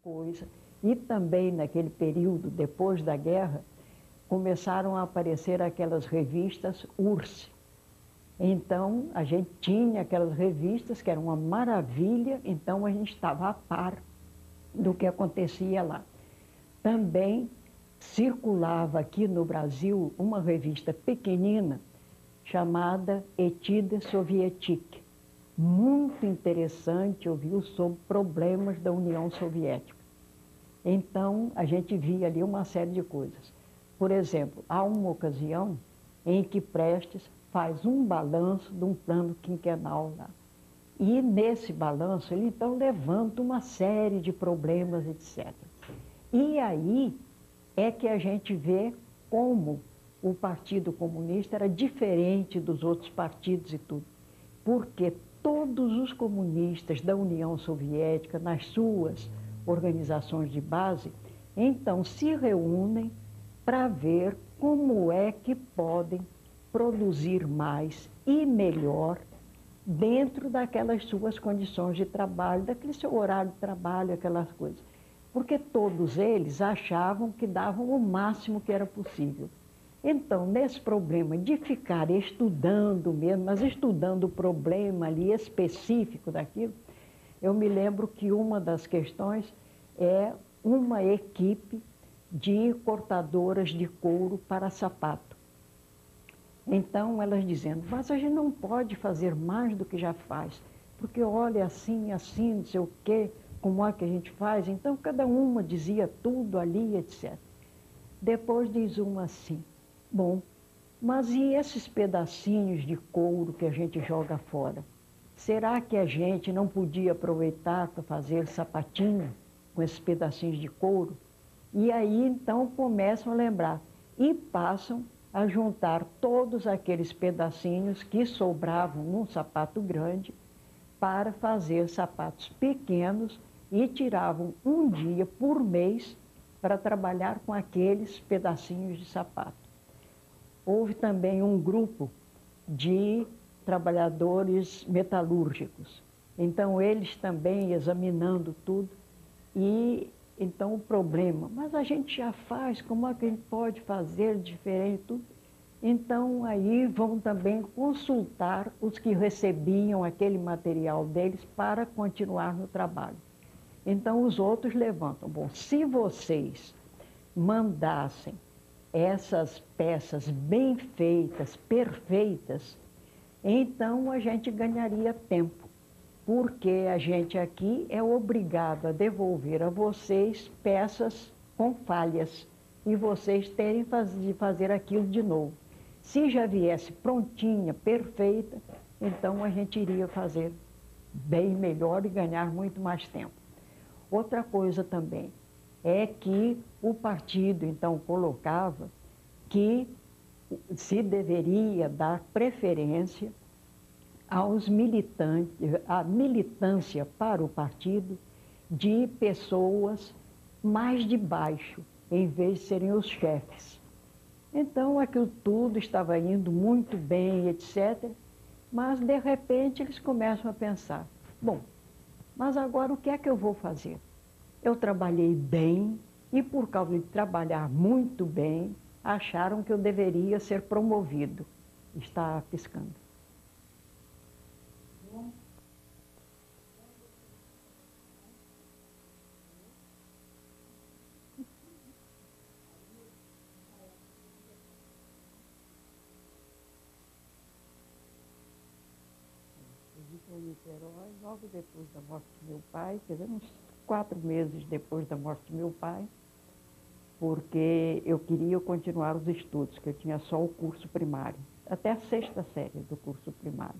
coisa. E também naquele período, depois da guerra, começaram a aparecer aquelas revistas URSS. Então, a gente tinha aquelas revistas que eram uma maravilha, então a gente estava a par do que acontecia lá. Também circulava aqui no Brasil uma revista pequenina chamada Études Soviétiques. Muito interessante, ouviu sobre problemas da União Soviética. Então, a gente via ali uma série de coisas. Por exemplo, há uma ocasião em que Prestes faz um balanço de um plano quinquenal lá. E nesse balanço, ele então levanta uma série de problemas, etc. E aí é que a gente vê como o Partido Comunista era diferente dos outros partidos e tudo. Porque todos os comunistas da União Soviética, nas suas organizações de base, então se reúnem para ver como é que podem produzir mais e melhor dentro daquelas suas condições de trabalho, daquele seu horário de trabalho, aquelas coisas. Porque todos eles achavam que davam o máximo que era possível. Então, nesse problema de ficar estudando mesmo, mas estudando o problema ali específico daquilo, eu me lembro que uma das questões é uma equipe de cortadoras de couro para sapato. Então, elas dizendo, mas a gente não pode fazer mais do que já faz, porque olha assim, assim, não sei o quê, como é que a gente faz? Então, cada uma dizia tudo ali, etc. Depois diz uma assim, bom, mas e esses pedacinhos de couro que a gente joga fora? Será que a gente não podia aproveitar para fazer sapatinho com esses pedacinhos de couro? E aí, então, começam a lembrar e passam a juntar todos aqueles pedacinhos que sobravam num sapato grande para fazer sapatos pequenos e tiravam um dia por mês para trabalhar com aqueles pedacinhos de sapato. Houve também um grupo de trabalhadores metalúrgicos. Então, eles também examinando tudo e então o problema, mas a gente já faz, como é que a gente pode fazer diferente tudo? Então, aí vão também consultar os que recebiam aquele material deles para continuar no trabalho. Então, os outros levantam, bom, se vocês mandassem essas peças bem feitas, perfeitas, então a gente ganharia tempo, porque a gente aqui é obrigado a devolver a vocês peças com falhas e vocês terem de fazer aquilo de novo. Se já viesse prontinha, perfeita, então a gente iria fazer bem melhor e ganhar muito mais tempo. Outra coisa também é que o partido, então, colocava que se deveria dar preferência aos militantes, a militância para o partido de pessoas mais de baixo, em vez de serem os chefes. Então, aquilo tudo estava indo muito bem, etc. Mas, de repente, eles começam a pensar, bom, mas agora o que é que eu vou fazer? Eu trabalhei bem e, por causa de trabalhar muito bem, acharam que eu deveria ser promovido. Está piscando. Em Niterói, logo depois da morte do meu pai, quer dizer, uns 4 meses depois da morte do meu pai, porque eu queria continuar os estudos, que eu tinha só o curso primário, até a 6ª série do curso primário.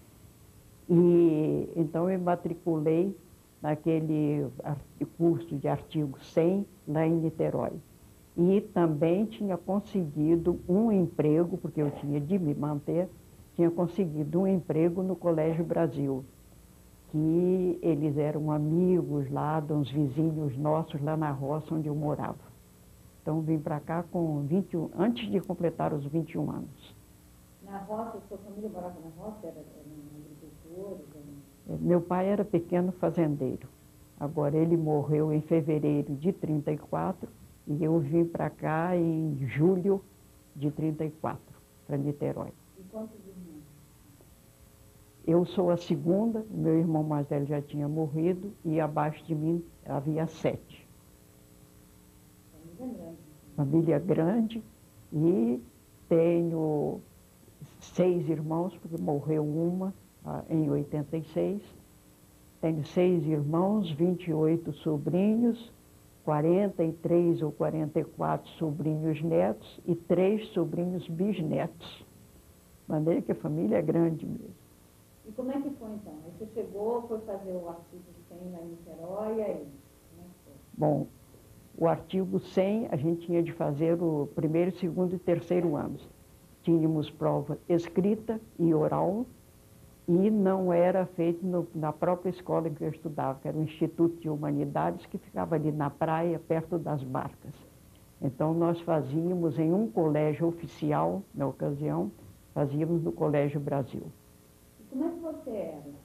E então eu me matriculei naquele curso de artigo 100, lá em Niterói. E também tinha conseguido um emprego, porque eu tinha de me manter, tinha conseguido um emprego no Colégio Brasil, que eles eram amigos lá, de uns vizinhos nossos lá na roça onde eu morava. Então vim para cá com 21, antes de completar os 21 anos. Na roça, sua família morava na roça? Era agricultor? Meu pai era pequeno fazendeiro. Agora, ele morreu em fevereiro de 34 e eu vim para cá em julho de 34, para Niterói. E quantos irmãos? Eu sou a segunda, meu irmão mais velho já tinha morrido e abaixo de mim havia 7. Família grande. Família grande e tenho 6 irmãos, porque morreu uma em 86. Tenho 6 irmãos, 28 sobrinhos, 43 ou 44 sobrinhos netos e 3 sobrinhos bisnetos. De maneira que a família é grande mesmo. E como é que foi então? Aí você chegou, foi fazer o artigo 100 lá em Niterói, e aí? Como é que foi? Bom, o artigo 100 a gente tinha de fazer o primeiro, segundo e terceiro anos. Tínhamos prova escrita e oral e não era feito na própria escola em que eu estudava, que era o Instituto de Humanidades, que ficava ali na praia, perto das barcas. Então, nós fazíamos em um colégio oficial, na ocasião, fazíamos no Colégio Brasil. E como é que você era? Assim?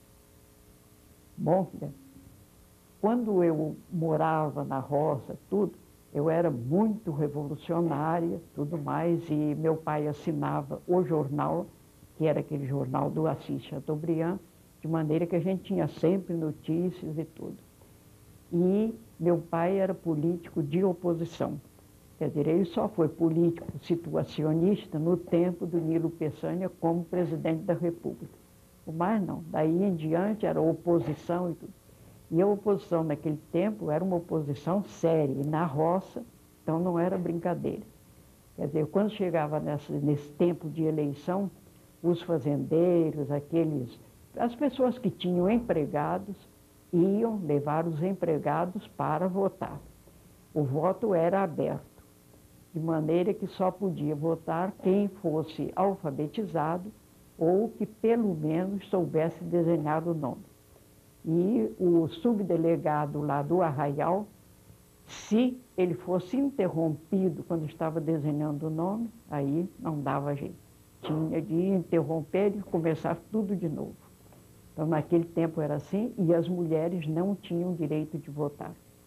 Bom, filha, quando eu morava na roça, tudo, eu era muito revolucionária, tudo mais, e meu pai assinava o jornal, que era aquele jornal do Assis Chateaubriand, de maneira que a gente tinha sempre notícias e tudo. E meu pai era político de oposição. Quer dizer, ele só foi político situacionista no tempo do Nilo Peçanha como presidente da República. O mais não. Daí em diante era oposição e tudo. E a oposição naquele tempo era uma oposição séria, e na roça, então não era brincadeira. Quer dizer, quando chegava nesse tempo de eleição, os fazendeiros, as pessoas que tinham empregados, iam levar os empregados para votar. O voto era aberto, de maneira que só podia votar quem fosse alfabetizado ou que pelo menos soubesse desenhar o nome. E o subdelegado lá do Arraial, se ele fosse interrompido quando estava desenhando o nome, aí não dava jeito. Tinha de interromper e começar tudo de novo. Então, naquele tempo era assim, e as mulheres não tinham direito de votar.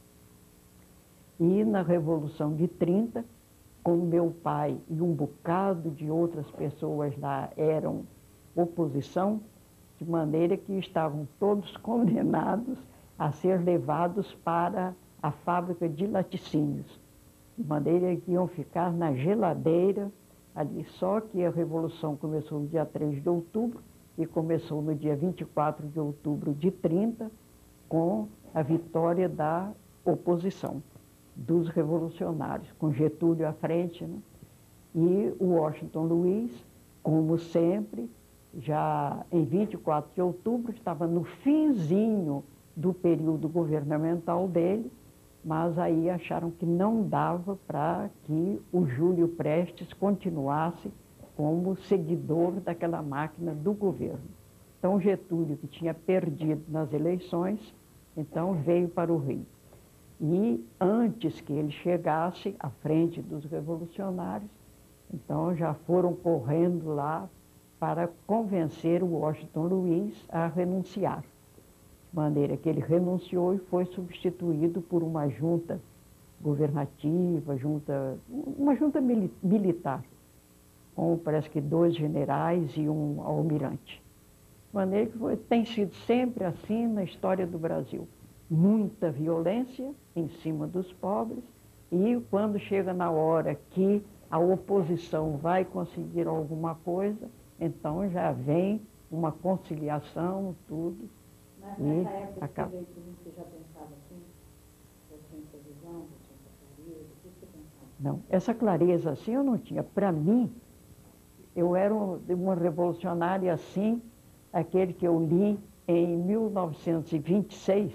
E na Revolução de 30, como meu pai e um bocado de outras pessoas lá eram oposição, de maneira que estavam todos condenados a ser levados para a fábrica de laticínios, de maneira que iam ficar na geladeira ali. Só que a Revolução começou no dia 3 de outubro e começou no dia 24 de outubro de 30, com a vitória da oposição, dos revolucionários, com Getúlio à frente, né? E o Washington Luiz, como sempre, já em 24 de outubro, estava no finzinho do período governamental dele, mas aí acharam que não dava para que o Júlio Prestes continuasse como seguidor daquela máquina do governo. Então, Getúlio, que tinha perdido nas eleições, então veio para o Rio. E antes que ele chegasse à frente dos revolucionários, então já foram correndo lá para convencer o Washington Luiz a renunciar. De maneira que ele renunciou e foi substituído por uma junta governativa, uma junta militar, com parece que 2 generais e um almirante. De maneira que tem sido sempre assim na história do Brasil. Muita violência em cima dos pobres e quando chega na hora que a oposição vai conseguir alguma coisa, então já vem uma conciliação, tudo. Mas nessa época que você veio comigo, você já pensava assim? Você tinha essa visão, você tinha essa clareza? O que você pensava? Não, essa clareza assim eu não tinha. Para mim, eu era uma revolucionária assim, aquele que eu li em 1926,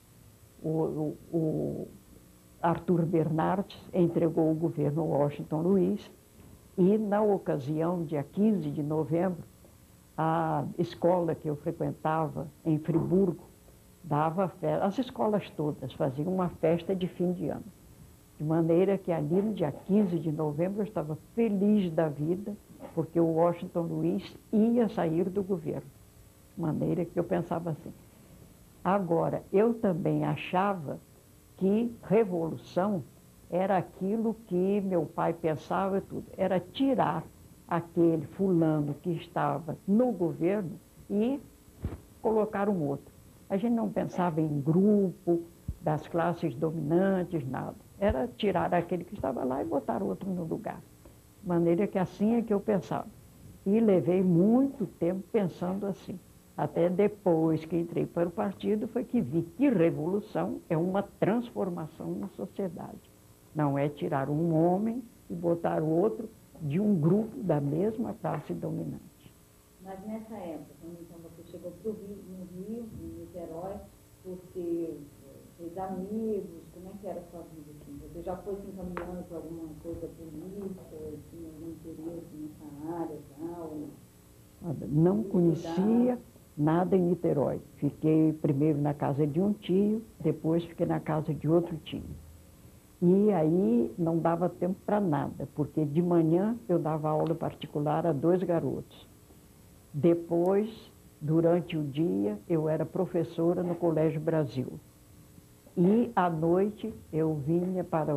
o Arthur Bernardes entregou o governo ao Washington Luiz e, na ocasião, dia 15 de novembro, a escola que eu frequentava em Friburgo dava festa, as escolas todas faziam uma festa de fim de ano. De maneira que ali no dia 15 de novembro eu estava feliz da vida, porque o Washington Luiz ia sair do governo. De maneira que eu pensava assim, Agora, eu também achava que revolução era aquilo que meu pai pensava e tudo, era tirar aquele fulano que estava no governo e colocar um outro. A gente não pensava em grupo, das classes dominantes, nada. Era tirar aquele que estava lá e botar outro no lugar. De maneira que assim é que eu pensava. E levei muito tempo pensando assim. Até depois que entrei para o partido foi que vi que revolução é uma transformação na sociedade. Não é tirar um homem e botar o outro de um grupo da mesma classe dominante. Mas nessa época, quando então você chegou para o Rio, no Rio, em Niterói, você fez amigos, como é que era a sua vida assim? Você já foi se encaminhando para alguma coisa política, tinha algum interesse nessa área tal? Não conhecia nada em Niterói. Fiquei primeiro na casa de um tio, depois fiquei na casa de outro tio. E aí não dava tempo para nada, porque de manhã eu dava aula particular a 2 garotos. Depois, durante o dia, eu era professora no Colégio Brasil. E à noite eu vinha para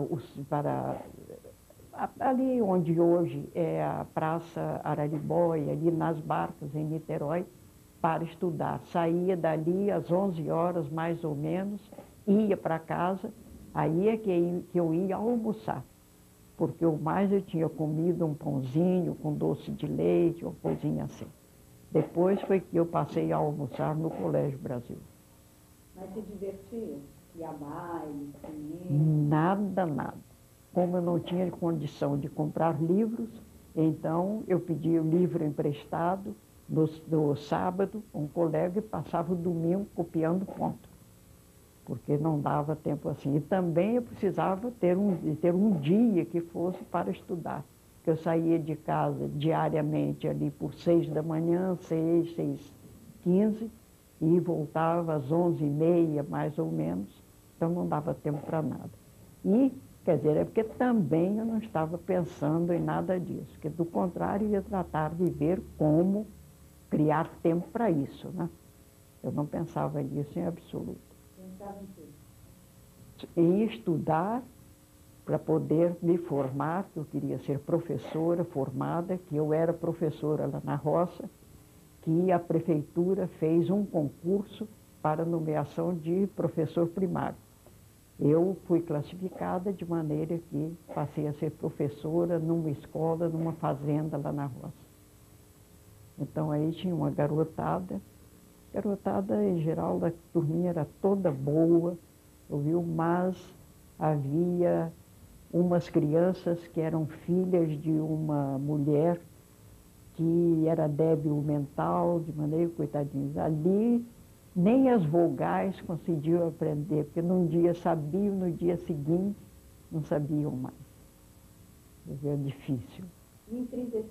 ali onde hoje é a Praça Araribóia, ali nas Barcas, em Niterói, para estudar. Saía dali às 11 horas, mais ou menos, ia para casa, aí é que eu ia almoçar, porque o mais eu tinha comido um pãozinho com doce de leite, uma coisinha assim. Depois foi que eu passei a almoçar no Colégio Brasil. Mas se divertia? Ia a baile, cinema? Nada, nada. Como eu não tinha condição de comprar livros, então eu pedia o livro emprestado no sábado, um colega e passava o domingo copiando ponto, porque não dava tempo assim. E também eu precisava ter um dia que fosse para estudar, que eu saía de casa diariamente ali por 6 da manhã, 6h15, e voltava às 11h30, mais ou menos, então não dava tempo para nada. E, quer dizer, é porque também eu não estava pensando em nada disso, porque do contrário ia tratar de ver como criar tempo para isso, né? Eu não pensava nisso em absoluto. Pensava em quê? Em estudar para poder me formar, que eu queria ser professora formada, que eu era professora lá na roça, que a prefeitura fez um concurso para nomeação de professor primário. Eu fui classificada de maneira que passei a ser professora numa escola, numa fazenda lá na roça. Então aí tinha uma garotada em geral, a turminha era toda boa, ouviu? Mas havia umas crianças que eram filhas de uma mulher que era débil mental, de maneira, coitadinhos, ali nem as vogais conseguiam aprender, porque num dia sabiam, no dia seguinte não sabiam mais. É difícil. E em 35?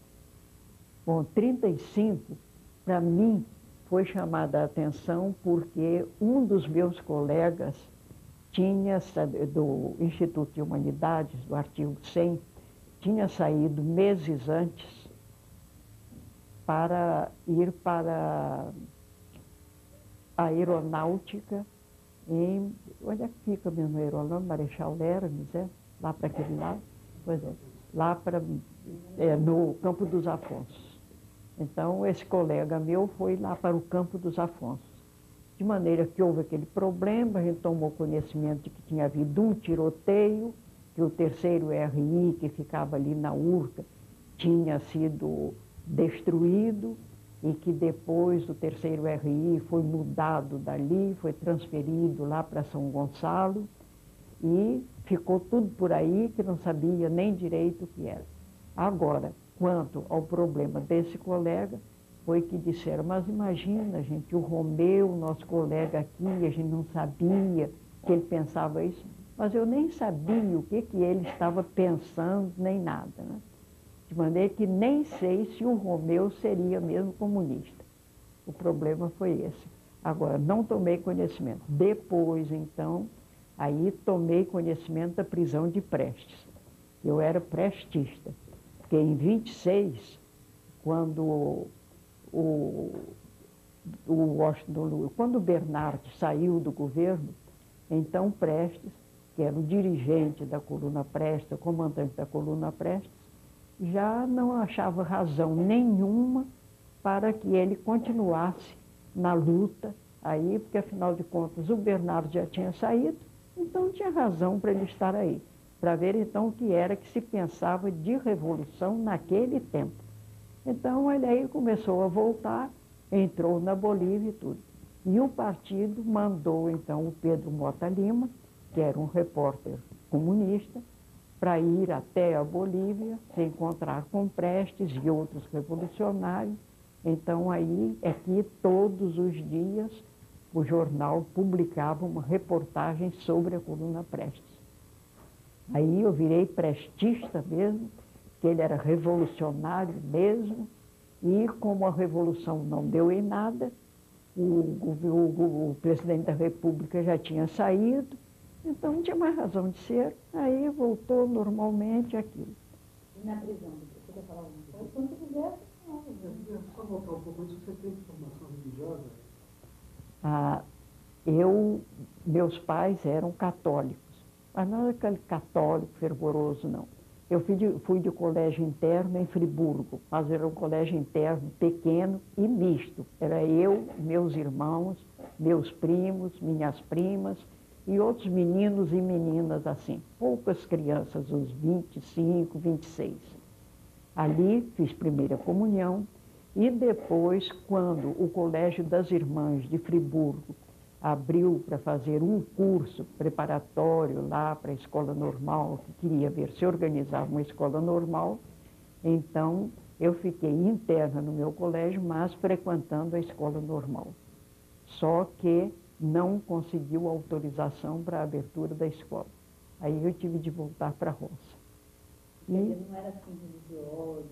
Bom, 35, para mim, foi chamada a atenção porque um dos meus colegas tinha, do Instituto de Humanidades, do artigo 100, tinha saído meses antes para ir para a aeronáutica onde é que fica mesmo a aeronáutica? Marechal Hermes, lá para aquele lado? Pois é, lá no Campo dos Afonsos. Então, esse colega meu foi lá para o Campo dos Afonsos. De maneira que houve aquele problema, a gente tomou conhecimento de que tinha havido um tiroteio, que o 3º RI, que ficava ali na Urca, tinha sido destruído e que depois o 3º RI foi mudado dali, foi transferido lá para São Gonçalo e ficou tudo por aí que não sabia nem direito o que era. Agora, quanto ao problema desse colega, foi que disseram, mas imagina, gente, o Romeu, nosso colega aqui, a gente não sabia que ele pensava isso, mas eu nem sabia o que ele estava pensando, nem nada, né? De maneira que nem sei se o Romeu seria mesmo comunista. O problema foi esse. Agora, não tomei conhecimento. Depois, então, aí tomei conhecimento da prisão de Prestes. Eu era prestista, porque em 26, quando o Washington Luiz, quando o Bernard saiu do governo, então Prestes, que era o dirigente da Coluna Prestes, o comandante da Coluna Prestes, já não achava razão nenhuma para que ele continuasse na luta aí, porque afinal de contas o Bernard já tinha saído, então tinha razão para ele estar aí, para ver então o que era que se pensava de revolução naquele tempo. Então ele aí começou a voltar, entrou na Bolívia e tudo. E o partido mandou então o Pedro Mota Lima, que era um repórter comunista, para ir até a Bolívia, se encontrar com Prestes e outros revolucionários. Então aí é que todos os dias o jornal publicava uma reportagem sobre a Coluna Prestes. Aí eu virei prestista mesmo, que ele era revolucionário mesmo, e como a revolução não deu em nada, o presidente da República já tinha saído, então não tinha mais razão de ser, aí voltou normalmente aquilo. E na prisão, você quer falar alguma coisa? Quando você quiser, só voltar um pouco antes, você tem formação religiosa? Meus pais eram católicos, mas não era aquele católico fervoroso, não. Eu fui de colégio interno em Friburgo, mas era um colégio interno pequeno e misto. Era eu, meus irmãos, meus primos, minhas primas e outros meninos e meninas assim. Poucas crianças, uns 25, 26. Ali fiz primeira comunhão e depois, quando o Colégio das Irmãs de Friburgo abriu para fazer um curso preparatório lá para a escola normal, que queria ver se organizava uma escola normal, então eu fiquei interna no meu colégio, mas frequentando a escola normal. Só que não conseguiu autorização para a abertura da escola. Aí eu tive de voltar para a roça. Não era assim religioso?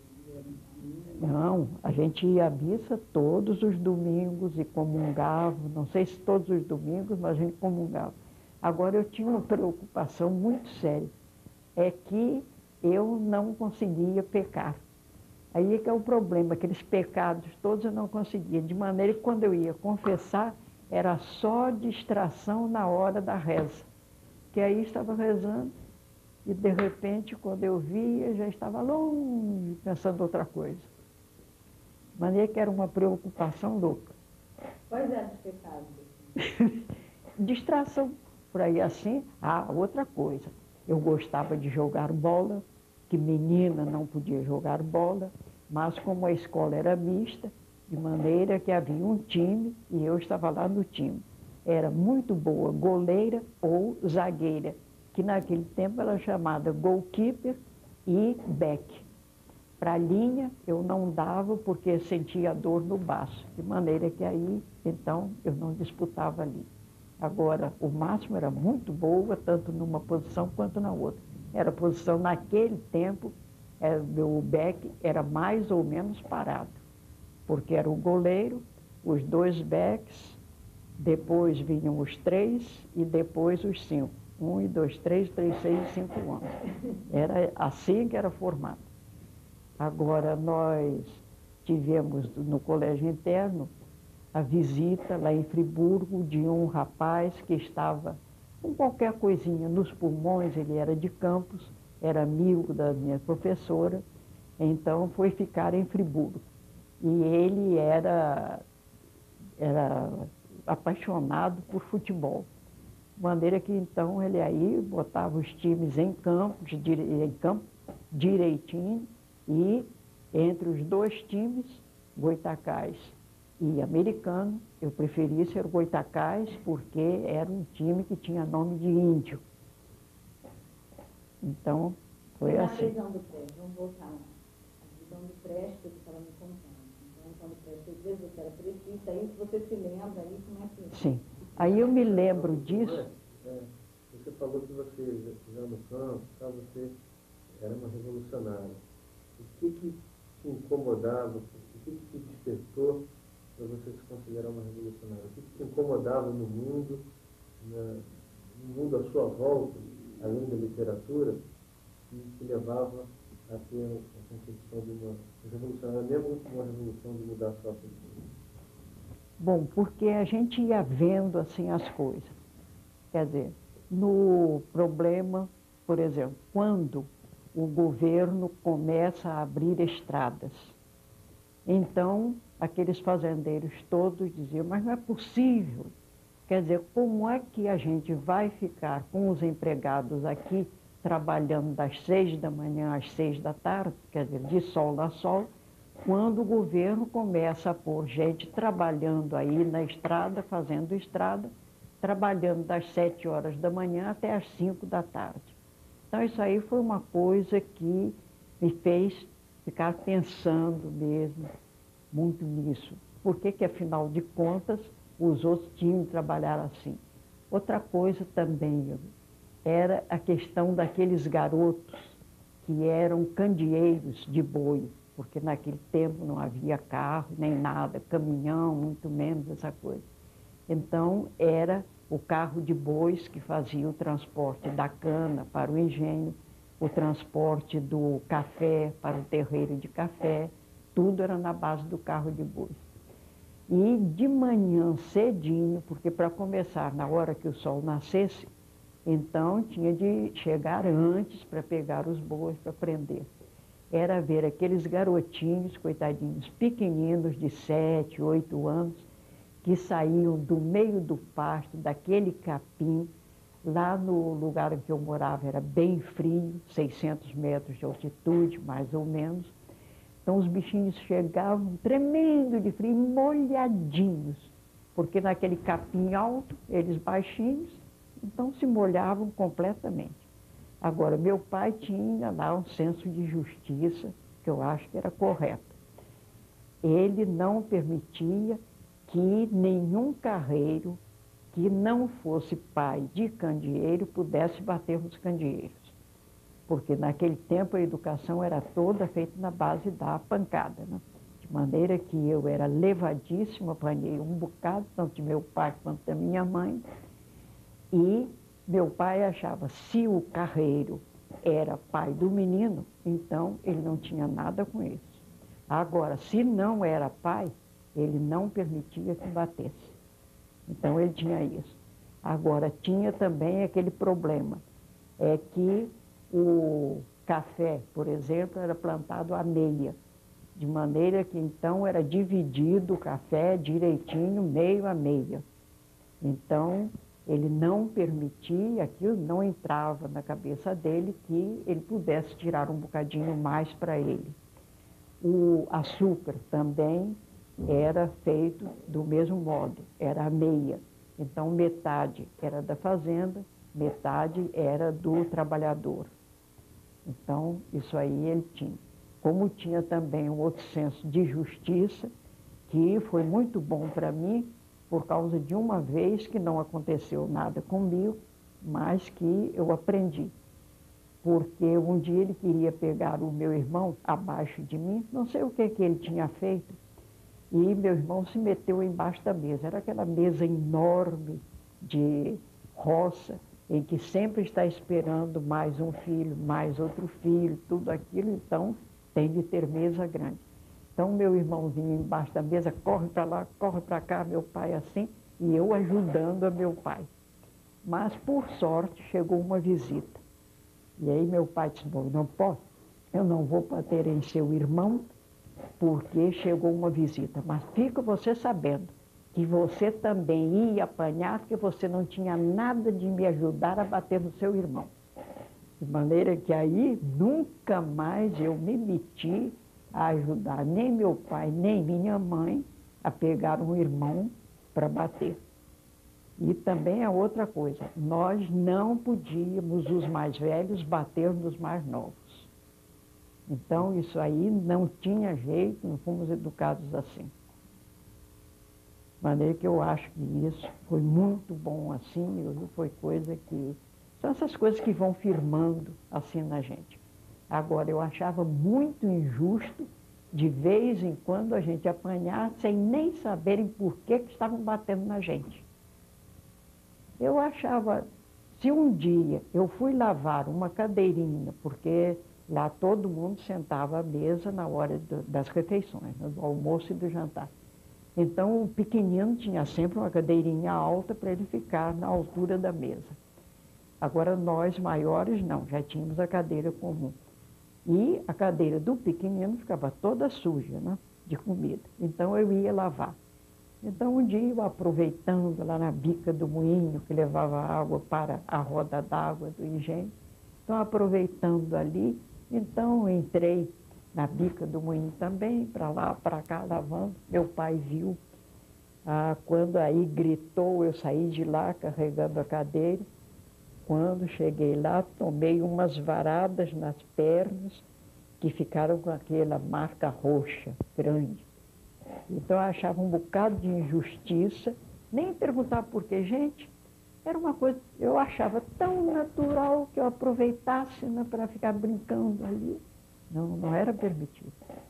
Não, a gente ia à missa todos os domingos e comungava, não sei se todos os domingos, mas a gente comungava. Agora eu tinha uma preocupação muito séria, é que eu não conseguia pecar. Aí é que é o problema, aqueles pecados todos eu não conseguia, de maneira que quando eu ia confessar, era só distração na hora da reza, que aí estava rezando e de repente quando eu via já estava longe pensando outra coisa. De maneira que era uma preocupação louca. Quais eram os pecados? Distração, por aí assim. Outra coisa, eu gostava de jogar bola, que menina não podia jogar bola, mas como a escola era mista, de maneira que havia um time e eu estava lá no time. Era muito boa goleira ou zagueira, que naquele tempo era chamada goalkeeper e back. Para a linha eu não dava porque sentia dor no baço, de maneira que aí, então, eu não disputava ali. Agora, o máximo era muito boa, tanto numa posição quanto na outra. Era a posição naquele tempo, o back era mais ou menos parado, porque era o goleiro, os 2 backs, depois vinham os 3 e depois os 5. 1, 2, 3, 3, 6 e 5 anos. Era assim que era formado. Agora, nós tivemos no colégio interno a visita lá em Friburgo de um rapaz que estava com qualquer coisinha nos pulmões, ele era de Campos, era amigo da minha professora, então foi ficar em Friburgo. E ele era apaixonado por futebol. De maneira que então ele aí botava os times em campo direitinho, e entre os 2 times, Goitacás e Americano, eu preferia ser Goitacás porque era um time que tinha nome de índio. Então, foi assim. A prisão do Prestes, vamos voltar lá. A prisão do Prestes, que você estava me contando. Então, a prisão do Prestes, você era prestista, aí você se lembra aí como é que... Sim. Aí eu me lembro disso. Você falou que você, já no campo, você era uma revolucionária. O que te incomodava, o que te despertou para você se considerar uma revolucionária? O que te incomodava no mundo à sua volta, além da literatura, que te levava a ter a concepção de uma revolucionária, mesmo uma revolução de mudar a sua cultura? Bom, porque a gente ia vendo assim as coisas. Quer dizer, no problema, por exemplo, quando o governo começa a abrir estradas, então aqueles fazendeiros todos diziam, mas não é possível. Quer dizer, como é que a gente vai ficar com os empregados aqui trabalhando das 6 da manhã às 6 da tarde, quer dizer, de sol a sol, quando o governo começa a pôr gente trabalhando aí na estrada, fazendo estrada, trabalhando das 7 horas da manhã até às 5 da tarde. Então isso aí foi uma coisa que me fez ficar pensando mesmo muito nisso. Por que que, afinal de contas, os outros tinham que trabalhar assim? Outra coisa também era a questão daqueles garotos que eram candeeiros de boi, porque naquele tempo não havia carro, nem nada, caminhão, muito menos essa coisa. Então, era o carro de bois que fazia o transporte da cana para o engenho, o transporte do café para o terreiro de café, tudo era na base do carro de bois. E de manhã cedinho, porque para começar, na hora que o sol nascesse, então tinha de chegar antes para pegar os bois, para prender. Era ver aqueles garotinhos, coitadinhos, pequeninos de 7, 8 anos, que saíam do meio do pasto, daquele capim. Lá no lugar em que eu morava era bem frio, 600 metros de altitude, mais ou menos. Então os bichinhos chegavam tremendo de frio, molhadinhos, porque naquele capim alto, eles baixinhos, então se molhavam completamente. Agora, meu pai tinha lá um senso de justiça, que eu acho que era correto. Ele não permitia que nenhum carreiro que não fosse pai de candeeiro pudesse bater nos candeeiros. Porque naquele tempo a educação era toda feita na base da pancada, né? De maneira que eu era levadíssima, apanhei um bocado, tanto de meu pai quanto da minha mãe. E meu pai achava, se o carreiro era pai do menino, então ele não tinha nada com isso. Agora, se não era pai, ele não permitia que batesse. Então ele tinha isso. Agora, tinha também aquele problema, é que o café, por exemplo, era plantado à meia, de maneira que então era dividido o café direitinho, meio a meia. Então, ele não permitia, aquilo não entrava na cabeça dele que ele pudesse tirar um bocadinho mais para ele. O açúcar também era feito do mesmo modo, era a meia. Então, metade era da fazenda, metade era do trabalhador. Então, isso aí ele tinha. Como tinha também um outro senso de justiça, que foi muito bom para mim, por causa de uma vez que não aconteceu nada comigo, mas que eu aprendi. Porque um dia ele queria pegar o meu irmão abaixo de mim, não sei o que ele tinha feito, e meu irmão se meteu embaixo da mesa. Era aquela mesa enorme de roça, em que sempre está esperando mais um filho, mais outro filho, tudo aquilo, então tem de ter mesa grande. Então meu irmão vinha embaixo da mesa, corre para lá, corre para cá, meu pai assim, e eu ajudando a meu pai. Mas por sorte chegou uma visita. E aí meu pai disse, bom, não posso, eu não vou bater em seu irmão, porque chegou uma visita, mas fica você sabendo que você também ia apanhar, porque você não tinha nada de me ajudar a bater no seu irmão. De maneira que aí nunca mais eu me meti a ajudar nem meu pai, nem minha mãe a pegar um irmão para bater. E também a outra coisa, nós não podíamos, os mais velhos, bater nos mais novos. Então, isso aí não tinha jeito, não fomos educados assim. De maneira que eu acho que isso foi muito bom assim, foi coisa que... São essas coisas que vão firmando assim na gente. Agora, eu achava muito injusto, de vez em quando, a gente apanhar sem nem saberem por que estavam batendo na gente. Eu achava, se um dia eu fui lavar uma cadeirinha, porque lá todo mundo sentava à mesa na hora das refeições, do almoço e do jantar. Então, o pequenino tinha sempre uma cadeirinha alta para ele ficar na altura da mesa. Agora, nós maiores, não, já tínhamos a cadeira comum. E a cadeira do pequenino ficava toda suja, né, de comida. Então, eu ia lavar. Então, um dia, eu aproveitando lá na bica do moinho, que levava água para a roda d'água do engenho, então, aproveitando ali, então, entrei na bica do moinho também, para lá, para cá, lavando. Meu pai viu. Quando aí gritou, eu saí de lá carregando a cadeira. Quando cheguei lá, tomei umas varadas nas pernas, que ficaram com aquela marca roxa, grande. Então, eu achava um bocado de injustiça, nem perguntar por quê, gente. Era uma coisa, eu achava tão natural que eu aproveitasse, né, para ficar brincando ali. Não, não era permitido.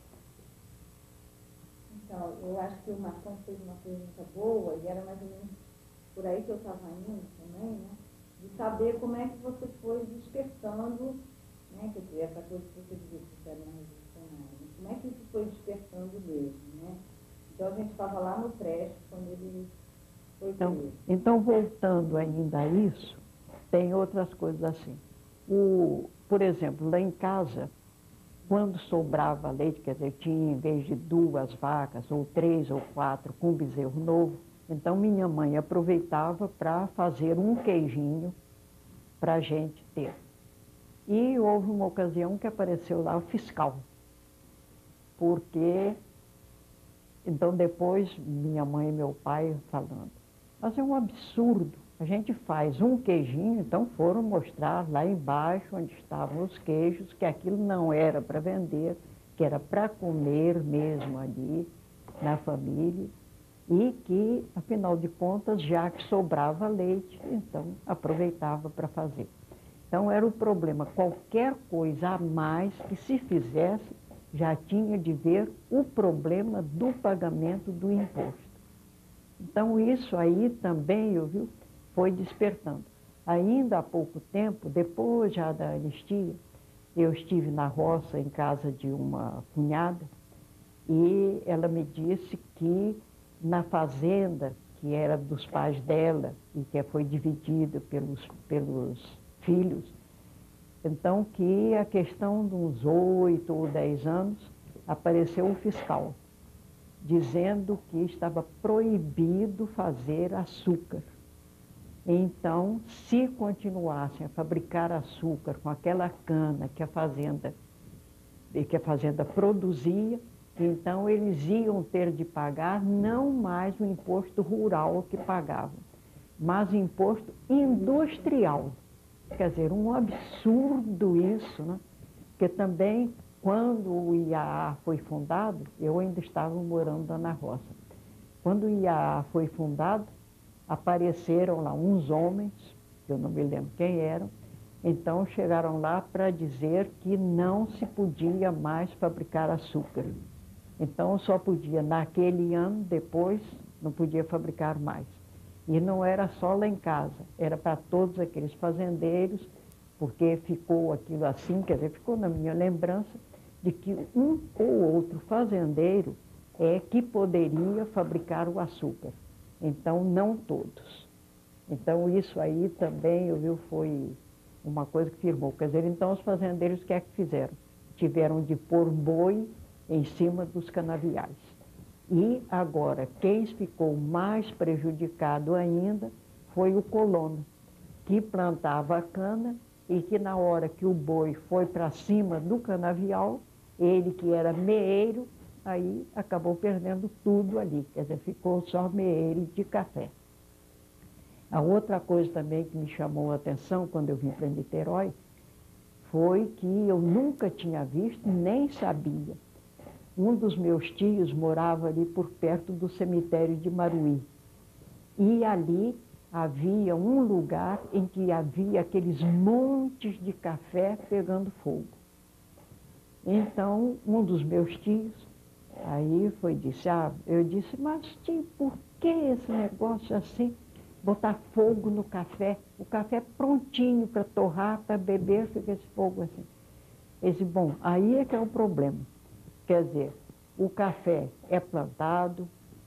Então, eu acho que o Marcão fez uma pergunta boa, e era mais ou menos por aí que eu estava indo também, né? De saber como é que você foi despertando, né? Quer dizer, essa coisa que você dizia que você era uma revolucionária, como é que isso foi despertando mesmo, né? Então, a gente estava lá no Prestes, quando ele foi preso. Então, voltando ainda a isso, tem outras coisas assim. Por exemplo, lá em casa, quando sobrava leite, quer dizer, tinha em vez de 2 vacas, ou 3 ou 4, com bezerro novo, então minha mãe aproveitava para fazer um queijinho para a gente ter. E houve uma ocasião que apareceu lá o fiscal, porque, então depois minha mãe e meu pai falando, mas é um absurdo, a gente faz um queijinho, então foram mostrar lá embaixo onde estavam os queijos, que aquilo não era para vender, que era para comer mesmo ali na família, e que, afinal de contas, já que sobrava leite, então aproveitava para fazer. Então era o problema, qualquer coisa a mais que se fizesse, já tinha de ver o problema do pagamento do imposto. Então isso aí também, eu vi, foi despertando. Ainda há pouco tempo, depois já da anistia, eu estive na roça em casa de uma cunhada e ela me disse que na fazenda, que era dos pais dela e que foi dividida pelos filhos, então que a questão de uns 8 ou 10 anos apareceu o fiscal, dizendo que estava proibido fazer açúcar. Então, se continuassem a fabricar açúcar com aquela cana que a fazenda produzia, então eles iam ter de pagar não mais o imposto rural que pagavam, mas o imposto industrial. Quer dizer, um absurdo isso, né? Porque também, quando o IAA foi fundado, eu ainda estava morando na roça. Quando o IAA foi fundado, apareceram lá uns homens, que eu não me lembro quem eram, então chegaram lá para dizer que não se podia mais fabricar açúcar. Então só podia, naquele ano, depois, não podia fabricar mais. E não era só lá em casa, era para todos aqueles fazendeiros, porque ficou aquilo assim, quer dizer, ficou na minha lembrança de que um ou outro fazendeiro é que poderia fabricar o açúcar. Então, não todos. Então, isso aí também, eu vi, foi uma coisa que firmou. Quer dizer, então, os fazendeiros, o que é que fizeram? Tiveram de pôr boi em cima dos canaviais. E agora, quem ficou mais prejudicado ainda foi o colono, que plantava a cana e que na hora que o boi foi para cima do canavial, ele que era meeiro, aí acabou perdendo tudo ali, quer dizer, ficou só meeiro de café. A outra coisa também que me chamou a atenção quando eu vim para Niterói foi que eu nunca tinha visto, nem sabia. Um dos meus tios morava ali por perto do cemitério de Maruí. E ali havia um lugar em que havia aqueles montes de café pegando fogo. Então, um dos meus tios, aí eu disse, mas tio, por que esse negócio assim, botar fogo no café? O café prontinho para torrar, para beber, fica esse fogo assim. Ele disse, bom, aí é que é o problema. Quer dizer, o café é plantado,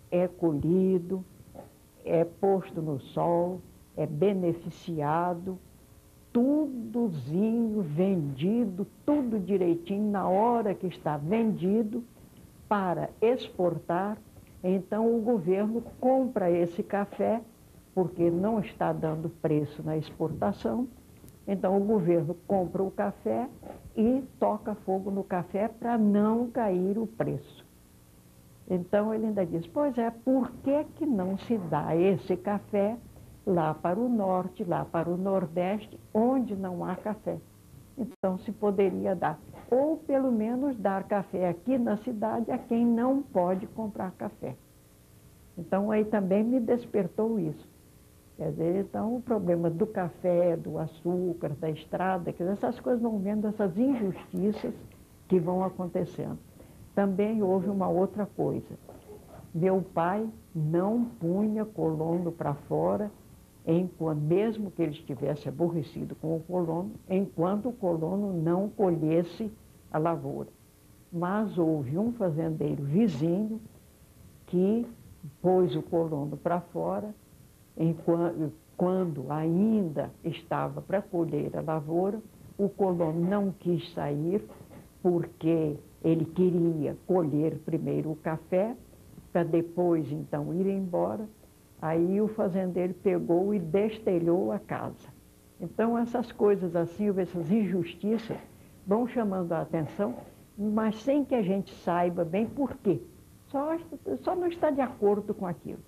é colhido, é posto no sol, é beneficiado, tudozinho vendido, tudo direitinho na hora que está vendido para exportar. Então o governo compra esse café, porque não está dando preço na exportação. Então o governo compra o café e toca fogo no café para não cair o preço. Então ele ainda diz, pois é, por que não se dá esse café lá para o norte, lá para o nordeste, onde não há café? Então se poderia dar, ou pelo menos dar café aqui na cidade a quem não pode comprar café. Então aí também me despertou isso. Quer dizer, então o problema do café, do açúcar, da estrada, quer dizer, essas coisas vão vendo, essas injustiças que vão acontecendo. Também houve uma outra coisa. Meu pai não punha colono para fora, mesmo que ele estivesse aborrecido com o colono, enquanto o colono não colhesse a lavoura. Mas houve um fazendeiro vizinho que pôs o colono para fora, quando ainda estava para colher a lavoura. O colono não quis sair, porque ele queria colher primeiro o café, para depois, então, ir embora. Aí o fazendeiro pegou e destelhou a casa. Então, essas coisas assim, essas injustiças, vão chamando a atenção, mas sem que a gente saiba bem por quê. Só não está de acordo com aquilo.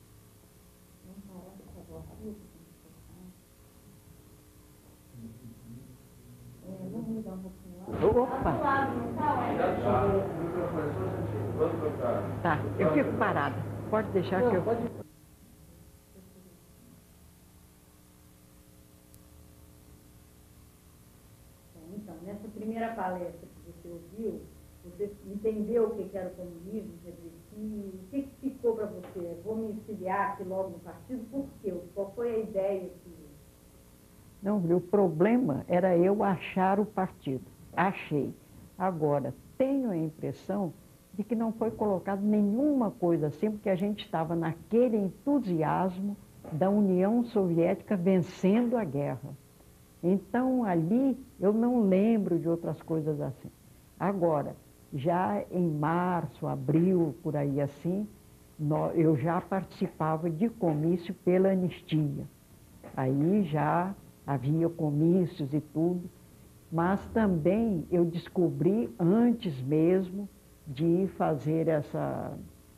Vamos mudar um pouquinho lá. Opa! Tá, eu fico parada. Pode deixar que eu... Então, nessa primeira palestra que você ouviu, você entendeu o que era o comunismo? Quer dizer, o que ficou para você? Vou me filiar aqui logo no partido? Por quê? Qual foi a ideia que... Não, o problema era eu achar o partido. Achei. Agora, tenho a impressão de que não foi colocado nenhuma coisa assim, porque a gente estava naquele entusiasmo da União Soviética vencendo a guerra. Então, ali, eu não lembro de outras coisas assim. Agora, já em março, abril, por aí assim, eu já participava de comício pela anistia. Aí já havia comícios e tudo, mas também eu descobri antes mesmo de fazer essa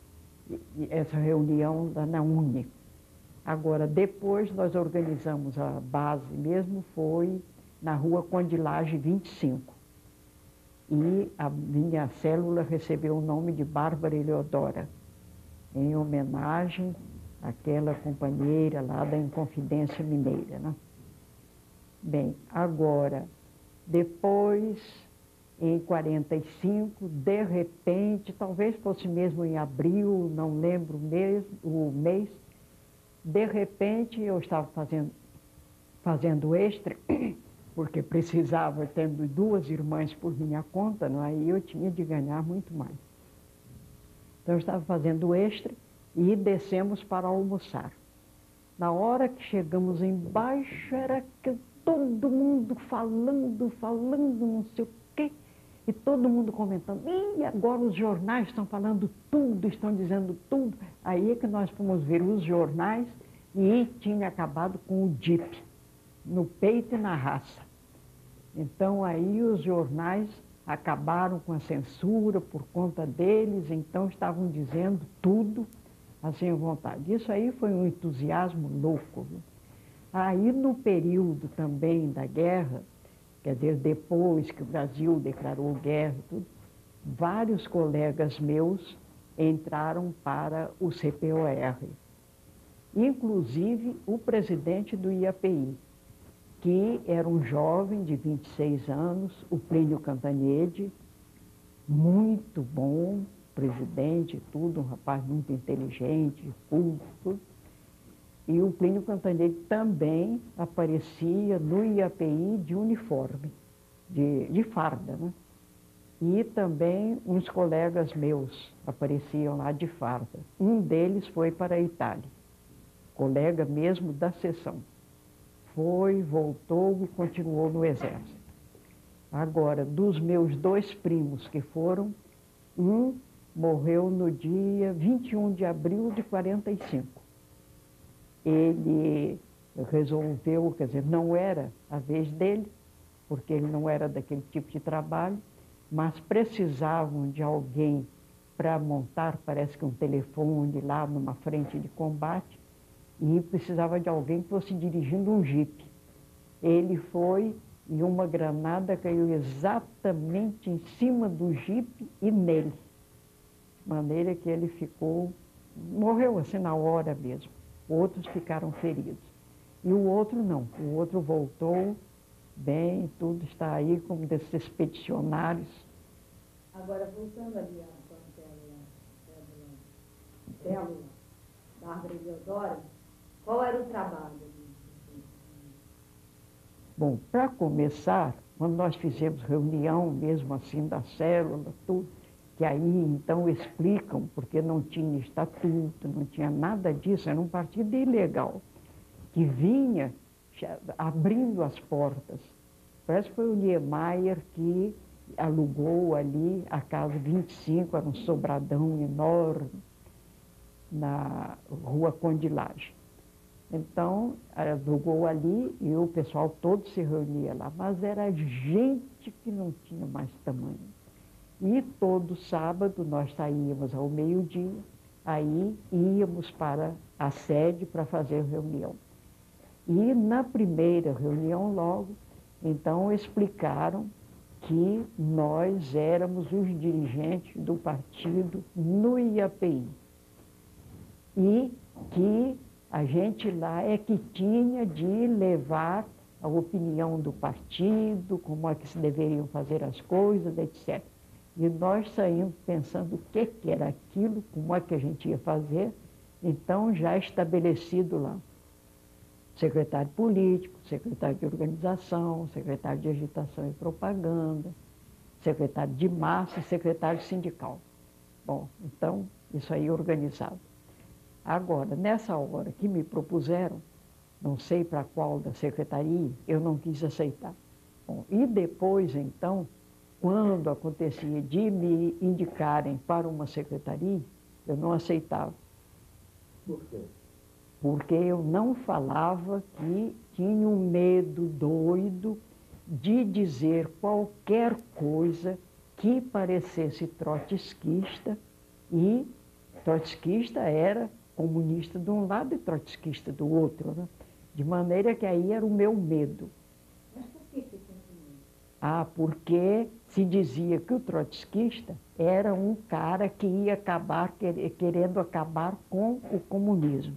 reunião na UNE. Agora, depois nós organizamos a base mesmo, foi na rua Condilage 25. E a minha célula recebeu o nome de Bárbara Eleodora, em homenagem àquela companheira lá da Inconfidência Mineira, né? Bem, agora, depois, em 45, de repente, talvez fosse mesmo em abril, não lembro o mês, de repente eu estava fazendo extra, porque precisava, tendo 2 irmãs por minha conta, não? Aí eu tinha de ganhar muito mais. Então eu estava fazendo extra e descemos para almoçar. Na hora que chegamos embaixo, era que todo mundo falando, não sei o quê, e todo mundo comentando, e agora os jornais estão falando tudo, estão dizendo tudo. Aí é que nós fomos ver os jornais e tinha acabado com o DIP, no peito e na raça. Então aí os jornais acabaram com a censura por conta deles, então estavam dizendo tudo assim à vontade. Isso aí foi um entusiasmo louco, viu? Aí no período também da guerra, quer dizer, depois que o Brasil declarou guerra e tudo, vários colegas meus entraram para o CPOR, inclusive o presidente do IAPI, que era um jovem de 26 anos, o Plínio Cantanhede, muito bom, presidente e tudo, um rapaz muito inteligente, culto, tudo. E o Plínio Cantanhede também aparecia no IAPI de uniforme, de farda, né? E também uns colegas meus apareciam lá de farda. Um deles foi para a Itália, colega mesmo da sessão. Foi, voltou e continuou no exército. Agora, dos meus 2 primos que foram, um morreu no dia 21 de abril de 45. Ele resolveu, quer dizer, não era a vez dele, porque ele não era daquele tipo de trabalho, mas precisavam de alguém para montar, parece que um telefone lá numa frente de combate, e precisava de alguém que fosse dirigindo um jipe. Ele foi e uma granada caiu exatamente em cima do jipe e nele. De maneira que ele morreu assim na hora mesmo. Outros ficaram feridos. E o outro não, o outro voltou bem, tudo está aí como desses expedicionários. Agora, voltando ali à célula da Árvore Eleodora, qual era o trabalho? Bom, para começar, quando nós fizemos reunião mesmo assim da célula, tudo, que aí então explicam, porque não tinha estatuto, não tinha nada disso, era um partido ilegal, que vinha abrindo as portas. Parece que foi o Niemeyer que alugou ali a casa 25, era um sobradão enorme, na rua Condilagem. Então, alugou ali e o pessoal todo se reunia lá, mas era gente que não tinha mais tamanho. E todo sábado nós saíamos ao meio-dia, aí íamos para a sede para fazer reunião. E na primeira reunião logo, então explicaram que nós éramos os dirigentes do partido no IAPI. E que a gente lá é que tinha de levar a opinião do partido, como é que se deveriam fazer as coisas, etc. E nós saímos pensando o que era aquilo, como é que a gente ia fazer, então já estabelecido lá. Secretário político, secretário de organização, secretário de agitação e propaganda, secretário de massa e secretário sindical. Bom, então, isso aí organizado. Agora, nessa hora que me propuseram, não sei para qual da secretaria, eu não quis aceitar. Bom, e depois, então, quando acontecia de me indicarem para uma secretaria, eu não aceitava. Por quê? Porque eu não falava que tinha um medo doido de dizer qualquer coisa que parecesse trotskista, e trotskista era comunista de um lado e trotskista do outro, né? De maneira que aí era o meu medo. Mas por que você tem medo? Ah, porque se dizia que o trotskista era um cara que ia querendo acabar com o comunismo.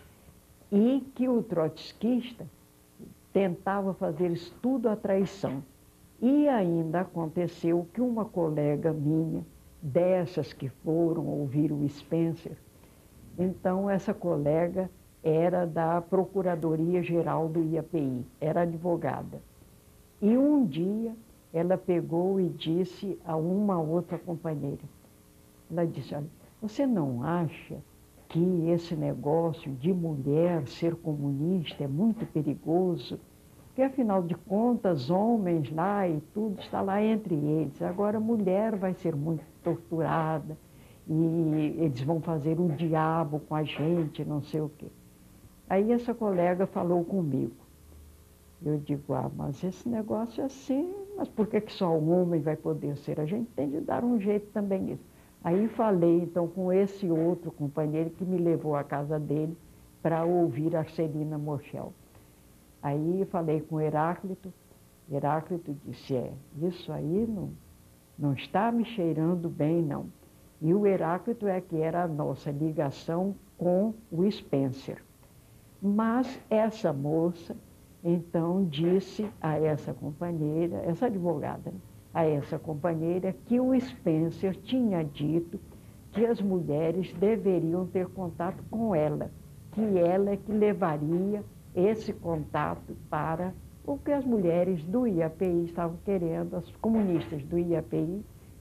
E que o trotskista tentava fazer isso tudo à traição. E ainda aconteceu que uma colega minha, dessas que foram ouvir o Spencer, então essa colega era da Procuradoria-Geral do IAPI, era advogada. E um dia ela pegou e disse a uma outra companheira, ela disse, olha, você não acha que esse negócio de mulher ser comunista é muito perigoso? Porque, afinal de contas, homens lá e tudo está lá entre eles. Agora, a mulher vai ser muito torturada e eles vão fazer o diabo com a gente, não sei o quê. Aí essa colega falou comigo. Eu digo, mas esse negócio é assim, mas por que só o homem vai poder ser? A gente tem de dar um jeito também nisso. Aí falei, então, com esse outro companheiro que me levou à casa dele para ouvir a Celina Moschel. Aí falei com o Heráclito disse, isso aí não está me cheirando bem, não. E o Heráclito é que era a nossa ligação com o Spencer. Mas essa moça, então, disse a essa companheira, essa advogada, a essa companheira, que o Spencer tinha dito que as mulheres deveriam ter contato com ela, que ela é que levaria esse contato para o que as mulheres do IAPI estavam querendo, as comunistas do IAPI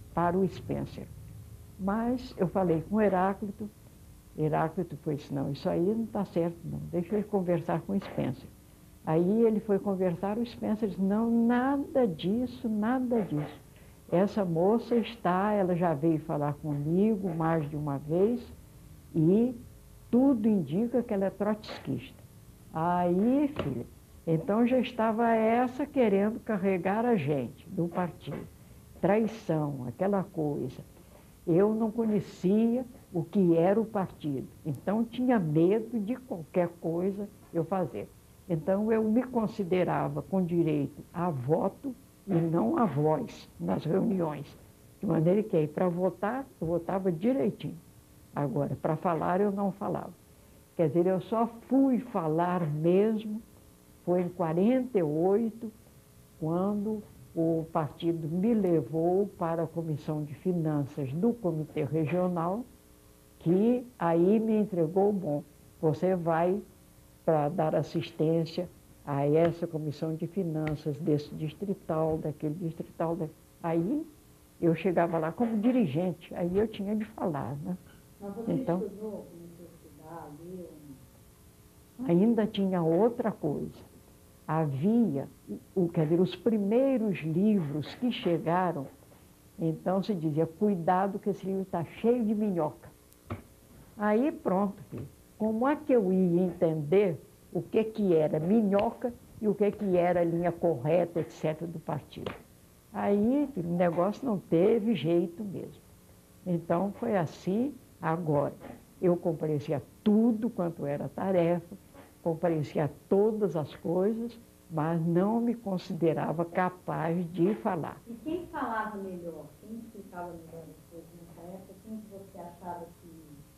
para o Spencer. Mas eu falei com o Heráclito foi disse, não, isso aí não está certo não, deixa ele conversar com o Spencer. Aí ele foi conversar, o Spencer disse, não, nada disso, nada disso. Essa moça ela já veio falar comigo mais de uma vez e tudo indica que ela é trotskista. Aí, filha, então já estava essa querendo carregar a gente do partido. Traição, aquela coisa. Eu não conhecia o que era o partido, então tinha medo de qualquer coisa eu fazer. Então eu me considerava com direito a voto e não a voz nas reuniões. De maneira que aí, para votar, eu votava direitinho. Agora, para falar, eu não falava. Quer dizer, eu só fui falar mesmo, foi em 48, quando o partido me levou para a Comissão de Finanças do Comitê Regional, que aí me entregou, bom, você vai para dar assistência a essa Comissão de Finanças, desse distrital, daquele distrital. Aí eu chegava lá como dirigente, aí eu tinha de falar, né? Mas você então, estudou, começou a estudar, leu? Ainda tinha outra coisa. Havia, quer dizer, os primeiros livros que chegaram, então se dizia, cuidado que esse livro está cheio de minhoca. Aí pronto, filho. Como é que eu ia entender o que era minhoca e o que era a linha correta, etc., do partido? Aí filho, o negócio não teve jeito mesmo. Então foi assim. Agora, eu comparecia tudo quanto era tarefa, comparecia a todas as coisas, mas não me considerava capaz de falar. E quem falava melhor? Quem explicava melhor as coisas nessa época? Quem que você achava que...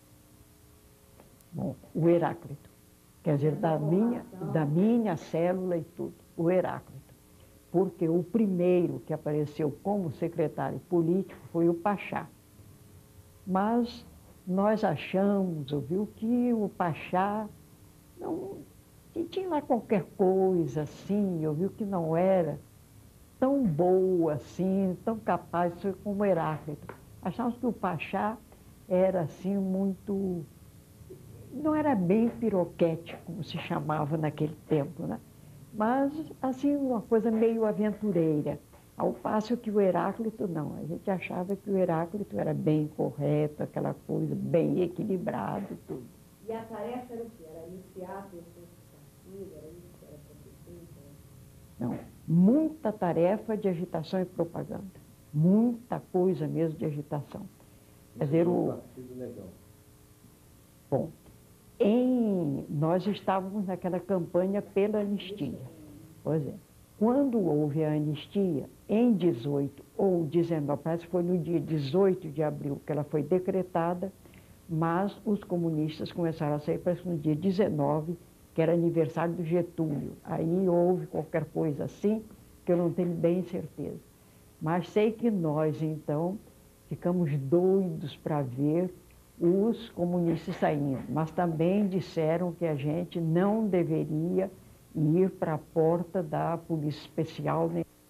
Bom, o Heráclito. Quer dizer, da minha célula e tudo, o Heráclito. Porque o primeiro que apareceu como secretário político foi o Pachá. Mas nós achamos, ouviu, que o Pachá não, que tinha lá qualquer coisa assim, ouviu, que não era tão boa assim, tão capaz de ser como o Heráclito. Achamos que o Pachá era assim muito... Não era bem piroquete, como se chamava naquele tempo, né? Mas, assim, uma coisa meio aventureira. Ao passo que o Heráclito, não. A gente achava que o Heráclito era bem correto, aquela coisa bem equilibrado, tudo. E a tarefa era o quê? Era iniciar pessoas do partido? Era isso que era para prefeito? Não. Muita tarefa de agitação e propaganda. Muita coisa mesmo de agitação. Quer dizer, partido legal. Bom, nós estávamos naquela campanha pela anistia. Pois é. Quando houve a anistia, em 18 ou 19, parece que foi no dia 18 de abril que ela foi decretada, mas os comunistas começaram a sair, parece que no dia 19, que era aniversário do Getúlio. Aí houve qualquer coisa assim, que eu não tenho bem certeza. Mas sei que nós, então, ficamos doidos para ver os comunistas saindo, mas também disseram que a gente não deveria ir para a porta da Polícia Especial.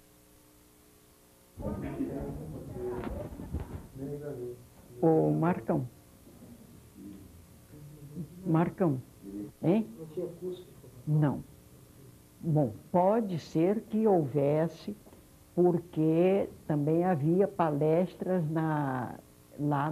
Ô, Marcão. Marcão, hein? Não. Bom, pode ser que houvesse, porque também havia palestras lá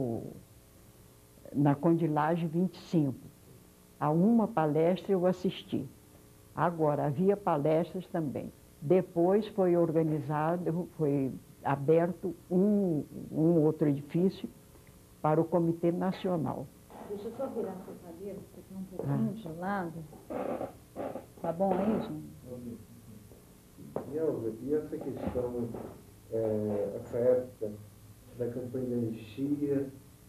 na Condilagem 25. A uma palestra eu assisti. Agora, havia palestras também. Depois foi organizado, foi aberto um outro edifício para o Comitê Nacional. Deixa eu só virar essa cadeira, porque está um pouquinho gelado. Tá bom aí, gente? E essa questão, essa época da campanha da anistia,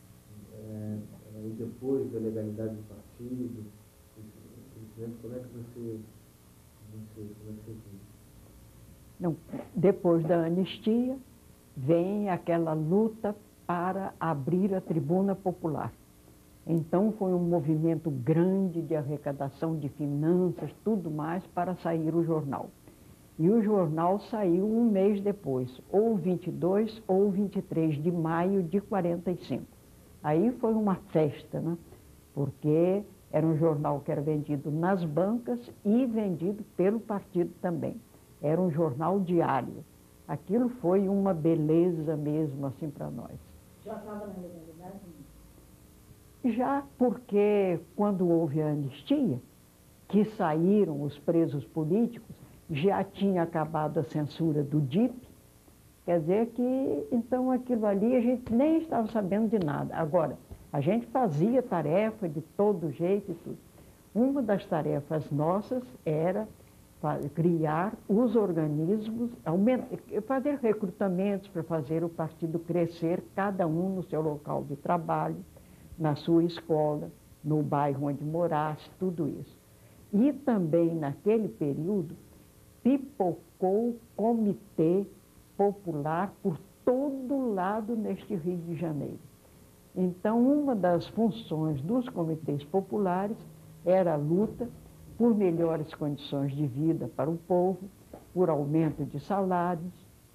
e depois da legalidade do partido, como é que você viu? Não, depois da anistia, vem aquela luta para abrir a tribuna popular. Então foi um movimento grande de arrecadação de finanças, tudo mais, para sair o jornal. E o jornal saiu um mês depois, ou 22 ou 23 de maio de 45. Aí foi uma festa, né? Porque era um jornal que era vendido nas bancas e vendido pelo partido também. Era um jornal diário. Aquilo foi uma beleza mesmo, assim, para nós. Já estava na legalidade? Já porque, quando houve a anistia, que saíram os presos políticos, já tinha acabado a censura do DIP, quer dizer que, então, aquilo ali a gente nem estava sabendo de nada. Agora, a gente fazia tarefa de todo jeito e tudo. Uma das tarefas nossas era criar os organismos, fazer recrutamentos para fazer o partido crescer, cada um no seu local de trabalho, na sua escola, no bairro onde morasse, tudo isso. E também, naquele período, pipocou o Comitê Popular por todo lado neste Rio de Janeiro. Então, uma das funções dos comitês populares era a luta por melhores condições de vida para o povo, por aumento de salários,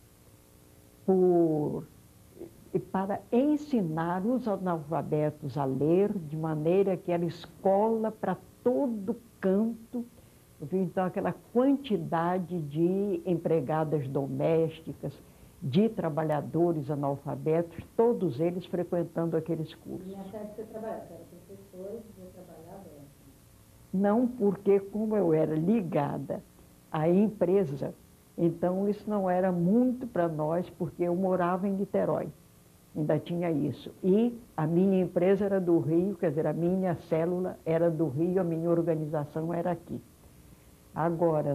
para ensinar os analfabetos a ler, de maneira que era escola para todo canto. Então, aquela quantidade de empregadas domésticas, de trabalhadores analfabetos, todos eles frequentando aqueles cursos. E nessa época você trabalhava, você era professora e você trabalhava? Não, porque como eu era ligada à empresa, então isso não era muito para nós, porque eu morava em Niterói, ainda tinha isso. E a minha empresa era do Rio, quer dizer, a minha célula era do Rio, a minha organização era aqui. Agora,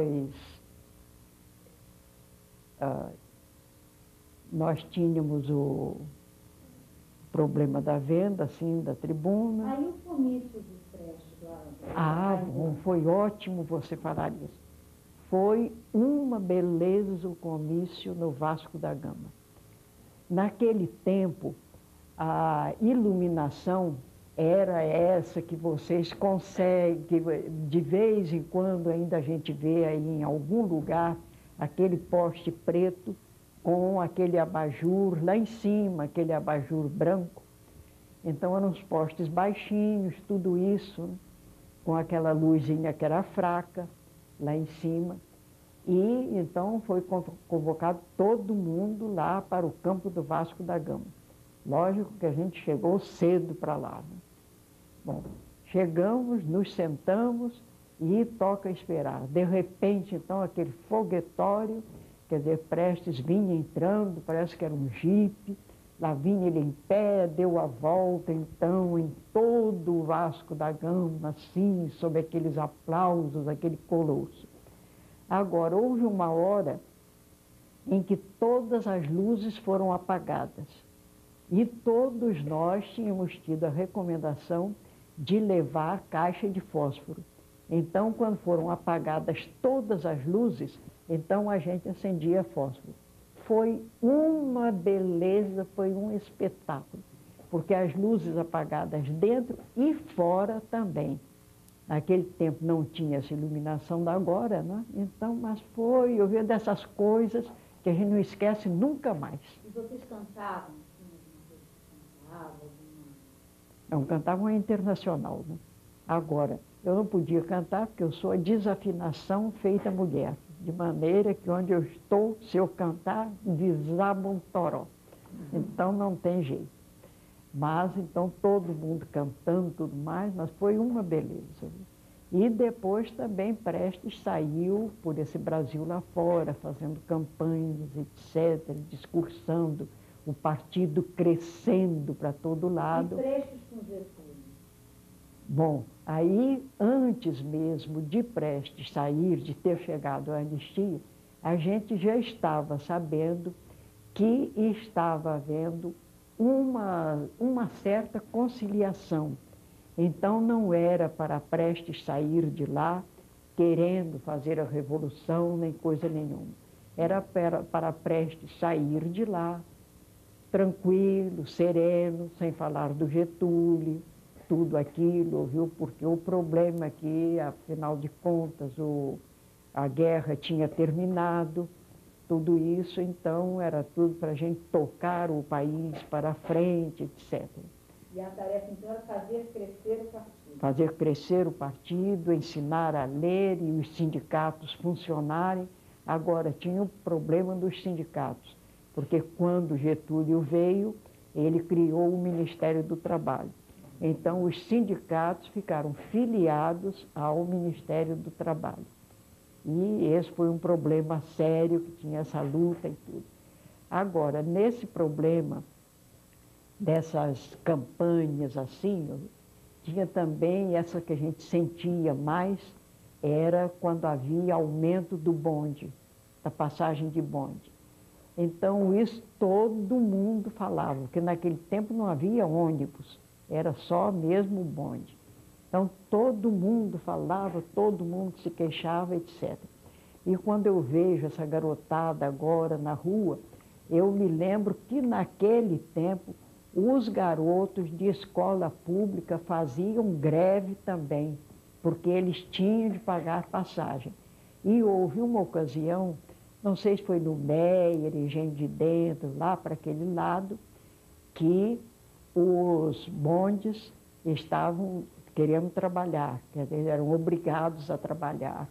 nós tínhamos o problema da venda, assim, da tribuna. Aí o comício dos Prestes Bom, foi ótimo você falar isso. Foi uma beleza o comício no Vasco da Gama. Naquele tempo, a iluminação era essa que vocês conseguem, de vez em quando ainda a gente vê aí em algum lugar, aquele poste preto com aquele abajur lá em cima, aquele abajur branco. Então eram os postes baixinhos, tudo isso, né? Com aquela luzinha que era fraca, lá em cima. E então foi convocado todo mundo lá para o campo do Vasco da Gama. Lógico que a gente chegou cedo para lá, né? Bom, chegamos, nos sentamos e toca esperar. De repente, então, aquele foguetório, quer dizer, Prestes vinha entrando, parece que era um jipe, lá vinha ele em pé, deu a volta, então, em todo o Vasco da Gama, assim, sob aqueles aplausos, aquele colosso. Agora, houve uma hora em que todas as luzes foram apagadas e todos nós tínhamos tido a recomendação de levar caixa de fósforo. Então, quando foram apagadas todas as luzes, então a gente acendia fósforo. Foi uma beleza, foi um espetáculo, porque as luzes apagadas dentro e fora também. Naquele tempo não tinha essa iluminação da agora, né? Então, mas eu vi dessas coisas que a gente não esquece nunca mais. E vocês cantavam? Não, cantavam internacional, né? Agora, eu não podia cantar porque eu sou a desafinação feita mulher, de maneira que onde eu estou, se eu cantar, desaba um toró. Então não tem jeito. Mas então todo mundo cantando tudo mais, mas foi uma beleza. E depois também Prestes saiu por esse Brasil lá fora, fazendo campanhas, etc., discursando, o partido crescendo para todo lado. E Prestes com Getúlio? Bom, aí antes mesmo de Prestes sair, de ter chegado à anistia, a gente já estava sabendo que estava havendo uma certa conciliação. Então não era para Prestes sair de lá querendo fazer a revolução, nem coisa nenhuma. Era para Prestes sair de lá tranquilo, sereno, sem falar do Getúlio, tudo aquilo, viu? Porque o problema aqui, afinal de contas, a guerra tinha terminado, tudo isso, então era tudo para a gente tocar o país para frente, etc. E a tarefa, então, era fazer crescer o partido? Fazer crescer o partido, ensinar a ler e os sindicatos funcionarem. Agora, tinha o problema dos sindicatos, porque quando Getúlio veio, ele criou o Ministério do Trabalho. Então, os sindicatos ficaram filiados ao Ministério do Trabalho. E esse foi um problema sério, que tinha essa luta e tudo. Agora, nesse problema dessas campanhas assim, tinha também essa que a gente sentia mais, era quando havia aumento do bonde, da passagem de bonde. Então, isso todo mundo falava, porque naquele tempo não havia ônibus, era só mesmo o bonde. Então, todo mundo falava, todo mundo se queixava, etc. E quando eu vejo essa garotada agora na rua, eu me lembro que naquele tempo os garotos de escola pública faziam greve também, porque eles tinham de pagar passagem. E houve uma ocasião, não sei se foi no Meier, Engenho de Dentro, lá para aquele lado, que os bondes estavam querendo trabalhar, quer dizer, eram obrigados a trabalhar.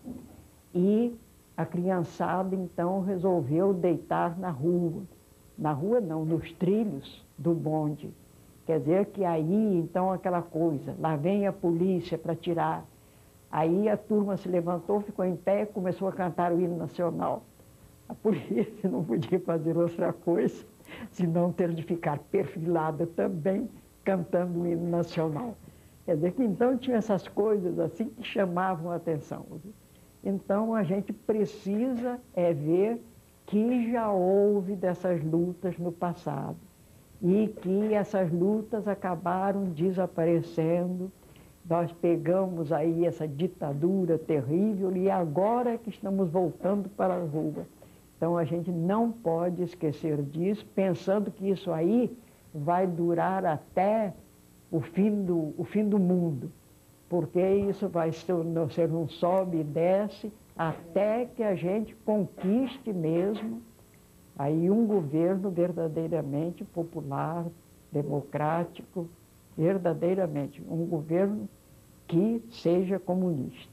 E a criançada, então, resolveu deitar na rua. Na rua não, nos trilhos do bonde. Quer dizer que aí, então, aquela coisa, lá vem a polícia para tirar. Aí a turma se levantou, ficou em pé e começou a cantar o hino nacional. A polícia não podia fazer outra coisa, senão ter de ficar perfilada também, cantando o hino nacional. Quer dizer que então tinha essas coisas assim que chamavam a atenção. Então a gente precisa ver que já houve dessas lutas no passado e que essas lutas acabaram desaparecendo. Nós pegamos aí essa ditadura terrível e agora que estamos voltando para a rua. Então a gente não pode esquecer disso, pensando que isso aí vai durar até o fim do mundo, porque isso vai ser um sobe e desce até que a gente conquiste mesmo aí um governo verdadeiramente popular, democrático, verdadeiramente, um governo que seja comunista.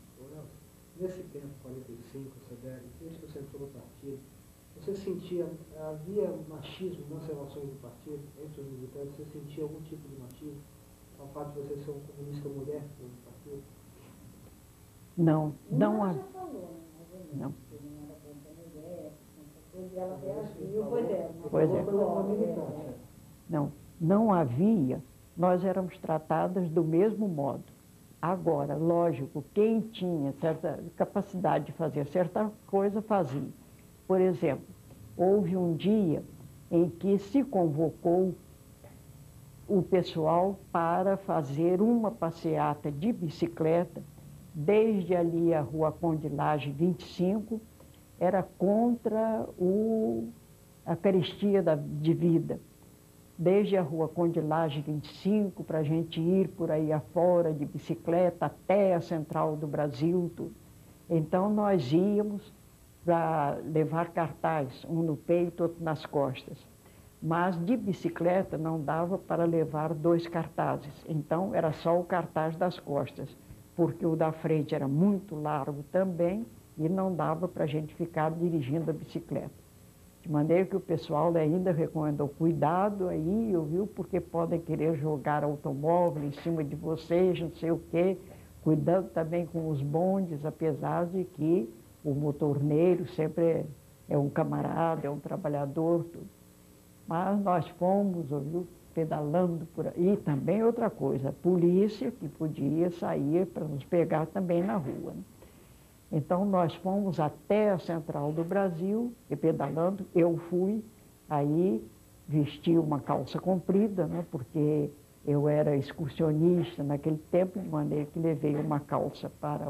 Nesse tempo, 45, desde que você entrou no partido, você sentia, havia machismo nas relações do partido, entre os militantes? Você sentia algum tipo de machismo ao fato de você ser uma comunista mulher do partido? Não, não há. Já falou, né? Não. Que não era contra mulher, e ela reagiu, pois é. Pois é. Não, não havia, nós éramos tratadas do mesmo modo. Agora, lógico, quem tinha certa capacidade de fazer certa coisa, fazia. Por exemplo, houve um dia em que se convocou o pessoal para fazer uma passeata de bicicleta, desde ali a Rua Conde Lage 25, era contra a carestia de vida. Desde a Rua Conde Lage 25, para a gente ir por aí afora de bicicleta até a Central do Brasil. Tudo. Então nós íamos para levar cartaz, um no peito, outro nas costas. Mas de bicicleta não dava para levar 2 cartazes, então era só o cartaz das costas, porque o da frente era muito largo também e não dava para a gente ficar dirigindo a bicicleta. De maneira que o pessoal ainda recomendou cuidado aí, viu, porque podem querer jogar automóvel em cima de vocês, não sei o quê, cuidando também com os bondes, apesar de que o motorneiro sempre é um camarada, é um trabalhador, tudo. Mas nós fomos, viu, pedalando por aí. E também outra coisa, a polícia que podia sair para nos pegar também na rua, né? Então nós fomos até a Central do Brasil, e pedalando, eu fui, aí vesti uma calça comprida, né, porque eu era excursionista naquele tempo, de maneira que levei uma calça para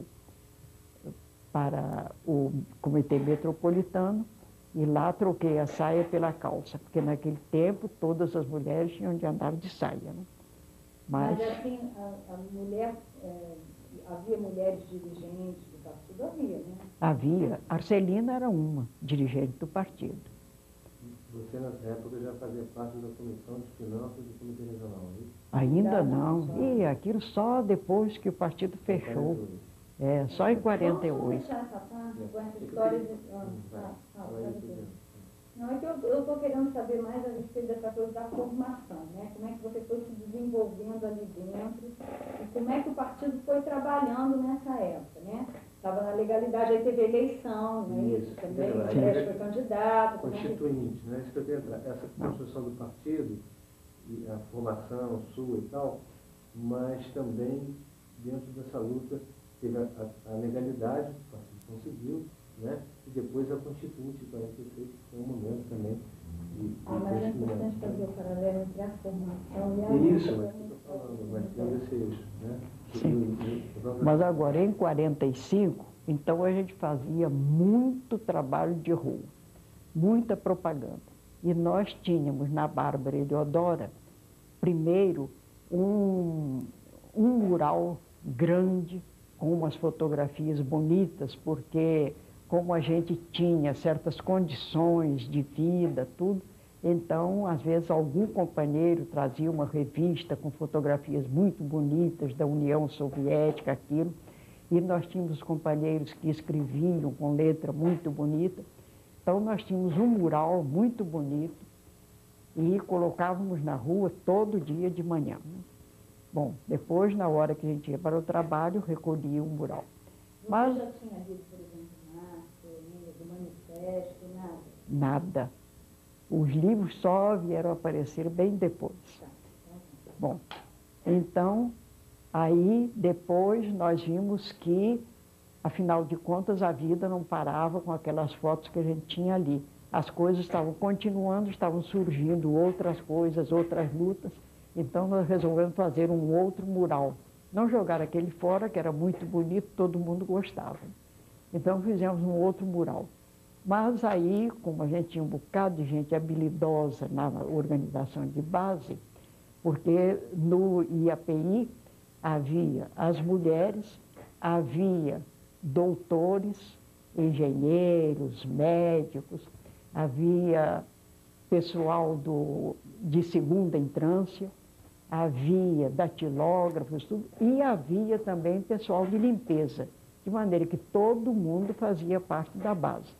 o Comitê Metropolitano, e lá troquei a saia pela calça, porque naquele tempo todas as mulheres tinham de andar de saia, né? Mas assim, a mulher, havia mulheres dirigentes do partido havia, né? Havia. Arcelina era uma dirigente do partido. Você, nessa época, já fazia parte da Comissão de Finanças do Comitê Regional, hein? Ainda não. E aquilo só depois que o partido fechou. É, só em 48. Vamos deixar essa parte com essa história de... Não, é que eu estou querendo saber mais a respeito dessa coisa da formação, né? Como é que você foi se desenvolvendo ali dentro e como é que o partido foi trabalhando nessa época, né? Estava na legalidade, aí teve eleição, não é isso também? O Brecht foi candidato. Constituinte, né? Isso que eu queria entrar. Essa construção do partido, e a formação sua e tal, mas também dentro dessa luta teve a legalidade do partido conseguiu, né? E depois a Constituinte de 46, que foi um momento também de mas é importante fazer o paralelo entre a formação e a luta. Isso, mas eu estou falando, mas tem esse eixo, né? Sim. Mas agora, em 45, então a gente fazia muito trabalho de rua, muita propaganda. E nós tínhamos na Bárbara Eleodora, primeiro, um mural grande, com umas fotografias bonitas, porque como a gente tinha certas condições de vida, tudo, então, às vezes, algum companheiro trazia uma revista com fotografias muito bonitas da União Soviética, aquilo, e nós tínhamos companheiros que escreviam com letra muito bonita. Então, nós tínhamos um mural muito bonito e colocávamos na rua todo dia de manhã. Bom, depois, na hora que a gente ia para o trabalho, recolhia o mural. Mas... Você já tinha lido, por exemplo, do manifesto, nada? Nada. Os livros só vieram aparecer bem depois. Bom, então, aí depois nós vimos que, afinal de contas, a vida não parava com aquelas fotos que a gente tinha ali. As coisas estavam continuando, estavam surgindo outras coisas, outras lutas. Então, nós resolvemos fazer um outro mural. Não jogar aquele fora, que era muito bonito, todo mundo gostava. Então, fizemos um outro mural. Mas aí, como a gente tinha um bocado de gente habilidosa na organização de base, porque no IAPI havia as mulheres, havia doutores, engenheiros, médicos, havia pessoal de segunda entrância, havia datilógrafos, tudo, e havia também pessoal de limpeza, de maneira que todo mundo fazia parte da base.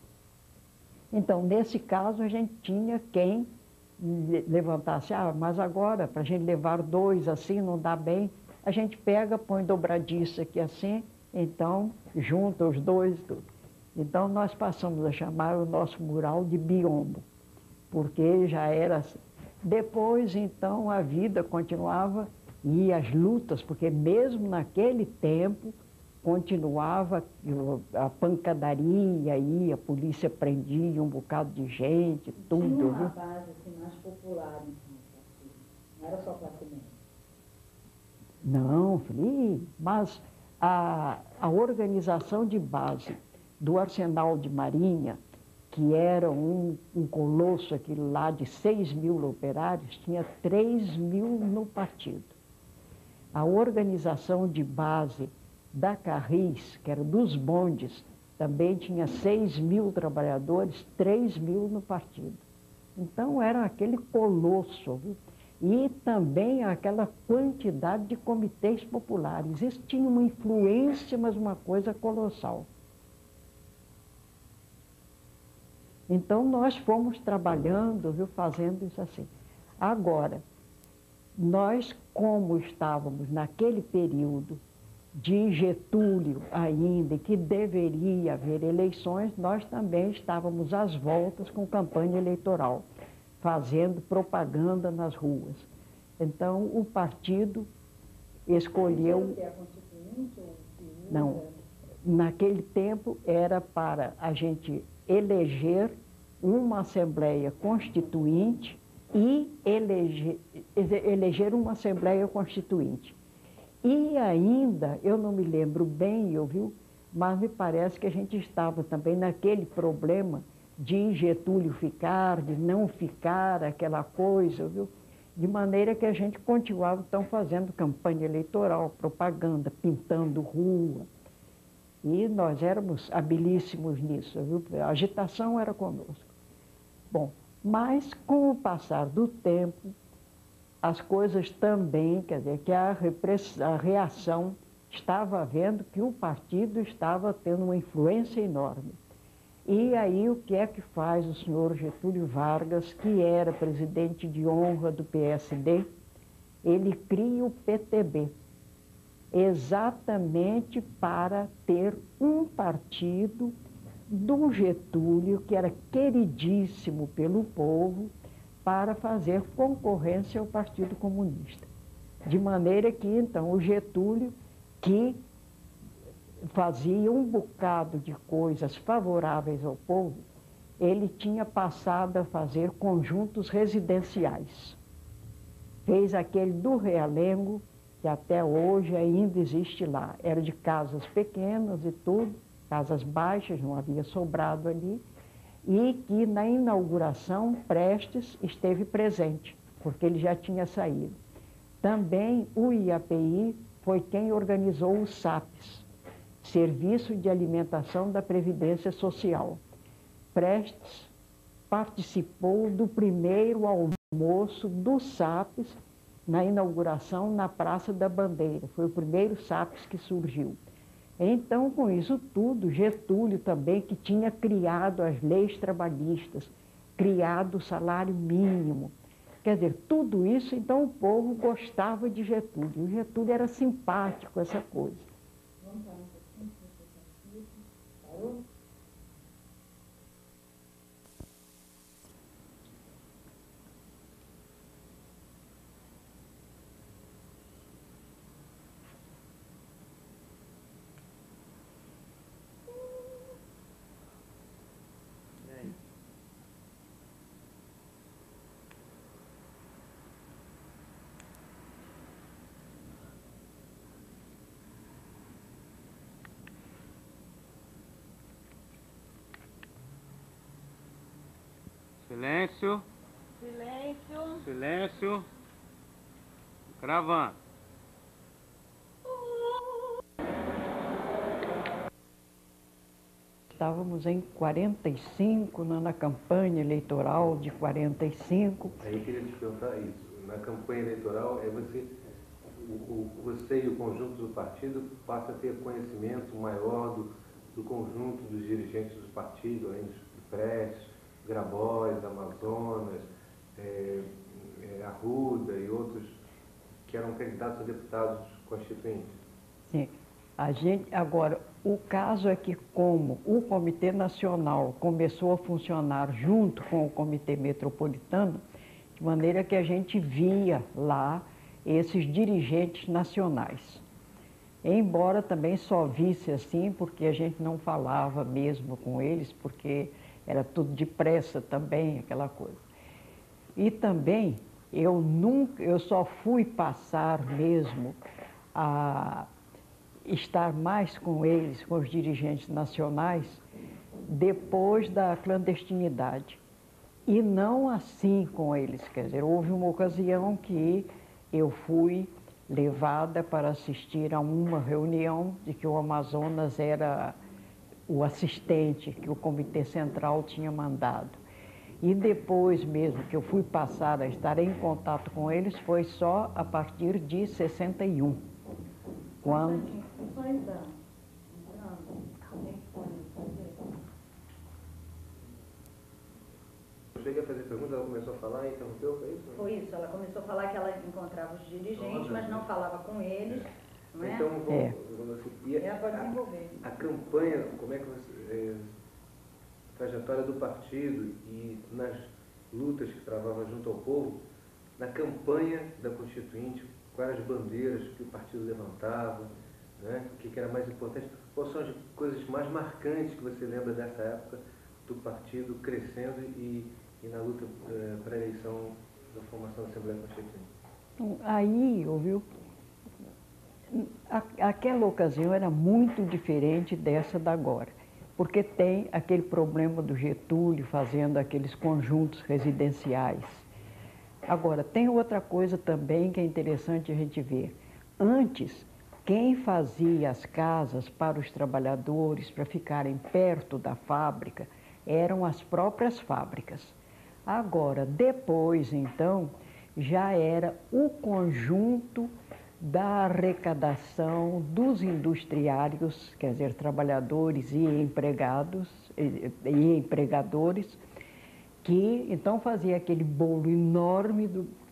Então, nesse caso, a gente tinha quem levantasse, mas agora, para a gente levar dois assim, não dá bem, a gente pega, põe dobradiça aqui assim, então, junta os dois, tudo. Então, nós passamos a chamar o nosso mural de biombo, porque já era assim. Depois, então, a vida continuava e as lutas, porque mesmo naquele tempo, continuava a pancadaria aí, a polícia prendia um bocado de gente, tudo. Tinha uma base assim, mais popular, então, não era só classe média? Não, mas a organização de base do Arsenal de Marinha, que era um colosso, aquilo lá de 6.000 operários, tinha 3.000 no partido. A organização de base da Carris, que era dos bondes, também tinha 6.000 trabalhadores, 3.000 no partido. Então, era aquele colosso, viu? E também aquela quantidade de comitês populares. Isso tinha uma influência, mas uma coisa colossal. Então, nós fomos trabalhando, viu, fazendo isso assim. Agora, nós, como estávamos naquele período de Getúlio ainda, que deveria haver eleições, nós também estávamos às voltas com campanha eleitoral, fazendo propaganda nas ruas. Então, o partido escolheu... Não, naquele tempo era para a gente eleger uma Assembleia Constituinte e eleger uma Assembleia Constituinte. E ainda, eu não me lembro bem, viu, mas me parece que a gente estava também naquele problema de Getúlio ficar, de não ficar, aquela coisa, viu? De maneira que a gente continuava, então, fazendo campanha eleitoral, propaganda, pintando rua. E nós éramos habilíssimos nisso, viu? A agitação era conosco. Bom, mas com o passar do tempo, as coisas também, quer dizer, que a reação estava vendo que o partido estava tendo uma influência enorme. E aí o que é que faz o senhor Getúlio Vargas, que era presidente de honra do PSD? Ele cria o PTB, exatamente para ter um partido do Getúlio, que era queridíssimo pelo povo, para fazer concorrência ao Partido Comunista. De maneira que, então, o Getúlio, que fazia um bocado de coisas favoráveis ao povo, ele tinha passado a fazer conjuntos residenciais. Fez aquele do Realengo, que até hoje ainda existe lá. Era de casas pequenas e tudo, casas baixas, não havia sobrado ali, e que na inauguração Prestes esteve presente, porque ele já tinha saído. Também o IAPI foi quem organizou o SAPS, Serviço de Alimentação da Previdência Social. Prestes participou do primeiro almoço do SAPS na inauguração na Praça da Bandeira. Foi o primeiro SAPS que surgiu. Então, com isso tudo, Getúlio também, que tinha criado as leis trabalhistas, criado o salário mínimo. Quer dizer, tudo isso, então o povo gostava de Getúlio. O Getúlio era simpático, essa coisa. Vamos parar um pouquinho, se você parou? Silêncio. Silêncio. Silêncio. Gravando. Estávamos em 45, na campanha eleitoral de 45. Aí eu queria te perguntar isso. Na campanha eleitoral, você e o conjunto do partido passa a ter conhecimento maior do conjunto dos dirigentes do partido, além de Prestes, Grabois, Amazonas, Arruda e outros que eram candidatos a deputados constituintes. Sim. Agora, o caso é que como o Comitê Nacional começou a funcionar junto com o Comitê Metropolitano, de maneira que a gente via lá esses dirigentes nacionais. Embora também só visse assim, porque a gente não falava mesmo com eles, porque era tudo depressa também, aquela coisa. E também, eu só fui passar mesmo a estar mais com eles, com os dirigentes nacionais, depois da clandestinidade. E não assim com eles, quer dizer, houve uma ocasião que eu fui levada para assistir a uma reunião de que o Amazonas era o assistente que o Comitê Central tinha mandado. E depois mesmo que eu fui passar a estar em contato com eles, foi só a partir de 61. Quando... Eu cheguei a fazer pergunta, ela começou a falar e interrompeu, foi isso? Foi isso, ela começou a falar que ela encontrava os dirigentes, mas não falava com eles, não é? Então, vamos assim, Ela pode desenvolver. A campanha, como é que você... a trajetória do partido e nas lutas que travava junto ao povo, na campanha da Constituinte, quais as bandeiras que o partido levantava, né? O que era mais importante, quais são as coisas mais marcantes que você lembra dessa época do partido crescendo e na luta para a eleição da formação da Assembleia Constituinte? Aí, ouviu? Aquela ocasião era muito diferente dessa da agora, porque tem aquele problema do Getúlio fazendo aqueles conjuntos residenciais. Agora, tem outra coisa também que é interessante a gente ver. Antes, quem fazia as casas para os trabalhadores, para ficarem perto da fábrica, eram as próprias fábricas. Agora, depois, então, já era o conjunto da arrecadação dos industriários, quer dizer, trabalhadores e empregados e empregadores, que então fazia aquele bolo enorme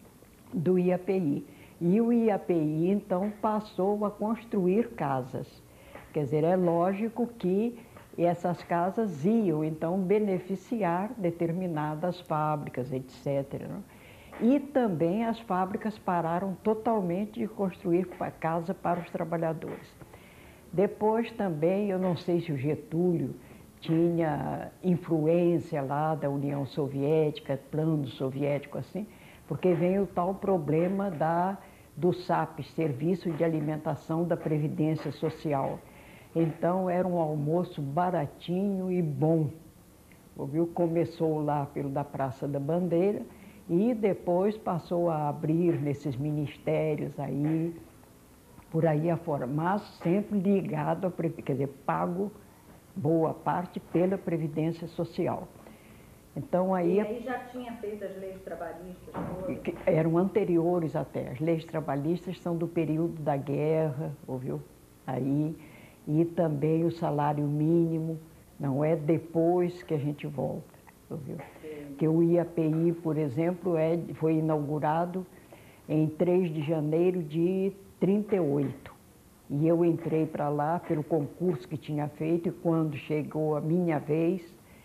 do IAPI. E o IAPI, então, passou a construir casas. Quer dizer, é lógico que essas casas iam, então, beneficiar determinadas fábricas, etc. E também as fábricas pararam totalmente de construir casa para os trabalhadores. Depois também, eu não sei se o Getúlio tinha influência lá da União Soviética, plano soviético assim, porque vem o tal problema do SAP, Serviço de Alimentação da Previdência Social. Então era um almoço baratinho e bom. Ouviu? Começou lá da Praça da Bandeira e depois passou a abrir nesses ministérios aí, por aí afora, mas sempre ligado, quer dizer, pago boa parte pela Previdência Social. Então aí... E aí já tinha feito as leis trabalhistas todas? Eram anteriores até. As leis trabalhistas são do período da guerra, ouviu? Aí, e também o salário mínimo, não é depois que a gente volta, ouviu? Porque o IAPI, por exemplo, foi inaugurado em 3 de janeiro de 38. E eu entrei para lá pelo concurso que tinha feito e quando chegou a minha vez,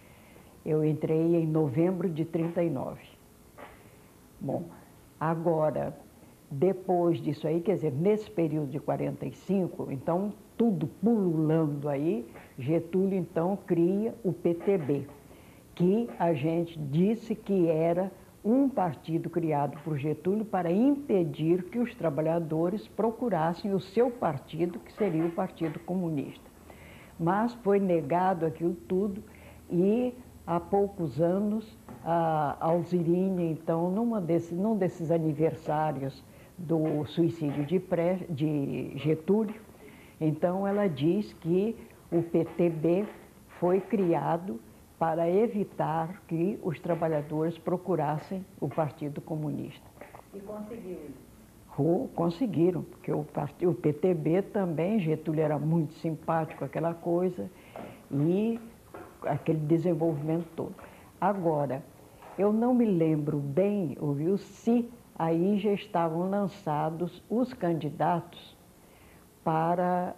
eu entrei em novembro de 39. Bom, agora, depois disso aí, quer dizer, nesse período de 45, então, tudo pululando aí, Getúlio, então, cria o PTB, que a gente disse que era um partido criado por Getúlio para impedir que os trabalhadores procurassem o seu partido, que seria o Partido Comunista. Mas foi negado aquilo tudo e, há poucos anos, a Alzirinha, então, num desses aniversários do suicídio de Getúlio, então ela diz que o PTB foi criado para evitar que os trabalhadores procurassem o Partido Comunista. E conseguiu isso? Conseguiram, porque o PTB também, Getúlio era muito simpático, aquela coisa, e aquele desenvolvimento todo. Agora, eu não me lembro bem, ouviu, se aí já estavam lançados os candidatos para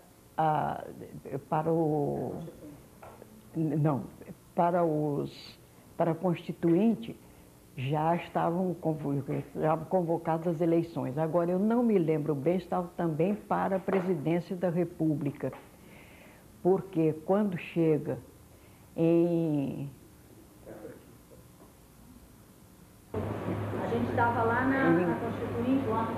a Constituinte, já estavam convocadas as eleições. Agora, eu não me lembro bem, estavam também para a presidência da República, porque quando chega em... A gente estava lá na Constituinte, lá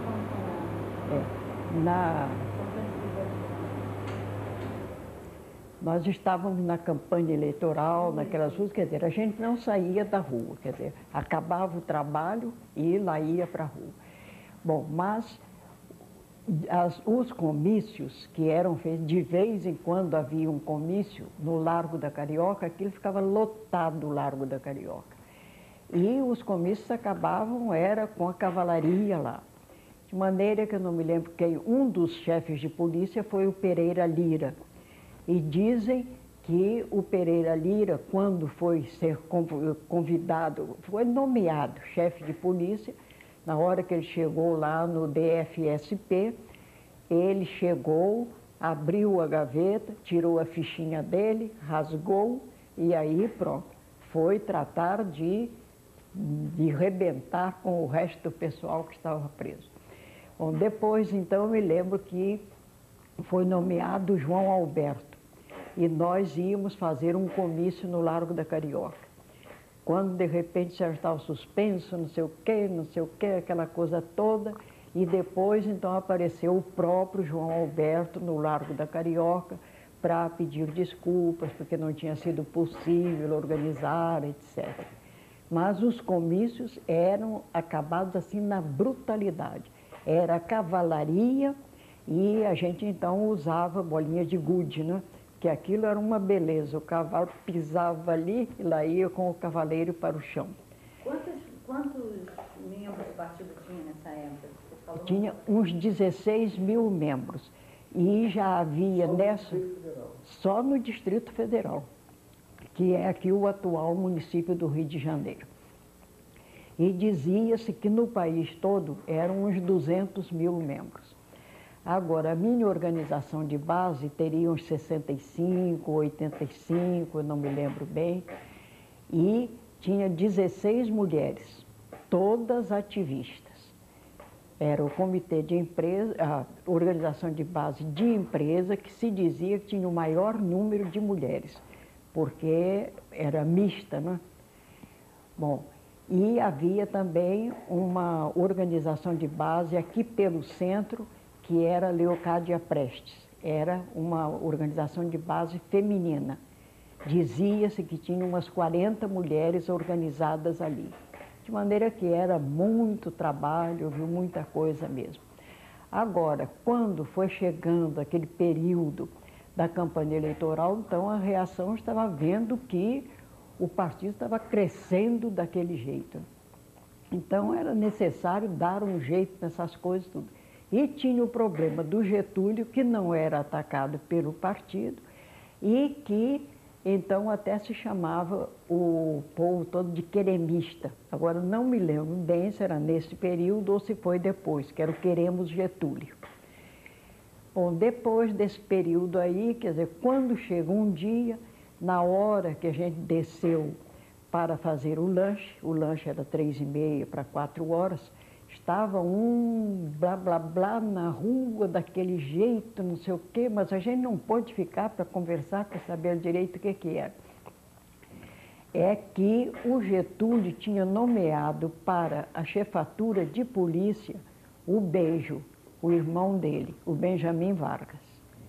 Nós estávamos na campanha eleitoral, naquelas ruas, quer dizer, a gente não saía da rua, quer dizer, acabava o trabalho e lá ia para a rua. Bom, mas os comícios que eram feitos, de vez em quando havia um comício no Largo da Carioca, aquilo ficava lotado o Largo da Carioca. E os comícios acabavam, era com a cavalaria lá. De maneira que eu não me lembro quem, um dos chefes de polícia foi o Pereira Lira. E dizem que o Pereira Lira, quando foi ser convidado, foi nomeado chefe de polícia, na hora que ele chegou lá no DFSP, ele chegou, abriu a gaveta, tirou a fichinha dele, rasgou e aí pronto, foi tratar de rebentar com o resto do pessoal que estava preso. Bom, depois então eu me lembro que foi nomeado João Alberto. E nós íamos fazer um comício no Largo da Carioca. Quando, de repente, já estava suspenso, não sei o quê, aquela coisa toda, e depois, então, apareceu o próprio João Alberto no Largo da Carioca para pedir desculpas, porque não tinha sido possível organizar, etc. Mas os comícios eram acabados assim na brutalidade. Era a cavalaria E a gente então usava bolinha de gude, né? Que aquilo era uma beleza, o cavalo pisava ali e lá ia com o cavaleiro para o chão. Quantos membros o partido tinha nessa época? Você falou Tinha uns 16 mil membros e já havia só no Distrito Federal, que é aqui o atual município do Rio de Janeiro. E dizia-se que no país todo eram uns 200 mil membros. Agora, a minha organização de base teria uns 65, 85, eu não me lembro bem, e tinha 16 mulheres, todas ativistas. Era o comitê de empresa, a organização de base de empresa, que se dizia que tinha o maior número de mulheres, porque era mista, né? Bom, e havia também uma organização de base aqui pelo centro, que era Leocádia Prestes. Era uma organização de base feminina. Dizia-se que tinha umas 40 mulheres organizadas ali. De maneira que era muito trabalho, viu, muita coisa mesmo. Agora, quando foi chegando aquele período da campanha eleitoral, então a reação estava vendo que o partido estava crescendo daquele jeito. Então era necessário dar um jeito nessas coisas tudo. E tinha o problema do Getúlio, que não era atacado pelo partido e que então até se chamava o povo todo de queremista. Agora não me lembro bem se era nesse período ou se foi depois, que era o Queremos Getúlio. Bom, depois desse período aí, quer dizer, quando chegou um dia, na hora que a gente desceu para fazer o lanche era 3h30 para 4h, estava um blá blá blá na rua daquele jeito, não sei o quê, mas a gente não pôde ficar para conversar, para saber direito o que era. É que o Getúlio tinha nomeado para a chefatura de polícia o Beijo, o irmão dele, o Benjamin Vargas.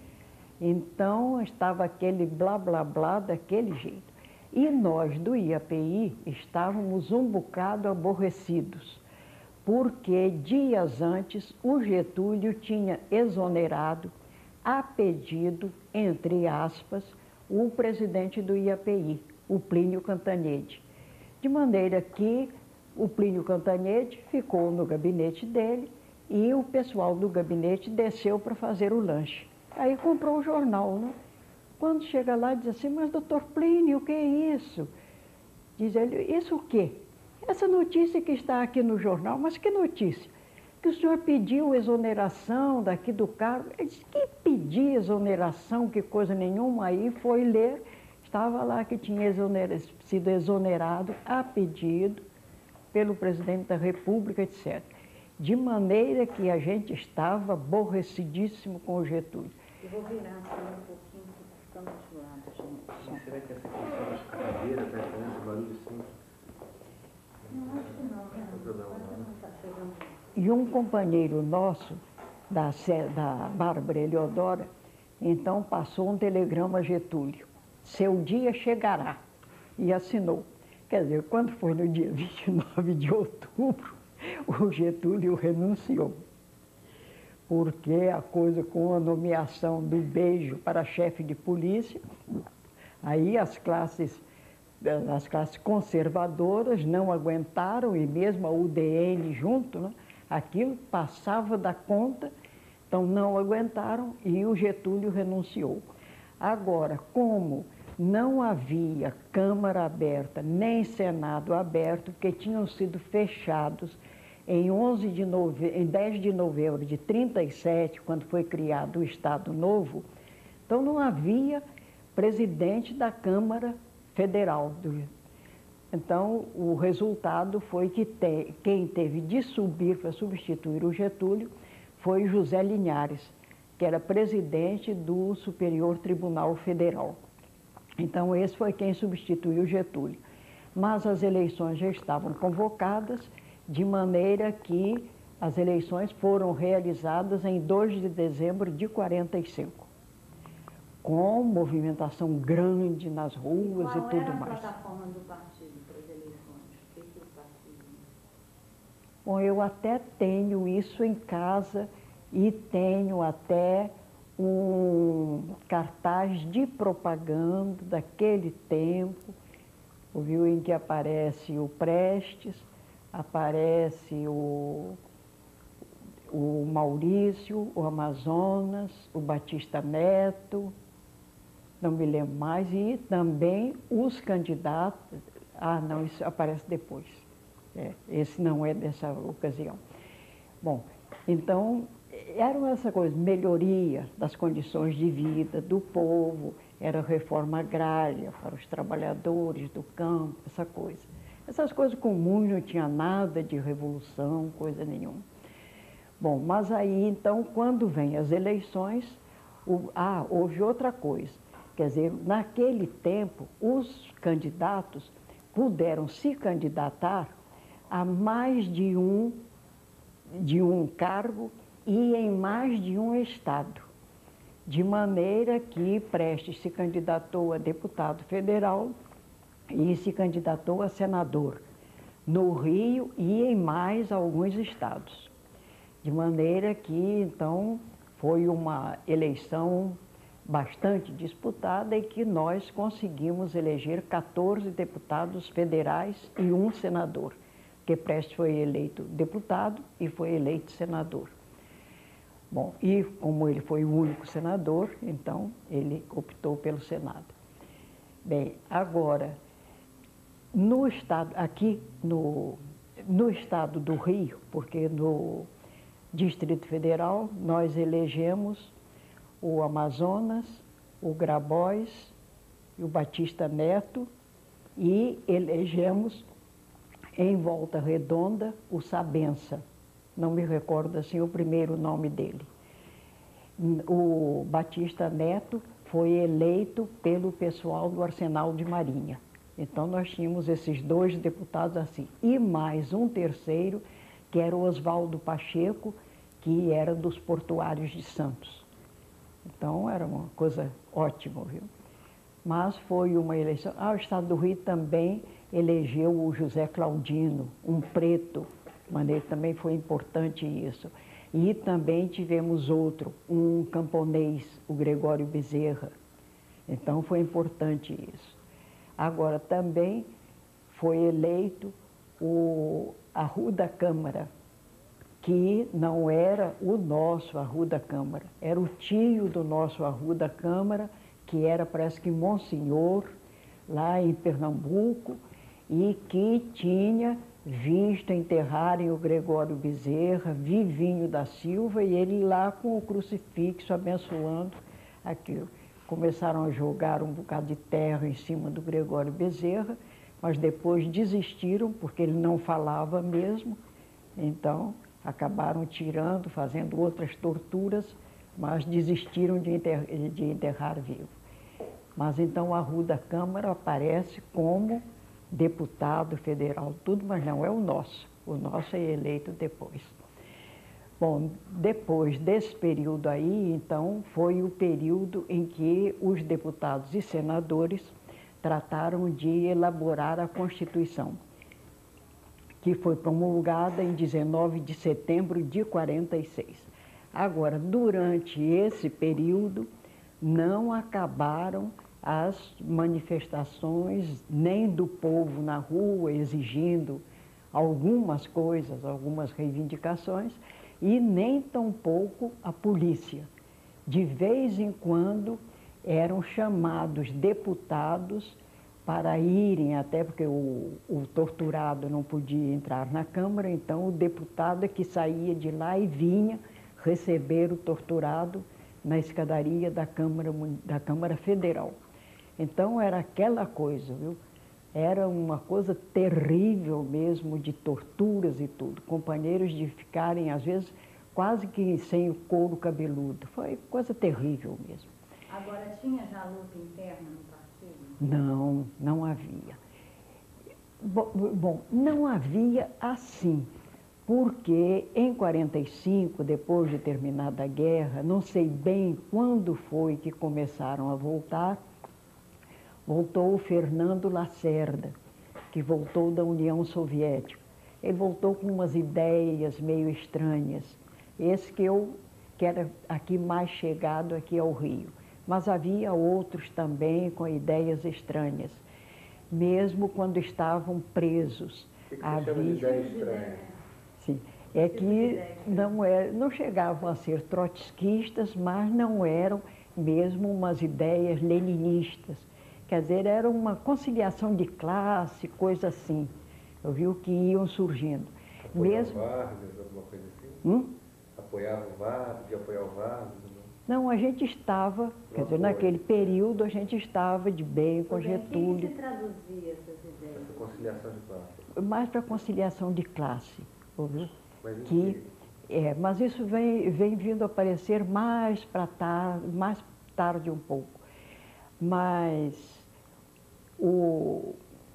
Então estava aquele blá blá blá daquele jeito. E nós do IAPI estávamos um bocado aborrecidos, porque dias antes o Getúlio tinha exonerado, a pedido, entre aspas, o presidente do IAPI, o Plínio Cantanhede. De maneira que o Plínio Cantanhede ficou no gabinete dele e o pessoal do gabinete desceu para fazer o lanche. Aí comprou o jornal, né? Quando chega lá, diz assim, mas doutor Plínio, o que é isso? Diz ele, isso o quê? Essa notícia que está aqui no jornal, mas que notícia? Que o senhor pediu exoneração daqui do cargo. Ele disse, que pedir exoneração, que coisa nenhuma. Aí foi ler, estava lá que tinha sido exonerado a pedido pelo presidente da República, etc. De maneira que a gente estava aborrecidíssimo com o Getúlio. Eu vou virar assim um pouquinho, porque ficamos de lado, gente. Será que essa questão das cadeiras está fazendo esse barulho sim? Não, acho que não, não está chegando. E um companheiro nosso, da Bárbara Eleodora, então passou um telegrama a Getúlio. Seu dia chegará. E assinou. Quer dizer, quando foi no dia 29 de outubro, o Getúlio renunciou. Porque a coisa com a nomeação do Beijo para chefe de polícia, aí as classes conservadoras não aguentaram, e mesmo a UDN junto, né? Aquilo passava da conta, então não aguentaram e o Getúlio renunciou. Agora, como não havia Câmara aberta, nem Senado aberto, porque tinham sido fechados em 10 de novembro de 1937, quando foi criado o Estado Novo, então não havia presidente da Câmara Federal. Então, o resultado foi que quem teve de subir para substituir o Getúlio foi José Linhares, que era presidente do Superior Tribunal Federal. Então, esse foi quem substituiu o Getúlio. Mas as eleições já estavam convocadas, de maneira que as eleições foram realizadas em 2 de dezembro de 1945, com movimentação grande nas ruas e tudo mais. Qual era a plataforma do partido para as eleições? O que o partido... Bom, eu até tenho isso em casa, e tenho até um cartaz de propaganda daquele tempo, viu, em que aparece o Prestes, aparece o Maurício, o Amazonas, o Batista Neto, não me lembro mais, e também os candidatos. Ah, não, isso aparece depois. Esse não é dessa ocasião. Bom, então, eram essa coisa, melhoria das condições de vida do povo, era reforma agrária para os trabalhadores do campo, essa coisa. Essas coisas comuns, não tinha nada de revolução, coisa nenhuma. Bom, mas aí, então, quando vem as eleições, houve outra coisa. Quer dizer, naquele tempo, os candidatos puderam se candidatar a mais de um cargo e em mais de um estado. De maneira que Prestes se candidatou a deputado federal e se candidatou a senador no Rio e em mais alguns estados. De maneira que, então, foi uma eleição bastante disputada e que nós conseguimos eleger 14 deputados federais e um senador, porque Prestes foi eleito deputado e foi eleito senador. Bom, e como ele foi o único senador, então ele optou pelo Senado. Bem, agora, no estado, aqui no estado do Rio, porque no Distrito Federal nós elegemos o Amazonas, o Grabois e o Batista Neto e elegemos em Volta Redonda o Sabença. Não me recordo assim o primeiro nome dele. O Batista Neto foi eleito pelo pessoal do Arsenal de Marinha. Então nós tínhamos esses dois deputados assim. E mais um terceiro, que era o Oswaldo Pacheco, que era dos Portuários de Santos. Então era uma coisa ótima, viu? Mas foi uma eleição. O estado do Rio também elegeu o José Claudino, um preto. De maneira que também foi importante isso. E também tivemos outro, um camponês, o Gregório Bezerra. Então foi importante isso. Agora também foi eleito o Arruda Câmara, que não era o nosso Arruda Câmara, era o tio do nosso Arruda Câmara, que era, parece que, monsenhor, lá em Pernambuco, e que tinha visto enterrarem o Gregório Bezerra, vivinho da Silva, e ele lá com o crucifixo abençoando aquilo. Começaram a jogar um bocado de terra em cima do Gregório Bezerra, mas depois desistiram, porque ele não falava mesmo, então acabaram tirando, fazendo outras torturas, mas desistiram de enterrar vivo. Mas então o Arruda Câmara aparece como deputado federal, tudo, mas não é o nosso. O nosso é eleito depois. Bom, depois desse período aí, então, foi o período em que os deputados e senadores trataram de elaborar a Constituição, que foi promulgada em 19 de setembro de 46. Agora, durante esse período, não acabaram as manifestações nem do povo na rua exigindo algumas coisas, algumas reivindicações, e nem tampouco a polícia. De vez em quando eram chamados deputados para irem, até porque o torturado não podia entrar na Câmara, então o deputado é que saía de lá e vinha receber o torturado na escadaria da Câmara Federal. Então era aquela coisa, viu? Era uma coisa terrível mesmo, de torturas e tudo. Companheiros de ficarem, às vezes, quase que sem o couro cabeludo. Foi coisa terrível mesmo. Agora, tinha já luta interna no partido? Não, não havia. Bom, não havia assim, porque em 45, depois de terminada a guerra, não sei bem quando foi que começaram a voltar, voltou o Fernando Lacerda, que voltou da União Soviética. Ele voltou com umas ideias meio estranhas. Esse que eu que era aqui mais chegado aqui ao Rio. Mas havia outros também com ideias estranhas, mesmo quando estavam presos. O que você chama de ideia estranha? Sim, é que não chegavam a ser trotskistas, mas não eram mesmo umas ideias leninistas. Quer dizer, era uma conciliação de classe, coisa assim, eu vi o que iam surgindo. Mesmo Vargas, alguma coisa assim? Apoiava o Vargas, de apoiar o Vargas? Não, a gente estava, quer dizer, naquele período a gente estava de bem com Getúlio. O que se traduzia essas ideias? Essa conciliação de classe? Mais para conciliação de classe, ouviu? Mas, mas isso vem vindo a aparecer mais tarde um pouco. Mas o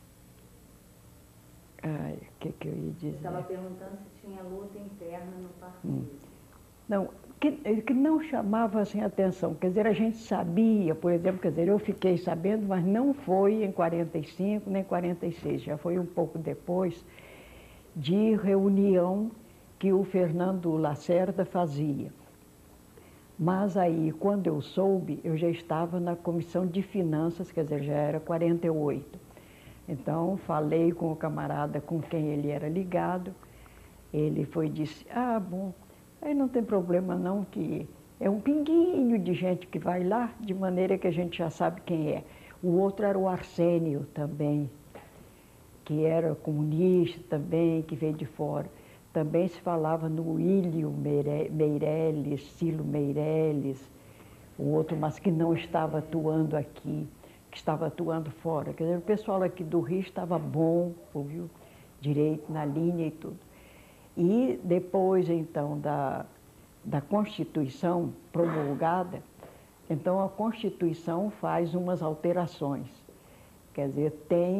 que eu ia dizer? Você estava perguntando se tinha luta interna no partido. Não, que não chamava assim a atenção. Quer dizer, a gente sabia, por exemplo, quer dizer, eu fiquei sabendo, mas não foi em 45 nem 46, já foi um pouco depois, de reunião que o Fernando Lacerda fazia. Mas aí, quando eu soube, eu já estava na Comissão de Finanças, quer dizer, já era 48. Então, falei com o camarada com quem ele era ligado, ele foi e disse, bom, aí não tem problema não, que é um pinguinho de gente que vai lá, de maneira que a gente já sabe quem é. O outro era o Arsênio também, que era comunista também, que veio de fora. Também se falava no Ílio Meirelles, Cilo Meirelles, o outro, mas que não estava atuando aqui, que estava atuando fora. Quer dizer, o pessoal aqui do Rio estava bom, ouviu? Direito na linha e tudo. E depois, então, da Constituição promulgada, então a Constituição faz umas alterações. Quer dizer,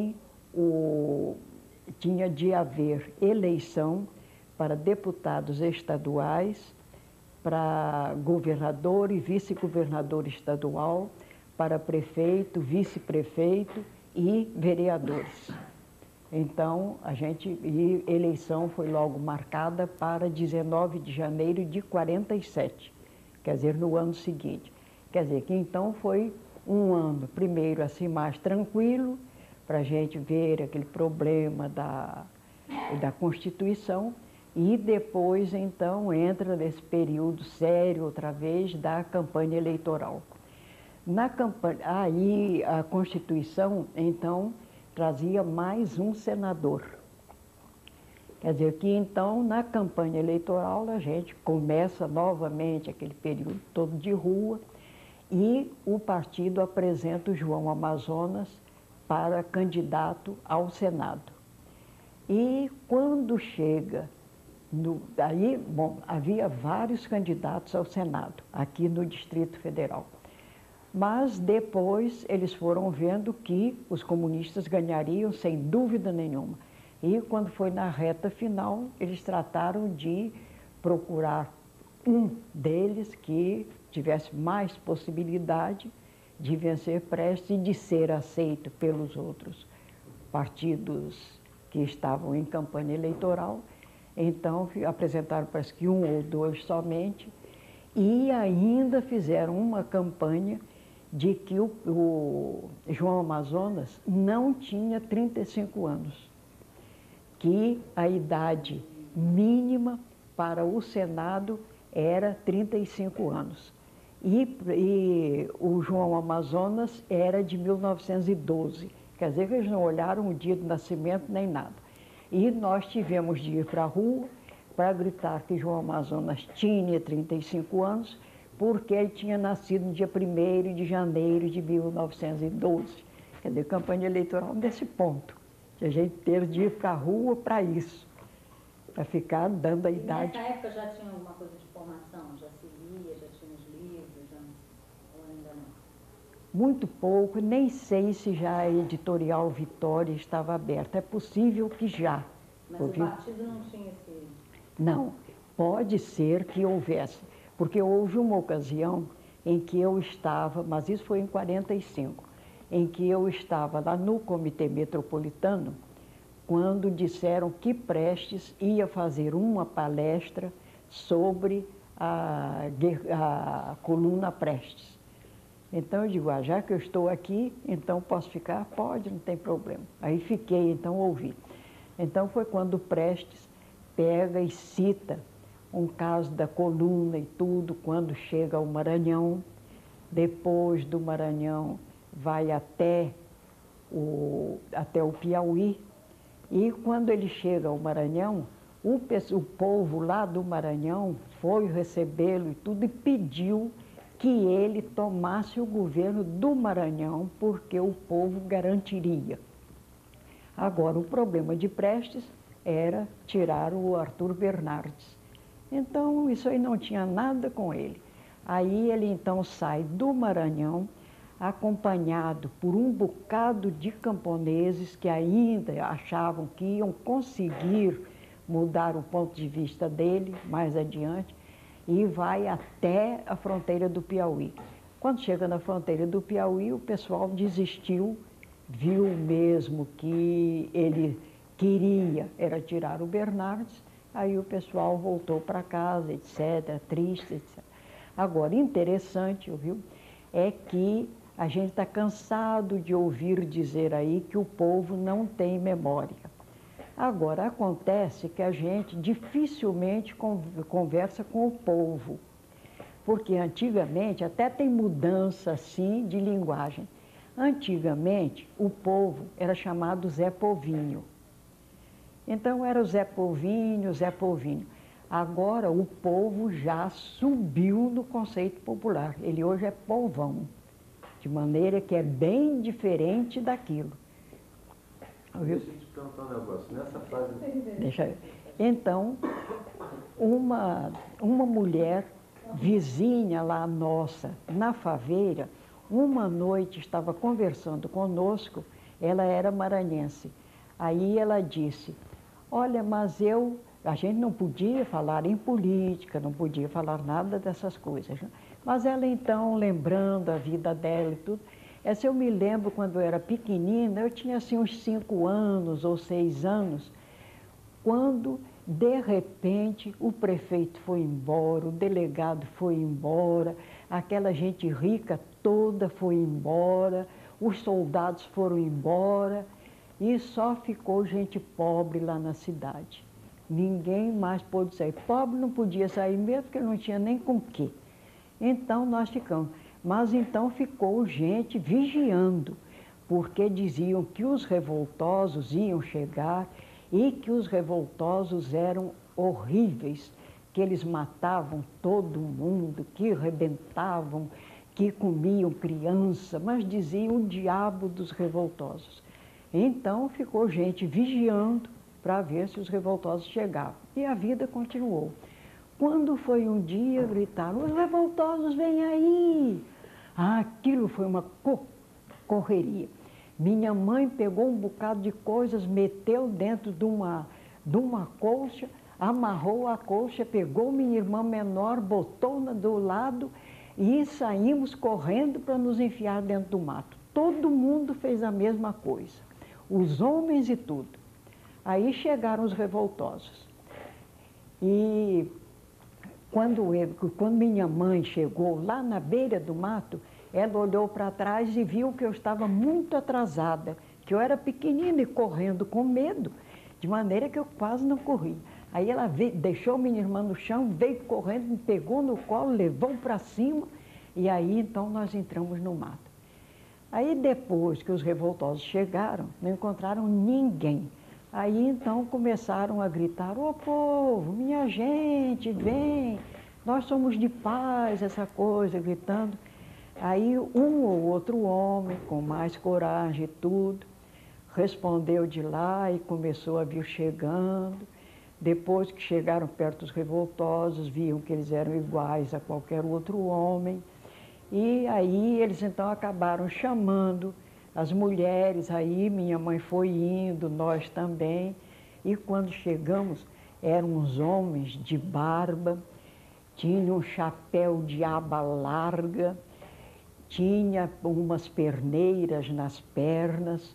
tinha de haver eleição para deputados estaduais, para governador e vice-governador estadual, para prefeito, vice-prefeito e vereadores. Então, eleição foi logo marcada para 19 de janeiro de 47, quer dizer, no ano seguinte. Quer dizer, que então foi um ano, primeiro assim, mais tranquilo, para a gente ver aquele problema da Constituição, e depois, então, entra nesse período sério, outra vez, da campanha eleitoral. Na campanha, aí a Constituição, então, trazia mais um senador. Quer dizer que, então, na campanha eleitoral, a gente começa novamente aquele período todo de rua e o partido apresenta o João Amazonas para candidato ao Senado. E quando chega, havia vários candidatos ao Senado, aqui no Distrito Federal. Mas depois eles foram vendo que os comunistas ganhariam sem dúvida nenhuma. E quando foi na reta final, eles trataram de procurar um deles que tivesse mais possibilidade de vencer Prestes e de ser aceito pelos outros partidos que estavam em campanha eleitoral. Então, apresentaram parece que um ou dois somente e ainda fizeram uma campanha de que o João Amazonas não tinha 35 anos, que a idade mínima para o Senado era 35 anos. E o João Amazonas era de 1912, quer dizer que eles não olharam o dia do nascimento nem nada. E nós tivemos de ir para a rua para gritar que João Amazonas tinha 35 anos, porque ele tinha nascido no dia 1º de janeiro de 1912. Quer dizer, campanha eleitoral nesse ponto, de a gente ter de ir para a rua para isso, para ficar dando a idade. Nessa época já tinha alguma coisa de formação? Já se lia, já tinha os livros, ou ainda não? Muito pouco, nem sei se já a editorial Vitória estava aberta. É possível que já. Mas o partido não tinha esse... Não, pode ser que houvesse, porque houve uma ocasião em que eu estava, mas isso foi em 45, em que eu estava lá no Comitê Metropolitano, quando disseram que Prestes ia fazer uma palestra sobre a coluna Prestes. Então eu digo, já que eu estou aqui, então posso ficar? Pode, não tem problema. Aí fiquei, então ouvi. Então foi quando Prestes pega e cita um caso da coluna e tudo, quando chega ao Maranhão. Depois do Maranhão vai até o Piauí. E quando ele chega ao Maranhão, o povo lá do Maranhão foi recebê-lo e tudo e pediu que ele tomasse o governo do Maranhão, porque o povo garantiria. Agora, o problema de Prestes era tirar o Arthur Bernardes. Então, isso aí não tinha nada com ele. Aí ele então sai do Maranhão, acompanhado por um bocado de camponeses que ainda achavam que iam conseguir mudar o ponto de vista dele mais adiante, e vai até a fronteira do Piauí. Quando chega na fronteira do Piauí, o pessoal desistiu, viu mesmo que ele queria era tirar o Bernardes, aí o pessoal voltou para casa, etc., triste, etc. Agora, interessante, viu, é que a gente está cansado de ouvir dizer aí que o povo não tem memória. Agora, acontece que a gente dificilmente conversa com o povo, porque antigamente, até tem mudança assim de linguagem. Antigamente, o povo era chamado Zé Povinho. Então, era o Zé Povinho, Zé Povinho. Agora, o povo já subiu no conceito popular. Ele hoje é povão, de maneira que é bem diferente daquilo. Deixa eu te perguntar um negócio. Nessa fase... Deixa eu... Então, uma mulher vizinha lá nossa, na Faveira, uma noite estava conversando conosco, ela era maranhense. Aí ela disse, olha, mas a gente não podia falar em política, não podia falar nada dessas coisas. Mas ela então, lembrando a vida dela e tudo, eu me lembro quando eu era pequenina, eu tinha assim uns 5 anos ou 6 anos, quando de repente o prefeito foi embora, o delegado foi embora, aquela gente rica toda foi embora, os soldados foram embora e só ficou gente pobre lá na cidade. Ninguém mais pôde sair. Pobre não podia sair mesmo porque não tinha nem com o quê. Então nós ficamos. Mas então ficou gente vigiando, porque diziam que os revoltosos iam chegar e que os revoltosos eram horríveis, que eles matavam todo mundo, que arrebentavam, que comiam criança, mas diziam o diabo dos revoltosos. Então ficou gente vigiando para ver se os revoltosos chegavam. E a vida continuou. Quando foi um dia, gritaram, os revoltosos vêm aí! Aquilo foi uma correria. Minha mãe pegou um bocado de coisas, meteu dentro de uma colcha, amarrou a colcha, pegou minha irmã menor, botou do lado e saímos correndo para nos enfiar dentro do mato. Todo mundo fez a mesma coisa, os homens e tudo. Aí chegaram os revoltosos. E quando minha mãe chegou lá na beira do mato, ela olhou para trás e viu que eu estava muito atrasada, que eu era pequenina e correndo com medo, de maneira que eu quase não corri. Aí ela deixou minha irmã no chão, veio correndo, me pegou no colo, levou para cima, e aí então nós entramos no mato. Aí depois que os revoltosos chegaram, não encontraram ninguém. Aí então começaram a gritar, ô povo, minha gente, vem, nós somos de paz, essa coisa, gritando. Aí um ou outro homem, com mais coragem e tudo, respondeu de lá e começou a vir chegando. Depois que chegaram perto dos revoltosos, viam que eles eram iguais a qualquer outro homem. E aí eles então acabaram chamando as mulheres, aí minha mãe foi indo, nós também. E quando chegamos, eram uns homens de barba, tinham um chapéu de aba larga, tinha umas perneiras nas pernas,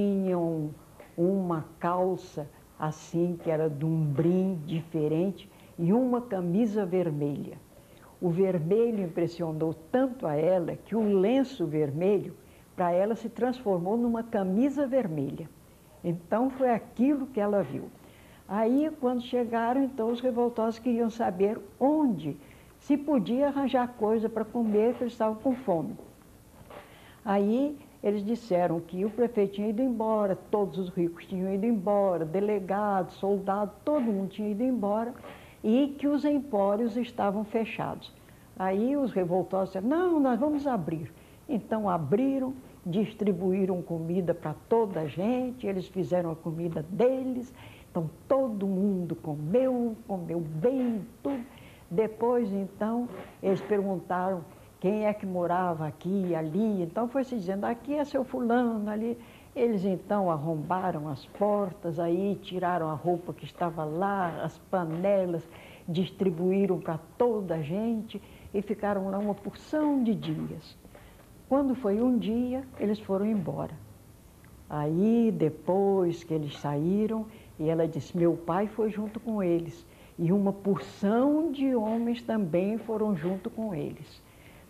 tinham uma calça assim que era de um brim diferente e uma camisa vermelha. O vermelho impressionou tanto a ela que o lenço vermelho, para ela, se transformou numa camisa vermelha. Então, foi aquilo que ela viu. Aí, quando chegaram, então, os revoltosos queriam saber onde se podia arranjar coisa para comer, porque eles estavam com fome. Aí, eles disseram que o prefeito tinha ido embora, todos os ricos tinham ido embora, delegados, soldados, todo mundo tinha ido embora, e que os empórios estavam fechados. Aí os revoltosos disseram, não, nós vamos abrir. Então abriram, distribuíram comida para toda a gente, eles fizeram a comida deles, então todo mundo comeu, comeu bem, tudo. Depois, então, eles perguntaram quem é que morava aqui e ali, então foi se dizendo, aqui é seu fulano, ali. Eles então arrombaram as portas, aí tiraram a roupa que estava lá, as panelas, distribuíram para toda a gente e ficaram lá uma porção de dias. Quando foi um dia, eles foram embora. Aí, depois que eles saíram, e ela disse, meu pai foi junto com eles, e uma porção de homens também foram junto com eles.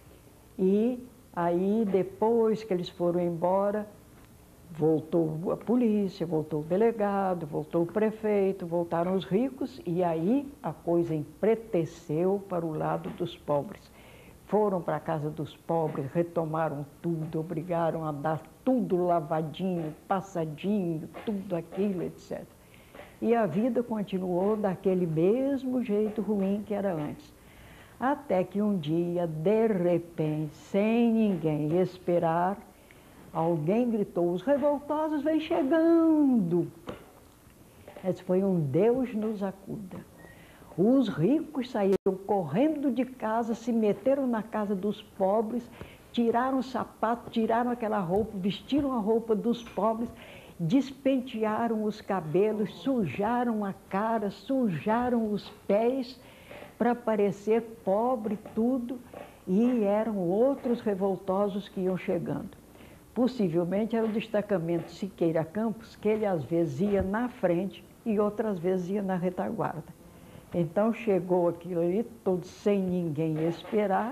E aí, depois que eles foram embora, voltou a polícia, voltou o delegado, voltou o prefeito, voltaram os ricos, e aí a coisa empreteceu para o lado dos pobres. Foram para a casa dos pobres, retomaram tudo, obrigaram a dar tudo lavadinho, passadinho, tudo aquilo, etc. E a vida continuou daquele mesmo jeito ruim que era antes. Até que um dia, de repente, sem ninguém esperar, alguém gritou, os revoltosos vêm chegando. Esse foi um Deus nos acuda. Os ricos saíram correndo de casa, se meteram na casa dos pobres, tiraram o sapato, tiraram aquela roupa, vestiram a roupa dos pobres, despentearam os cabelos, sujaram a cara, sujaram os pés, para parecer pobre tudo, e eram outros revoltosos que iam chegando. Possivelmente era o destacamento Siqueira Campos, que ele às vezes ia na frente e outras vezes ia na retaguarda. Então chegou aquilo ali, todos sem ninguém esperar,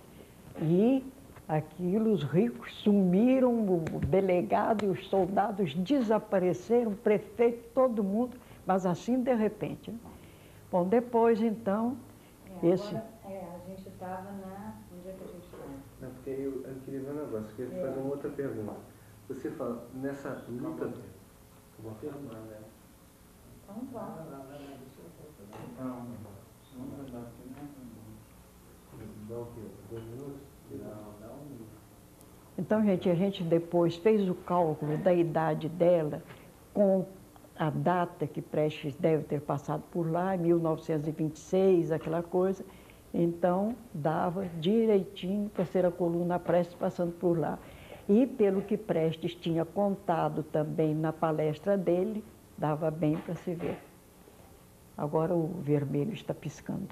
e aquilo, os ricos sumiram, o delegado e os soldados desapareceram, o prefeito, todo mundo, mas assim de repente. Bom, depois então, agora, a gente estava na... Onde é que a gente estava? Não, porque eu queria ver um negócio, eu queria fazer uma outra pergunta. Você fala, nessa luta... Uma pergunta, né? Então, vamos. Dá o quê? 2 minutos? Dá 1 minuto. Então, gente, a gente depois fez o cálculo da idade dela com a data que Prestes deve ter passado por lá, 1926, aquela coisa. Então, dava direitinho para ser a coluna Prestes passando por lá. E pelo que Prestes tinha contado também na palestra dele, dava bem para se ver. Agora o vermelho está piscando.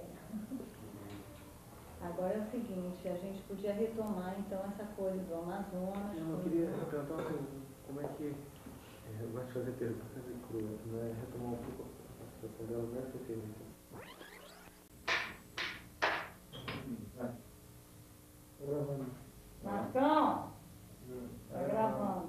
Agora é o seguinte, a gente podia retomar então essa coisa do Amazonas. Eu queria perguntar assim, como é que... Eu gosto de fazer perguntas cruas, né? Retomar um pouco a situação dela, não é essa pergunta. Tá gravando. Marcão, tá gravando.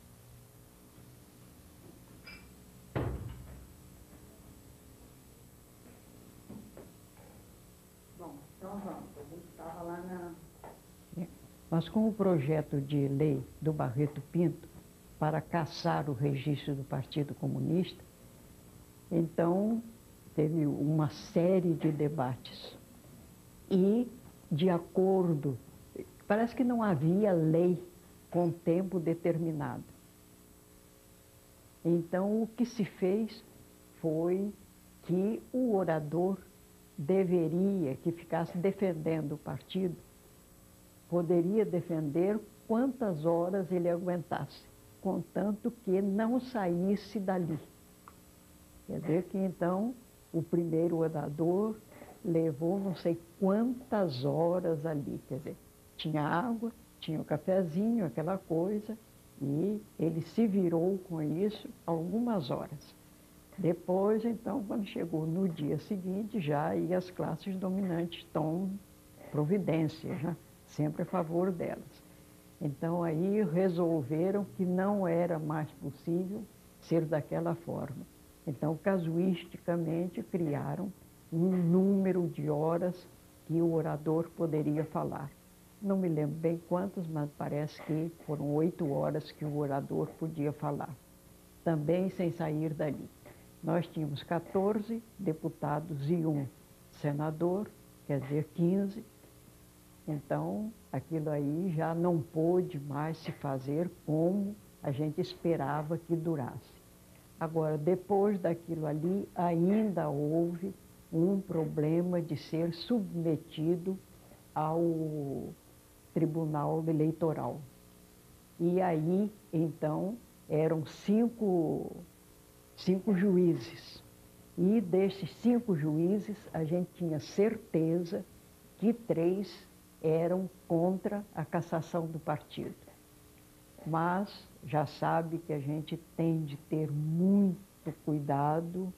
Bom, então vamos. A gente estava lá na... Mas com o projeto de lei do Barreto Pinto para cassar o registro do Partido Comunista, então teve uma série de debates. E, de acordo, parece que não havia lei com tempo determinado. Então, o que se fez foi que o orador deveria, que ficasse defendendo o partido, poderia defender quantas horas ele aguentasse, contanto que não saísse dali. Quer dizer que, então, o primeiro orador levou não sei quantas horas ali, quer dizer, tinha água, tinha o cafezinho, aquela coisa, e ele se virou com isso algumas horas. Depois, então, quando chegou no dia seguinte, já aí as classes dominantes tomam providências, né? Sempre a favor delas. Então, aí resolveram que não era mais possível ser daquela forma. Então, casuisticamente, criaram um número de horas que o orador poderia falar. Não me lembro bem quantas, mas parece que foram 8 horas que o orador podia falar, também sem sair dali. Nós tínhamos 14 deputados e um senador, quer dizer, 15. Então, aquilo aí já não pôde mais se fazer como a gente esperava que durasse. Agora, depois daquilo ali, ainda houve um problema de ser submetido ao Tribunal Eleitoral. E aí, então, eram cinco juízes. E desses 5 juízes, a gente tinha certeza que 3 eram contra a cassação do partido. Mas já sabe que a gente tem de ter muito cuidado,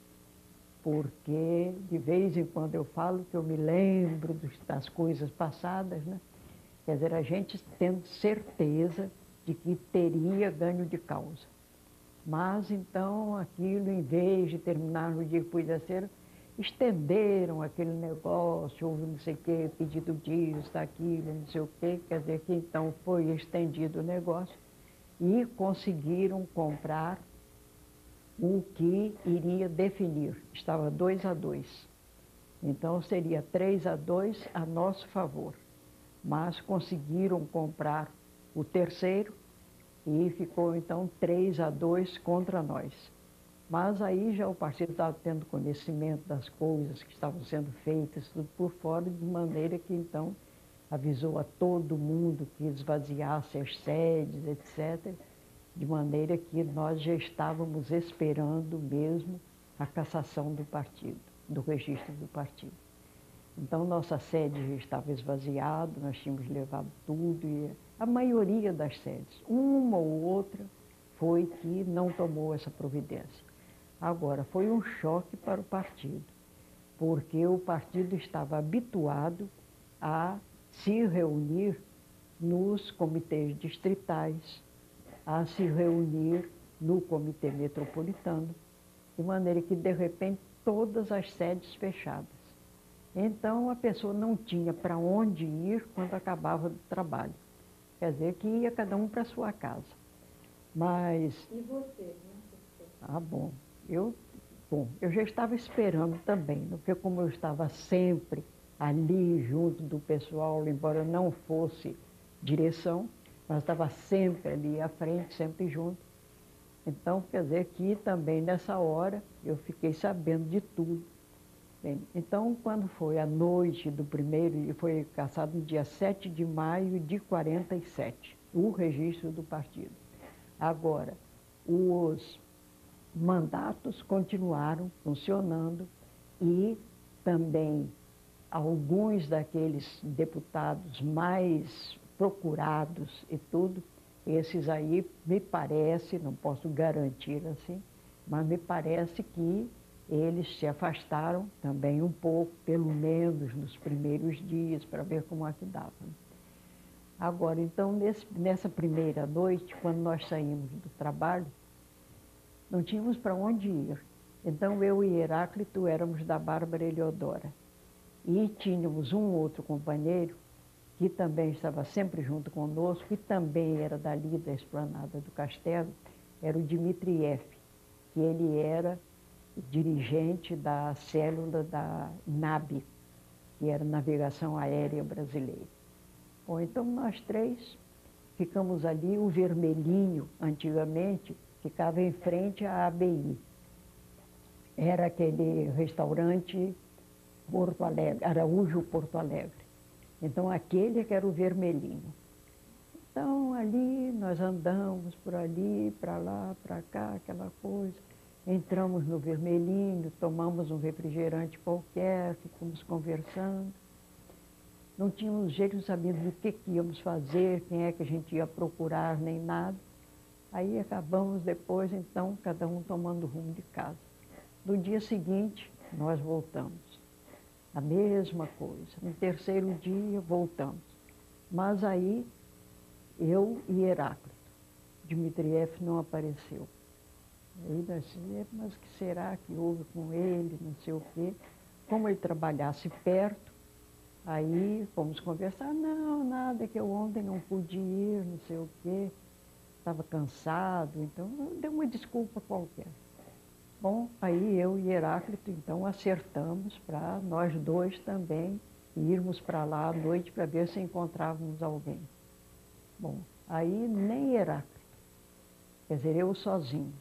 porque de vez em quando eu falo que eu me lembro das coisas passadas, né? Quer dizer, a gente tendo certeza de que teria ganho de causa. Mas então aquilo, em vez de terminar no dia que podia ser, estenderam aquele negócio, houve não sei o quê, pedido disso, daquilo, não sei o quê, quer dizer que então foi estendido o negócio e conseguiram comprar o que iria definir. Estava 2-2. Então seria 3-2 a nosso favor. Mas conseguiram comprar o terceiro e ficou então 3-2 contra nós. Mas aí já o partido estava tendo conhecimento das coisas que estavam sendo feitas, tudo por fora, de maneira que então avisou a todo mundo que esvaziasse as sedes, etc., de maneira que nós já estávamos esperando mesmo a cassação do partido, do registro do partido. Então, nossa sede já estava esvaziada, nós tínhamos levado tudo, e a maioria das sedes, uma ou outra, foi que não tomou essa providência. Agora, foi um choque para o partido, porque o partido estava habituado a se reunir nos comitês distritais, a se reunir no comitê metropolitano, de maneira que, de repente, todas as sedes fechadas. Então, a pessoa não tinha para onde ir quando acabava do trabalho. Quer dizer, que ia cada um para a sua casa. Mas... E você? Bom. Eu já estava esperando também, porque como eu estava sempre ali junto do pessoal, embora não fosse direção, mas estava sempre ali à frente, sempre junto. Então, quer dizer que também nessa hora eu fiquei sabendo de tudo. Bem, então, quando foi a noite do primeiro, e foi cassado no dia 7 de maio de 47, o registro do partido. Agora, os mandatos continuaram funcionando e também alguns daqueles deputados mais procurados e tudo, esses aí me parece, não posso garantir assim, mas me parece que eles se afastaram também um pouco, pelo menos nos primeiros dias, para ver como é que dava. Agora, então, nessa primeira noite, quando nós saímos do trabalho, não tínhamos para onde ir. Então, eu e Heráclito éramos da Bárbara Eleodora. E tínhamos um outro companheiro, que também estava sempre junto conosco, e também era dali da esplanada do castelo, era o Dmitriev, que ele era dirigente da célula da NAB, que era Navegação Aérea Brasileira. Bom, então nós 3 ficamos ali, o Vermelhinho, antigamente, ficava em frente à ABI. Era aquele restaurante Porto Alegre, Araújo Porto Alegre. Então aquele que era o Vermelhinho. Então ali nós andamos por ali, para lá, para cá, aquela coisa. Entramos no Vermelhinho, tomamos um refrigerante qualquer, ficamos conversando. Não tínhamos jeito, não sabíamos o que íamos fazer, quem é que a gente ia procurar, nem nada. Aí acabamos depois, então, cada um tomando rumo de casa. No dia seguinte, nós voltamos. A mesma coisa. No terceiro dia, voltamos. Mas aí, eu e Heráclito. Dmitriev não apareceu. Aí nós dizemos, mas o que será que houve com ele, não sei o quê. Como ele trabalhasse perto, aí fomos conversar, não, nada, que eu ontem não pude ir, não sei o quê, estava cansado, então deu uma desculpa qualquer. Bom, aí eu e Heráclito, então, acertamos para nós dois também irmos para lá à noite para ver se encontrávamos alguém. Bom, aí nem Heráclito, quer dizer, eu sozinho.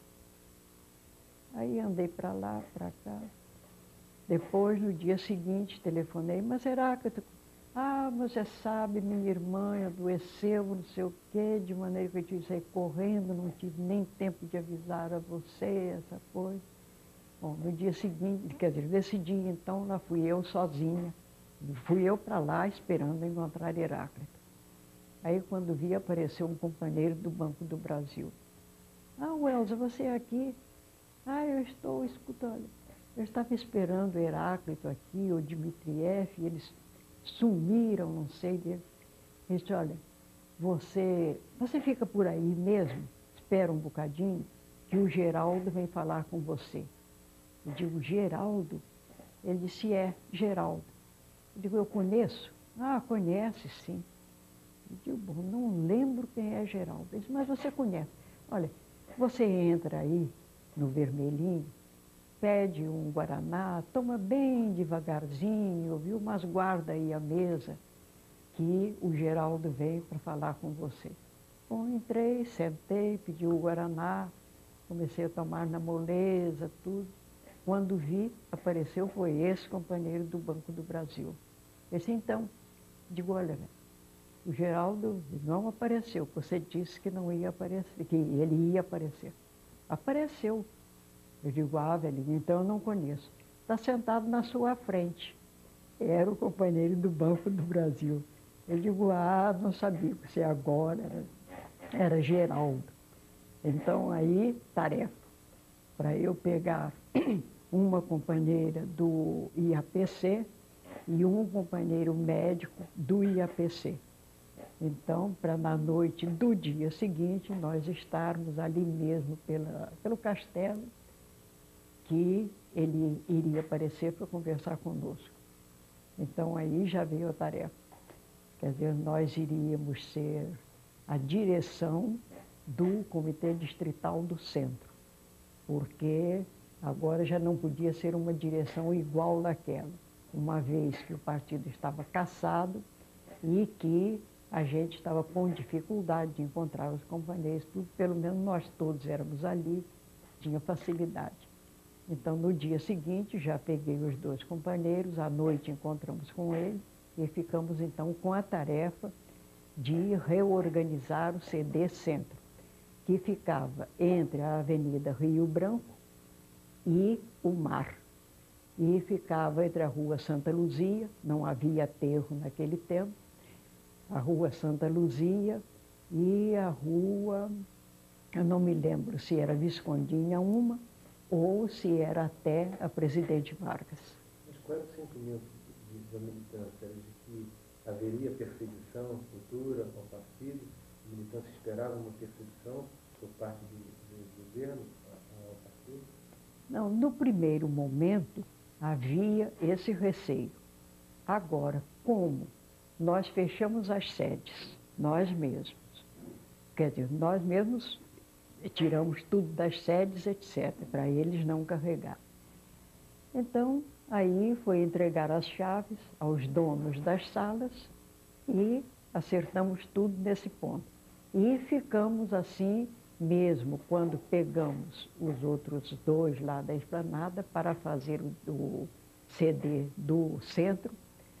Aí andei para lá, para cá. Depois, no dia seguinte, telefonei, mas Heráclito, você sabe, minha irmã adoeceu, não sei o quê, de maneira que eu tive que sair correndo, não tive nem tempo de avisar a você, essa coisa. Bom, no dia seguinte, quer dizer, nesse dia, então, lá fui eu sozinha. Fui eu para lá esperando encontrar Heráclito. Aí, quando vi, apareceu um companheiro do Banco do Brasil. Welza, você é aqui? Eu estou escutando. Eu estava esperando o Heráclito aqui, o Dmitriev, e eles sumiram, não sei dele. Ele disse, olha, você fica por aí mesmo, espera um bocadinho, que o Geraldo vem falar com você. Eu digo, Geraldo? Ele disse, Geraldo. Eu digo, eu conheço? Conhece, sim. Eu digo, bom, não lembro quem é Geraldo. Ele disse, mas você conhece. Olha, você entra aí no Vermelhinho, pede um guaraná, toma bem devagarzinho, viu? Mas guarda aí a mesa, que o Geraldo veio para falar com você. Bom, entrei, sentei, pedi o guaraná, comecei a tomar na moleza, tudo. Quando vi, apareceu, foi esse companheiro do Banco do Brasil. Esse então, digo, olha, o Geraldo não apareceu, você disse que não ia aparecer, que ele ia aparecer. Apareceu. Eu digo, velhinho, então eu não conheço. Está sentado na sua frente. Era o companheiro do Banco do Brasil. Eu digo, não sabia que você agora era Geraldo. Então aí, tarefa, para eu pegar uma companheira do IAPC e um companheiro médico do IAPC. Então, para na noite do dia seguinte, nós estarmos ali mesmo pelo castelo, que ele iria aparecer para conversar conosco. Então, aí já veio a tarefa. Quer dizer, nós iríamos ser a direção do Comitê Distrital do Centro, porque agora já não podia ser uma direção igual daquela, uma vez que o partido estava cassado e que a gente estava com dificuldade de encontrar os companheiros, tudo, pelo menos nós todos éramos ali, tinha facilidade. Então, no dia seguinte, já peguei os dois companheiros, à noite encontramos com ele e ficamos, então, com a tarefa de reorganizar o CD Centro, que ficava entre a Avenida Rio Branco e o mar. E ficava entre a Rua Santa Luzia, não havia aterro naquele tempo, a Rua Santa Luzia e a Rua, eu não me lembro se era Viscondinha uma, ou se era até a Presidente Vargas. Mas qual é o sentimento da militância? De que haveria perseguição futura ao partido? A militância esperava uma perseguição por parte do governo ao partido? Não, no primeiro momento havia esse receio. Agora, como nós fechamos as sedes, nós mesmos, quer dizer, nós mesmos tiramos tudo das sedes, etc., para eles não carregar. Então, aí foi entregar as chaves aos donos das salas e acertamos tudo nesse ponto. E ficamos assim, mesmo quando pegamos os outros dois lá da esplanada para fazer o CD do centro,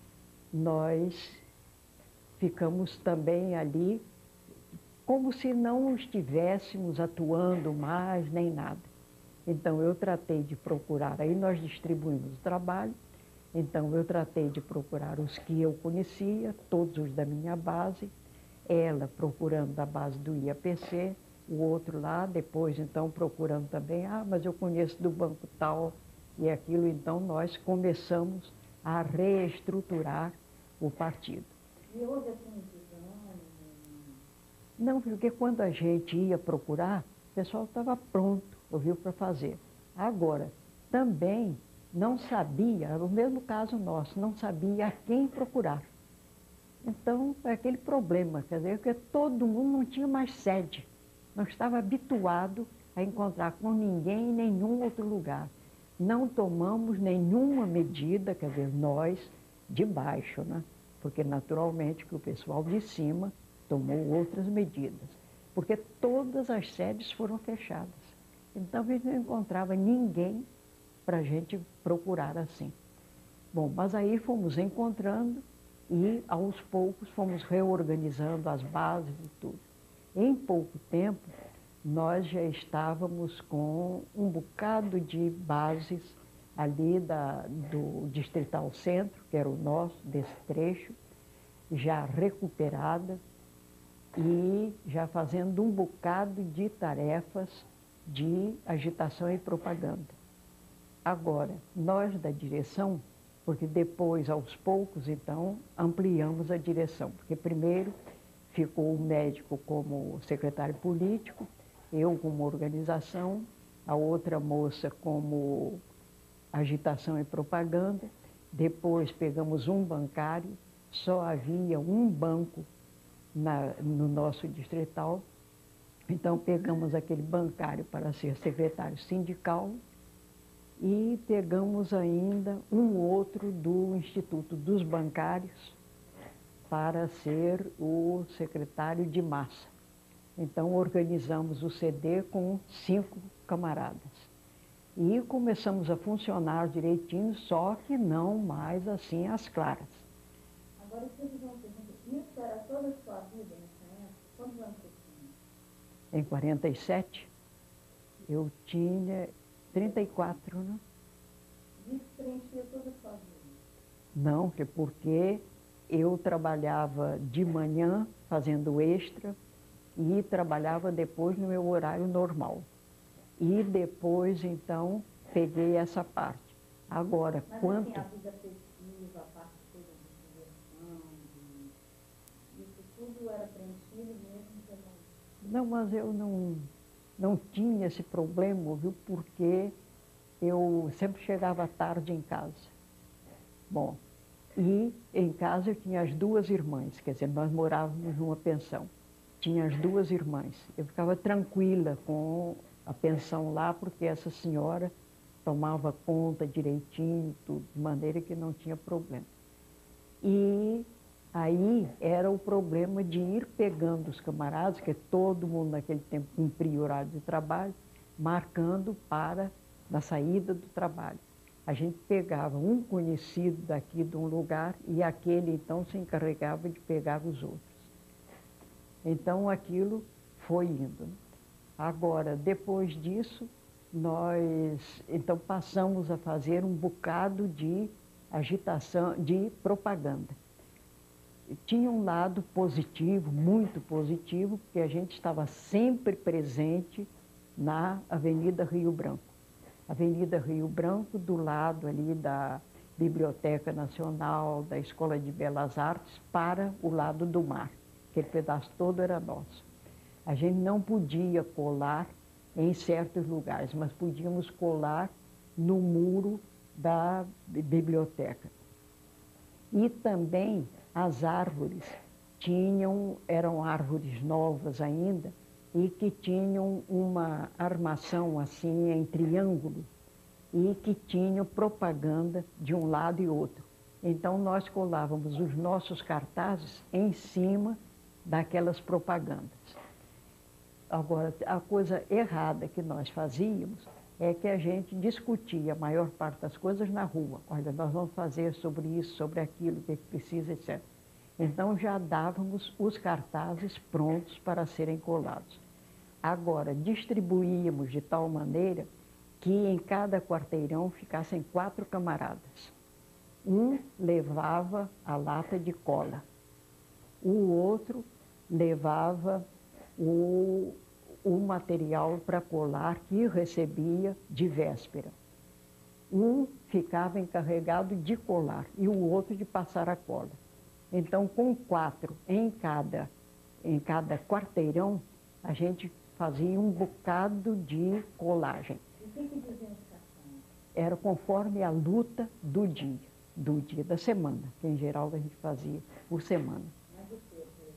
nós ficamos também ali como se não estivéssemos atuando mais nem nada. Então, eu tratei de procurar, aí nós distribuímos o trabalho, então eu tratei de procurar os que eu conhecia, todos os da minha base, ela procurando da base do IAPC, o outro lá, depois então procurando também, mas eu conheço do banco tal, E aquilo, então, nós começamos a reestruturar o partido. E hoje, assim, desânimo? Não, porque quando a gente ia procurar, o pessoal estava pronto, ouviu, para fazer. Agora, também não sabia, era o mesmo caso nosso, não sabia a quem procurar. Então, é aquele problema, quer dizer, que todo mundo não tinha mais sede, não estava habituado a encontrar com ninguém em nenhum outro lugar. Não tomamos nenhuma medida, quer dizer, nós de baixo, né? Porque naturalmente que o pessoal de cima tomou outras medidas, porque todas as sedes foram fechadas. Então, a gente não encontrava ninguém para a gente procurar assim. Bom, mas aí fomos encontrando e, aos poucos, fomos reorganizando as bases e tudo. Em pouco tempo, nós já estávamos com um bocado de bases ali do Distrital Centro, que era o nosso, desse trecho, já recuperada e já fazendo um bocado de tarefas de agitação e propaganda. Agora, nós da direção, porque depois, aos poucos, então, ampliamos a direção, porque primeiro ficou o médico como secretário político, eu como organização, a outra moça como agitação e propaganda, depois pegamos um bancário, só havia um banco no nosso distrital, então pegamos aquele bancário para ser secretário sindical e pegamos ainda um outro do Instituto dos Bancários para ser o secretário de massa. Então organizamos o CD com 5 camaradas. E começamos a funcionar direitinho, só que não mais assim às claras. Agora, eu fiz uma pergunta. Isso era toda a sua vida nessa época? Quantos anos você tinha? Em 47, eu tinha 34, né? Isso preenchia toda a sua vida? Não, porque eu trabalhava de manhã fazendo extra e trabalhava depois no meu horário normal. E depois, então, peguei essa parte. Agora, mas, quanto... Assim, a vida festiva, a parte toda de diversão, isso tudo era preenchido mesmo? Não, mas eu não tinha esse problema, viu? Porque eu sempre chegava tarde em casa. Bom, e em casa eu tinha as 2 irmãs, quer dizer, nós morávamos numa pensão. Tinha as 2 irmãs. Eu ficava tranquila com a pensão lá, porque essa senhora tomava conta direitinho, tudo, de maneira que não tinha problema. E aí era o problema de ir pegando os camaradas, que todo mundo naquele tempo cumpria horário de trabalho, marcando para na saída do trabalho. A gente pegava um conhecido daqui de um lugar e aquele então se encarregava de pegar os outros. Então aquilo foi indo. Agora, depois disso, nós então passamos a fazer um bocado de agitação, de propaganda. Tinha um lado positivo, muito positivo, porque a gente estava sempre presente na Avenida Rio Branco. Avenida Rio Branco, do lado ali da Biblioteca Nacional, da Escola de Belas Artes, para o lado do mar. Aquele pedaço todo era nosso. A gente não podia colar em certos lugares, mas podíamos colar no muro da biblioteca. E também as árvores eram árvores novas ainda, e que tinham uma armação assim em triângulo, e que tinham propaganda de um lado e outro. Então nós colávamos os nossos cartazes em cima daquelas propagandas. Agora, a coisa errada que nós fazíamos é que a gente discutia a maior parte das coisas na rua. Olha, nós vamos fazer sobre isso, sobre aquilo, o que precisa, etc. Então já dávamos os cartazes prontos para serem colados. Agora, distribuíamos de tal maneira que em cada quarteirão ficassem 4 camaradas. Um levava a lata de cola, o outro levava o material para colar que recebia de véspera. um ficava encarregado de colar e o outro de passar a cola. Então, com 4 em cada quarteirão, a gente fazia um bocado de colagem. E o que dizia a indicação? Era conforme a luta do dia da semana, que em geral a gente fazia por semana. Mas o que, por exemplo?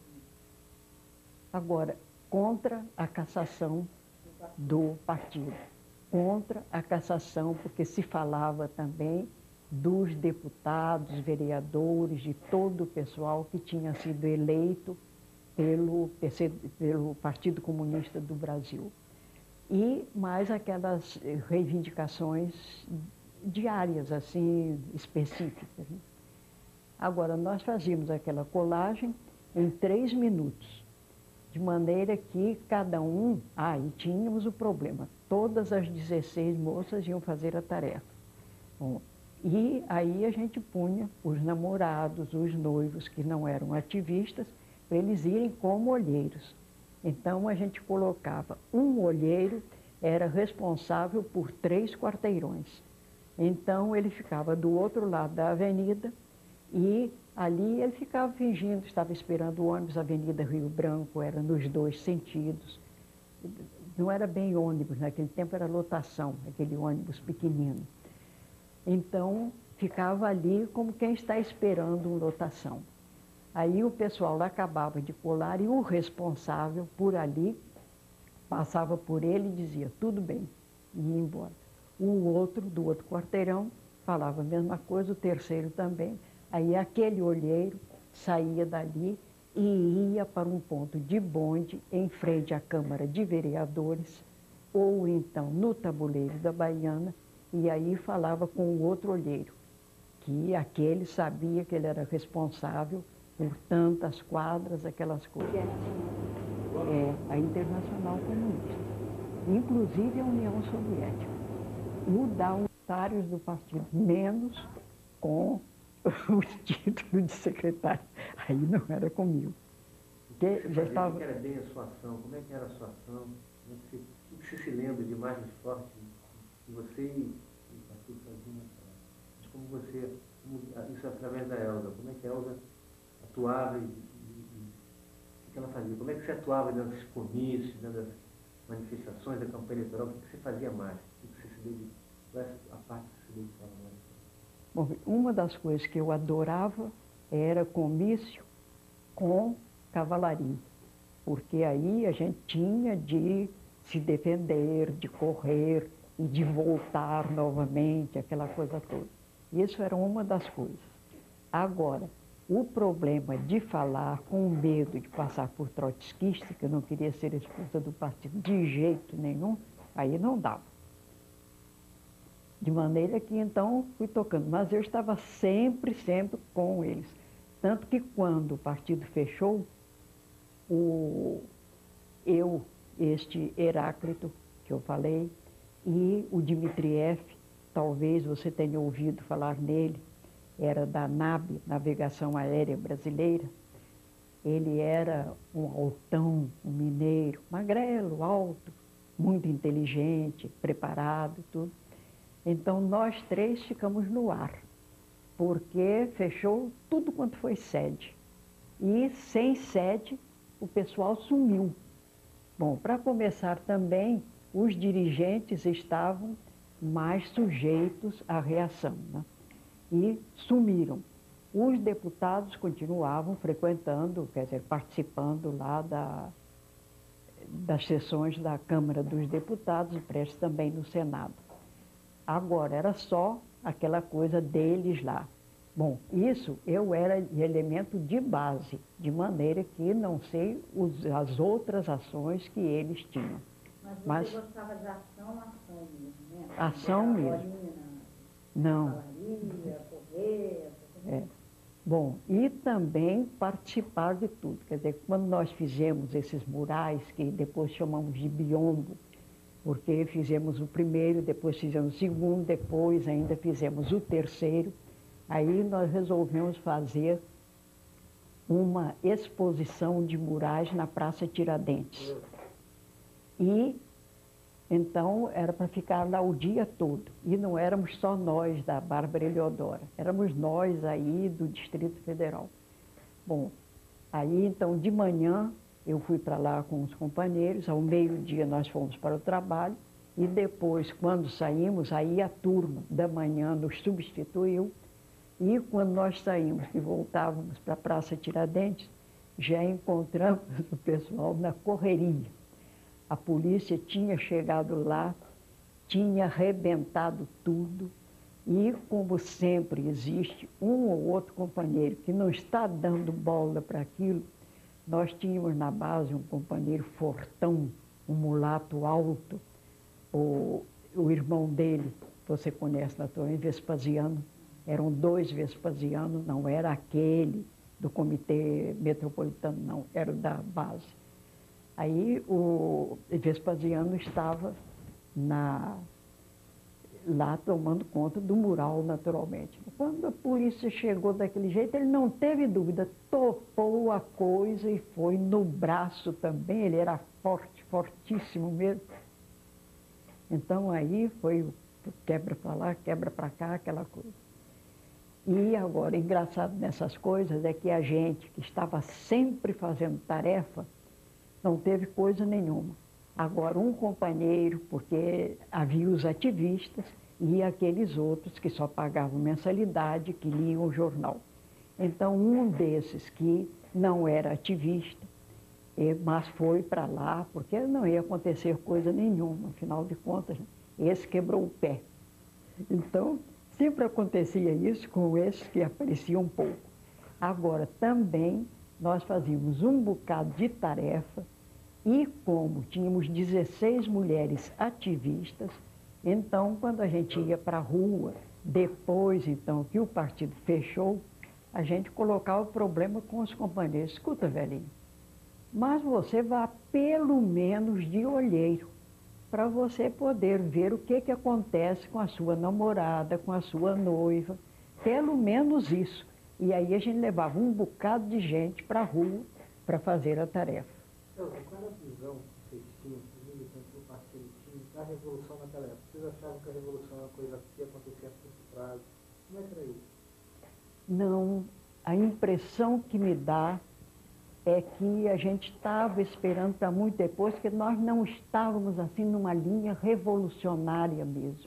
Agora, contra a cassação do partido, contra a cassação, porque se falava também dos deputados, vereadores, de todo o pessoal que tinha sido eleito pelo Partido Comunista do Brasil. E mais aquelas reivindicações diárias, assim, específicas, né? Agora, nós fazíamos aquela colagem em 3 minutos, de maneira que cada um... e tínhamos o problema, todas as 16 moças iam fazer a tarefa. Bom, e aí a gente punha os namorados, os noivos que não eram ativistas, para eles irem como olheiros. Então a gente colocava um olheiro, era responsável por 3 quarteirões. Então ele ficava do outro lado da avenida e ali ele ficava fingindo, estava esperando o ônibus, Avenida Rio Branco, era nos 2 sentidos. Não era bem ônibus, naquele tempo era lotação, aquele ônibus pequenino. Então, ficava ali como quem está esperando uma lotação. Aí o pessoal acabava de colar e o responsável por ali passava por ele e dizia, tudo bem, e ia embora. O outro, do outro quarteirão, falava a mesma coisa, o terceiro também. Aí aquele olheiro saía dali e ia para um ponto de bonde em frente à Câmara de Vereadores, ou então no tabuleiro da Baiana, e aí falava com o outro olheiro, que aquele sabia que ele era responsável por tantas quadras, aquelas coisas. A Internacional Comunista, inclusive a União Soviética. Mudar os otários do partido, menos com o título de secretário. Aí não era comigo. Porque já estava... Como era bem a sua ação? Como é que era a sua ação? O que você se lembra de imagens fortes que você e o partido faziam nessa época? Mas como você, isso através da Elza, como é que a Elza atuava e o que ela fazia? Como é que você atuava dentro dos comícios, dentro das manifestações, da campanha eleitoral? O que você fazia mais? O que você se dedicava? Qual é a parte que você se dedicava mais? Bom, uma das coisas que eu adorava era comício com cavalaria, porque aí a gente tinha de se defender, de correr e de voltar novamente, aquela coisa toda. Isso era uma das coisas. Agora, o problema de falar com medo de passar por trotskista, que eu não queria ser expulsa do partido de jeito nenhum, aí não dava. De maneira que então fui tocando, mas eu estava sempre com eles. Tanto que quando o partido fechou, este Heráclito, que eu falei, e o Dmitriev, talvez você tenha ouvido falar nele, era da NAB, Navegação Aérea Brasileira. Ele era um altão, um mineiro, magrelo, alto, muito inteligente, preparado e tudo. Então nós 3 ficamos no ar, porque fechou tudo quanto foi sede. E sem sede, o pessoal sumiu. Bom, para começar também, os dirigentes estavam mais sujeitos à reação, né? E sumiram. Os deputados continuavam frequentando, quer dizer, participando lá das sessões da Câmara dos Deputados e prestes também no Senado. Agora, era só aquela coisa deles lá. Bom, isso eu era de elemento de base, de maneira que não sei as outras ações que eles tinham. Mas você gostava de ação mesmo, né? Ação mesmo. Não. Cavalaria, correr, Bom, e também participar de tudo. Quer dizer, quando nós fizemos esses murais, que depois chamamos de biombo, porque fizemos o primeiro, depois fizemos o segundo, depois ainda fizemos o terceiro. Aí nós resolvemos fazer uma exposição de murais na Praça Tiradentes. E Então, era para ficar lá o dia todo. E não éramos só nós da Bárbara Eleodora, éramos nós aí do Distrito Federal. Bom, aí então de manhã eu fui para lá com os companheiros, ao meio-dia nós fomos para o trabalho e depois, quando saímos, aí a turma da manhã nos substituiu e quando nós saímos e voltávamos para a Praça Tiradentes, já encontramos o pessoal na correria. A polícia tinha chegado lá, tinha arrebentado tudo e, como sempre existe um ou outro companheiro que não está dando bola para aquilo, nós tínhamos na base um companheiro fortão, um mulato alto, o irmão dele, você conhece naturalmente, Vespasiano, eram 2 Vespasianos, não era aquele do Comitê Metropolitano, não, era o da base. Aí o Vespasiano estava lá tomando conta do mural, naturalmente. Quando a polícia chegou daquele jeito, ele não teve dúvida, topou a coisa e foi no braço também, ele era forte, fortíssimo mesmo. Então aí foi quebra para lá, quebra para cá, aquela coisa. E agora, engraçado nessas coisas é que a gente que estava sempre fazendo tarefa, não teve coisa nenhuma. Agora, um companheiro, porque havia os ativistas e aqueles outros que só pagavam mensalidade, que liam o jornal. Então, um desses que não era ativista, mas foi para lá, porque não ia acontecer coisa nenhuma, afinal de contas, esse quebrou o pé. Então, sempre acontecia isso com esses que apareciam um pouco. Agora, também, nós fazíamos um bocado de tarefa e como tínhamos 16 mulheres ativistas, então, quando a gente ia para a rua, depois, então, que o partido fechou, a gente colocava o problema com os companheiros. Escuta, velhinho, mas você vá pelo menos de olheiro, para você poder ver o que acontece com a sua namorada, com a sua noiva, pelo menos isso. E aí a gente levava um bocado de gente para a rua para fazer a tarefa. Então, qual era a visão que vocês tinham, os militantes do partido tinham, da Revolução naquela época? Vocês achavam que a Revolução era uma coisa que ia acontecer a curto prazo? Como é que era isso? Não, a impressão que me dá é que a gente estava esperando para muito depois, que nós não estávamos assim numa linha revolucionária mesmo.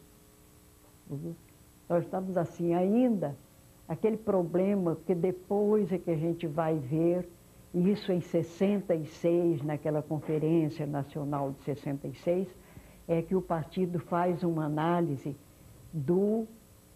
Nós estávamos assim ainda, aquele problema que depois é que a gente vai ver, isso em 66, naquela Conferência Nacional de 66, é que o partido faz uma análise do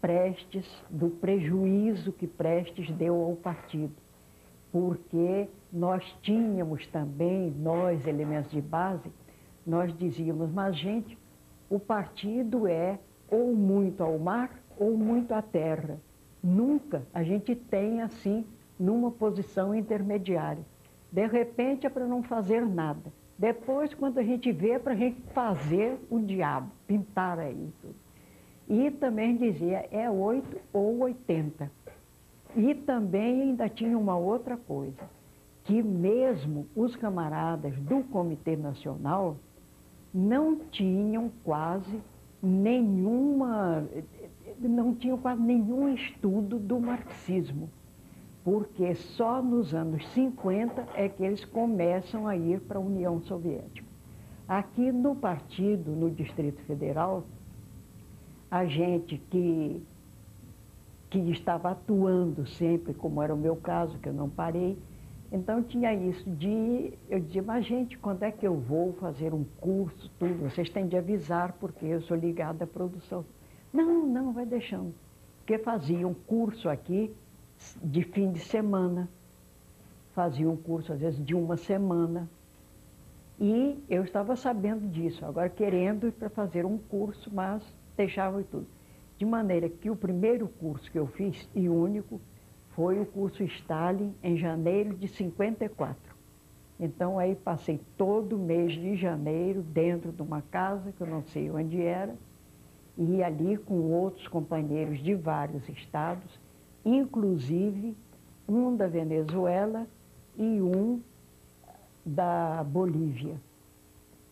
prejuízo que Prestes deu ao partido. Porque nós tínhamos também, nós, elementos de base, nós dizíamos, mas gente, o partido é ou muito ao mar ou muito à terra. Nunca a gente tem assim, numa posição intermediária. De repente é para não fazer nada. Depois, quando a gente vê, é para a gente fazer o diabo, pintar aí tudo. E também dizia, é 8 ou 80. E também ainda tinha uma outra coisa, que mesmo os camaradas do Comitê Nacional não tinham quase nenhum estudo do marxismo, porque só nos anos 50 é que eles começam a ir para a União Soviética. Aqui no partido, no Distrito Federal, a gente que estava atuando sempre, como era o meu caso, que eu não parei. Então tinha isso eu dizia, mas gente, quando é que eu vou fazer um curso, tudo? Vocês têm de avisar, porque eu sou ligada à produção. Não, vai deixando. Porque fazia um curso aqui de fim de semana, fazia um curso às vezes de uma semana, e eu estava sabendo disso, agora querendo ir para fazer um curso, mas deixava tudo. De maneira que o primeiro curso que eu fiz, e único, foi o curso Stalin, em janeiro de 54. Então, aí passei todo mês de janeiro dentro de uma casa, que eu não sei onde era, e ali com outros companheiros de vários estados, inclusive um da Venezuela e um da Bolívia.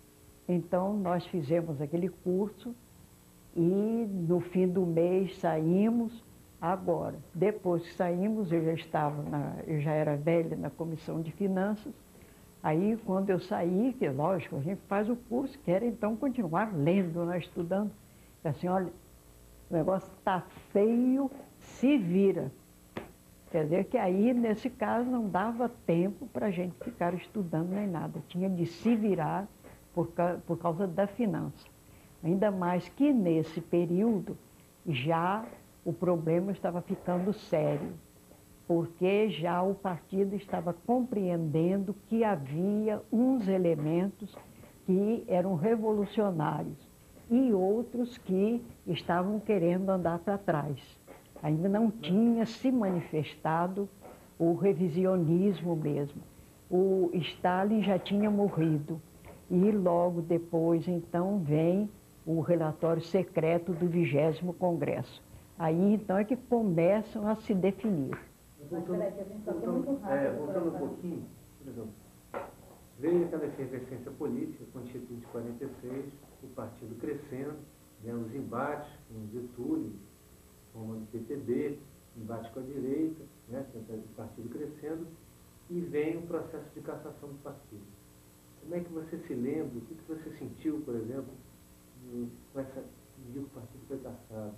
Então, nós fizemos aquele curso e no fim do mês saímos. Agora, depois que saímos, eu já era velha na comissão de finanças. Aí, quando eu saí, que lógico, a gente faz o curso, quer então continuar lendo, né, estudando. Assim, olha, o negócio está feio, se vira. Quer dizer que aí, nesse caso, não dava tempo para a gente ficar estudando nem nada. Tinha de se virar por causa da finança. Ainda mais que nesse período já o problema estava ficando sério, porque já o partido estava compreendendo que havia uns elementos que eram revolucionários e outros que estavam querendo andar para trás. Ainda não tinha se manifestado o revisionismo mesmo. O Stalin já tinha morrido e logo depois, então, vem o relatório secreto do 20º Congresso. Aí, então, é que começam a se definir. Voltando um pouquinho, por exemplo, veio aquela efervescência política, constituinte de 46, o partido crescendo, os embates com Getúlio, formando o PTB, embate com a direita, né, o partido crescendo, e vem o processo de cassação do partido. Como é que você se lembra, o que você sentiu, por exemplo, com essa dia que o partido foi cassado?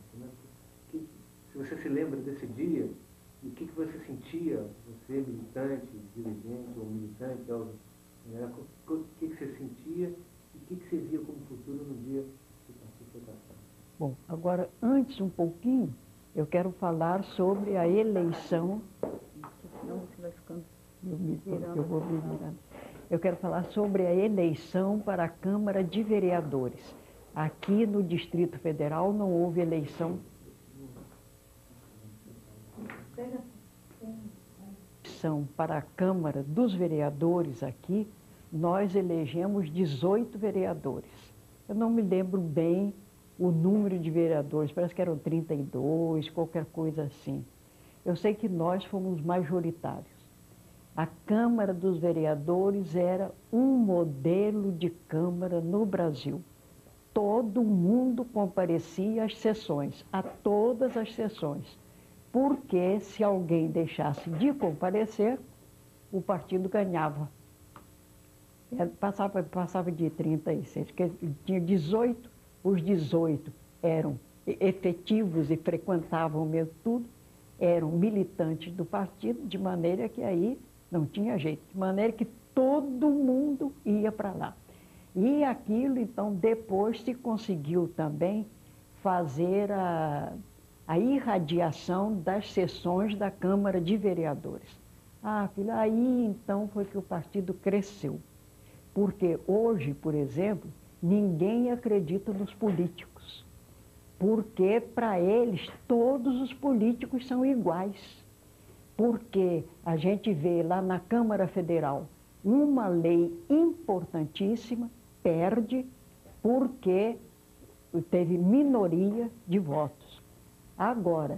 Se você se lembra desse dia, e o que você sentia, você militante, dirigente ou militante, né, o que você sentia e o que você via como futuro no dia que o partido foi cassado? Bom, agora, antes um pouquinho, eu quero falar sobre a eleição. Senão você vai ficando. Eu vou me virando. Eu quero falar sobre a eleição para a Câmara de Vereadores. Aqui no Distrito Federal não houve eleição. Para a Câmara dos Vereadores aqui, nós elegemos 18 vereadores. Eu não me lembro bem o número de vereadores, parece que eram 32, qualquer coisa assim. Eu sei que nós fomos majoritários. A Câmara dos Vereadores era um modelo de Câmara no Brasil. Todo mundo comparecia às sessões, a todas as sessões. Porque se alguém deixasse de comparecer, o partido ganhava. Passava de 36, porque tinha 18, os 18 eram efetivos e frequentavam mesmo tudo, eram militantes do partido, de maneira que aí não tinha jeito, de maneira que todo mundo ia para lá. E aquilo, então, depois se conseguiu também fazer a irradiação das sessões da Câmara de Vereadores. Filho, aí então foi que o partido cresceu. Porque hoje, por exemplo, ninguém acredita nos políticos. Porque para eles todos os políticos são iguais. Porque a gente vê lá na Câmara Federal uma lei importantíssima, perde porque teve minoria de votos. Agora,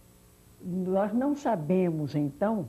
nós não sabemos, então,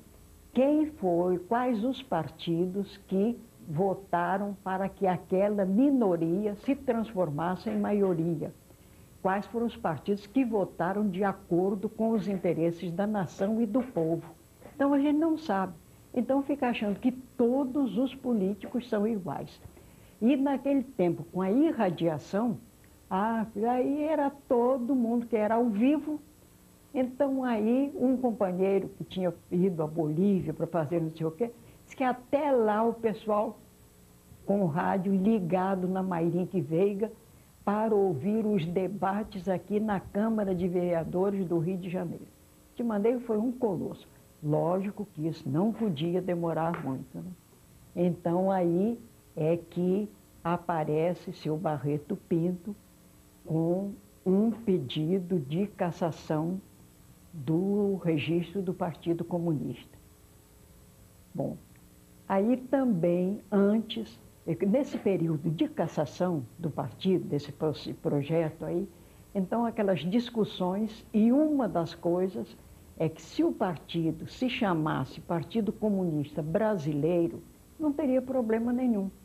quais os partidos que votaram para que aquela minoria se transformasse em maioria. Quais foram os partidos que votaram de acordo com os interesses da nação e do povo. Então, a gente não sabe. Então, fica achando que todos os políticos são iguais. E naquele tempo, com a irradiação, aí era todo mundo que era ao vivo. Então aí um companheiro que tinha ido à Bolívia para fazer não sei o quê, disse que até lá o pessoal com o rádio ligado na Mairinque Veiga para ouvir os debates aqui na Câmara de Vereadores do Rio de Janeiro. De maneira que foi um colosso. Lógico que isso não podia demorar muito, né? Então aí é que aparece seu Barreto Pinto com um pedido de cassação do registro do Partido Comunista. Bom, aí também antes, nesse período de cassação do partido, desse projeto aí, então aquelas discussões, e uma das coisas é que se o partido se chamasse Partido Comunista Brasileiro, não teria problema nenhum.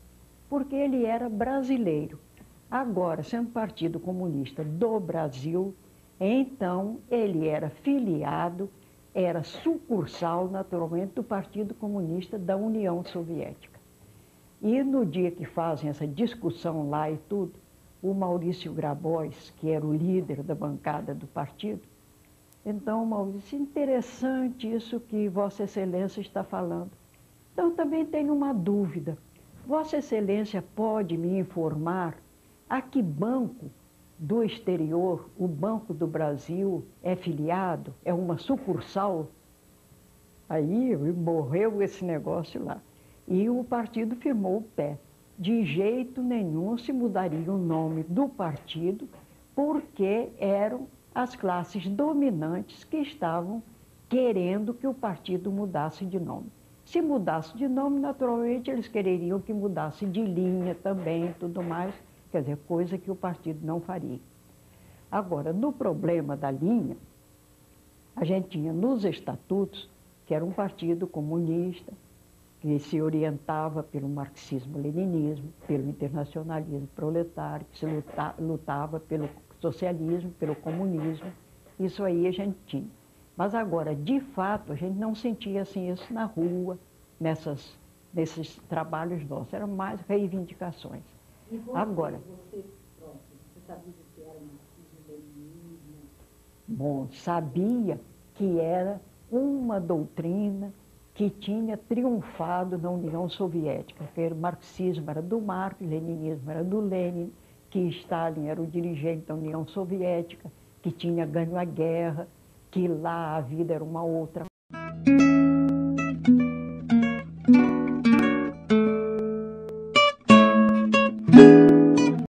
porque ele era brasileiro. Agora, sendo Partido Comunista do Brasil, então ele era filiado, era sucursal, naturalmente, do Partido Comunista da União Soviética. E no dia que fazem essa discussão lá e tudo, o Maurício Grabois, que era o líder da bancada do partido, então, Maurício, interessante isso que Vossa Excelência está falando. Então, também tenho uma dúvida. Vossa Excelência pode me informar a que banco do exterior o Banco do Brasil é filiado? É uma sucursal? Aí morreu esse negócio lá. E o partido firmou o pé. De jeito nenhum se mudaria o nome do partido, porque eram as classes dominantes que estavam querendo que o partido mudasse de nome. Se mudasse de nome, naturalmente, eles quereriam que mudasse de linha também e tudo mais, quer dizer, coisa que o partido não faria. Agora, no problema da linha, a gente tinha nos estatutos, que era um partido comunista, que se orientava pelo marxismo-leninismo, pelo internacionalismo proletário, que se lutava pelo socialismo, pelo comunismo, isso aí a gente tinha. Mas agora, de fato, a gente não sentia assim isso na rua, nesses trabalhos nossos, eram mais reivindicações. E você, agora, você sabia que era marxismo-leninismo? Bom, sabia que era uma doutrina que tinha triunfado na União Soviética, que o marxismo era do Marx, o leninismo era do Lenin, que Stalin era o dirigente da União Soviética, que tinha ganho a guerra, que lá a vida era uma outra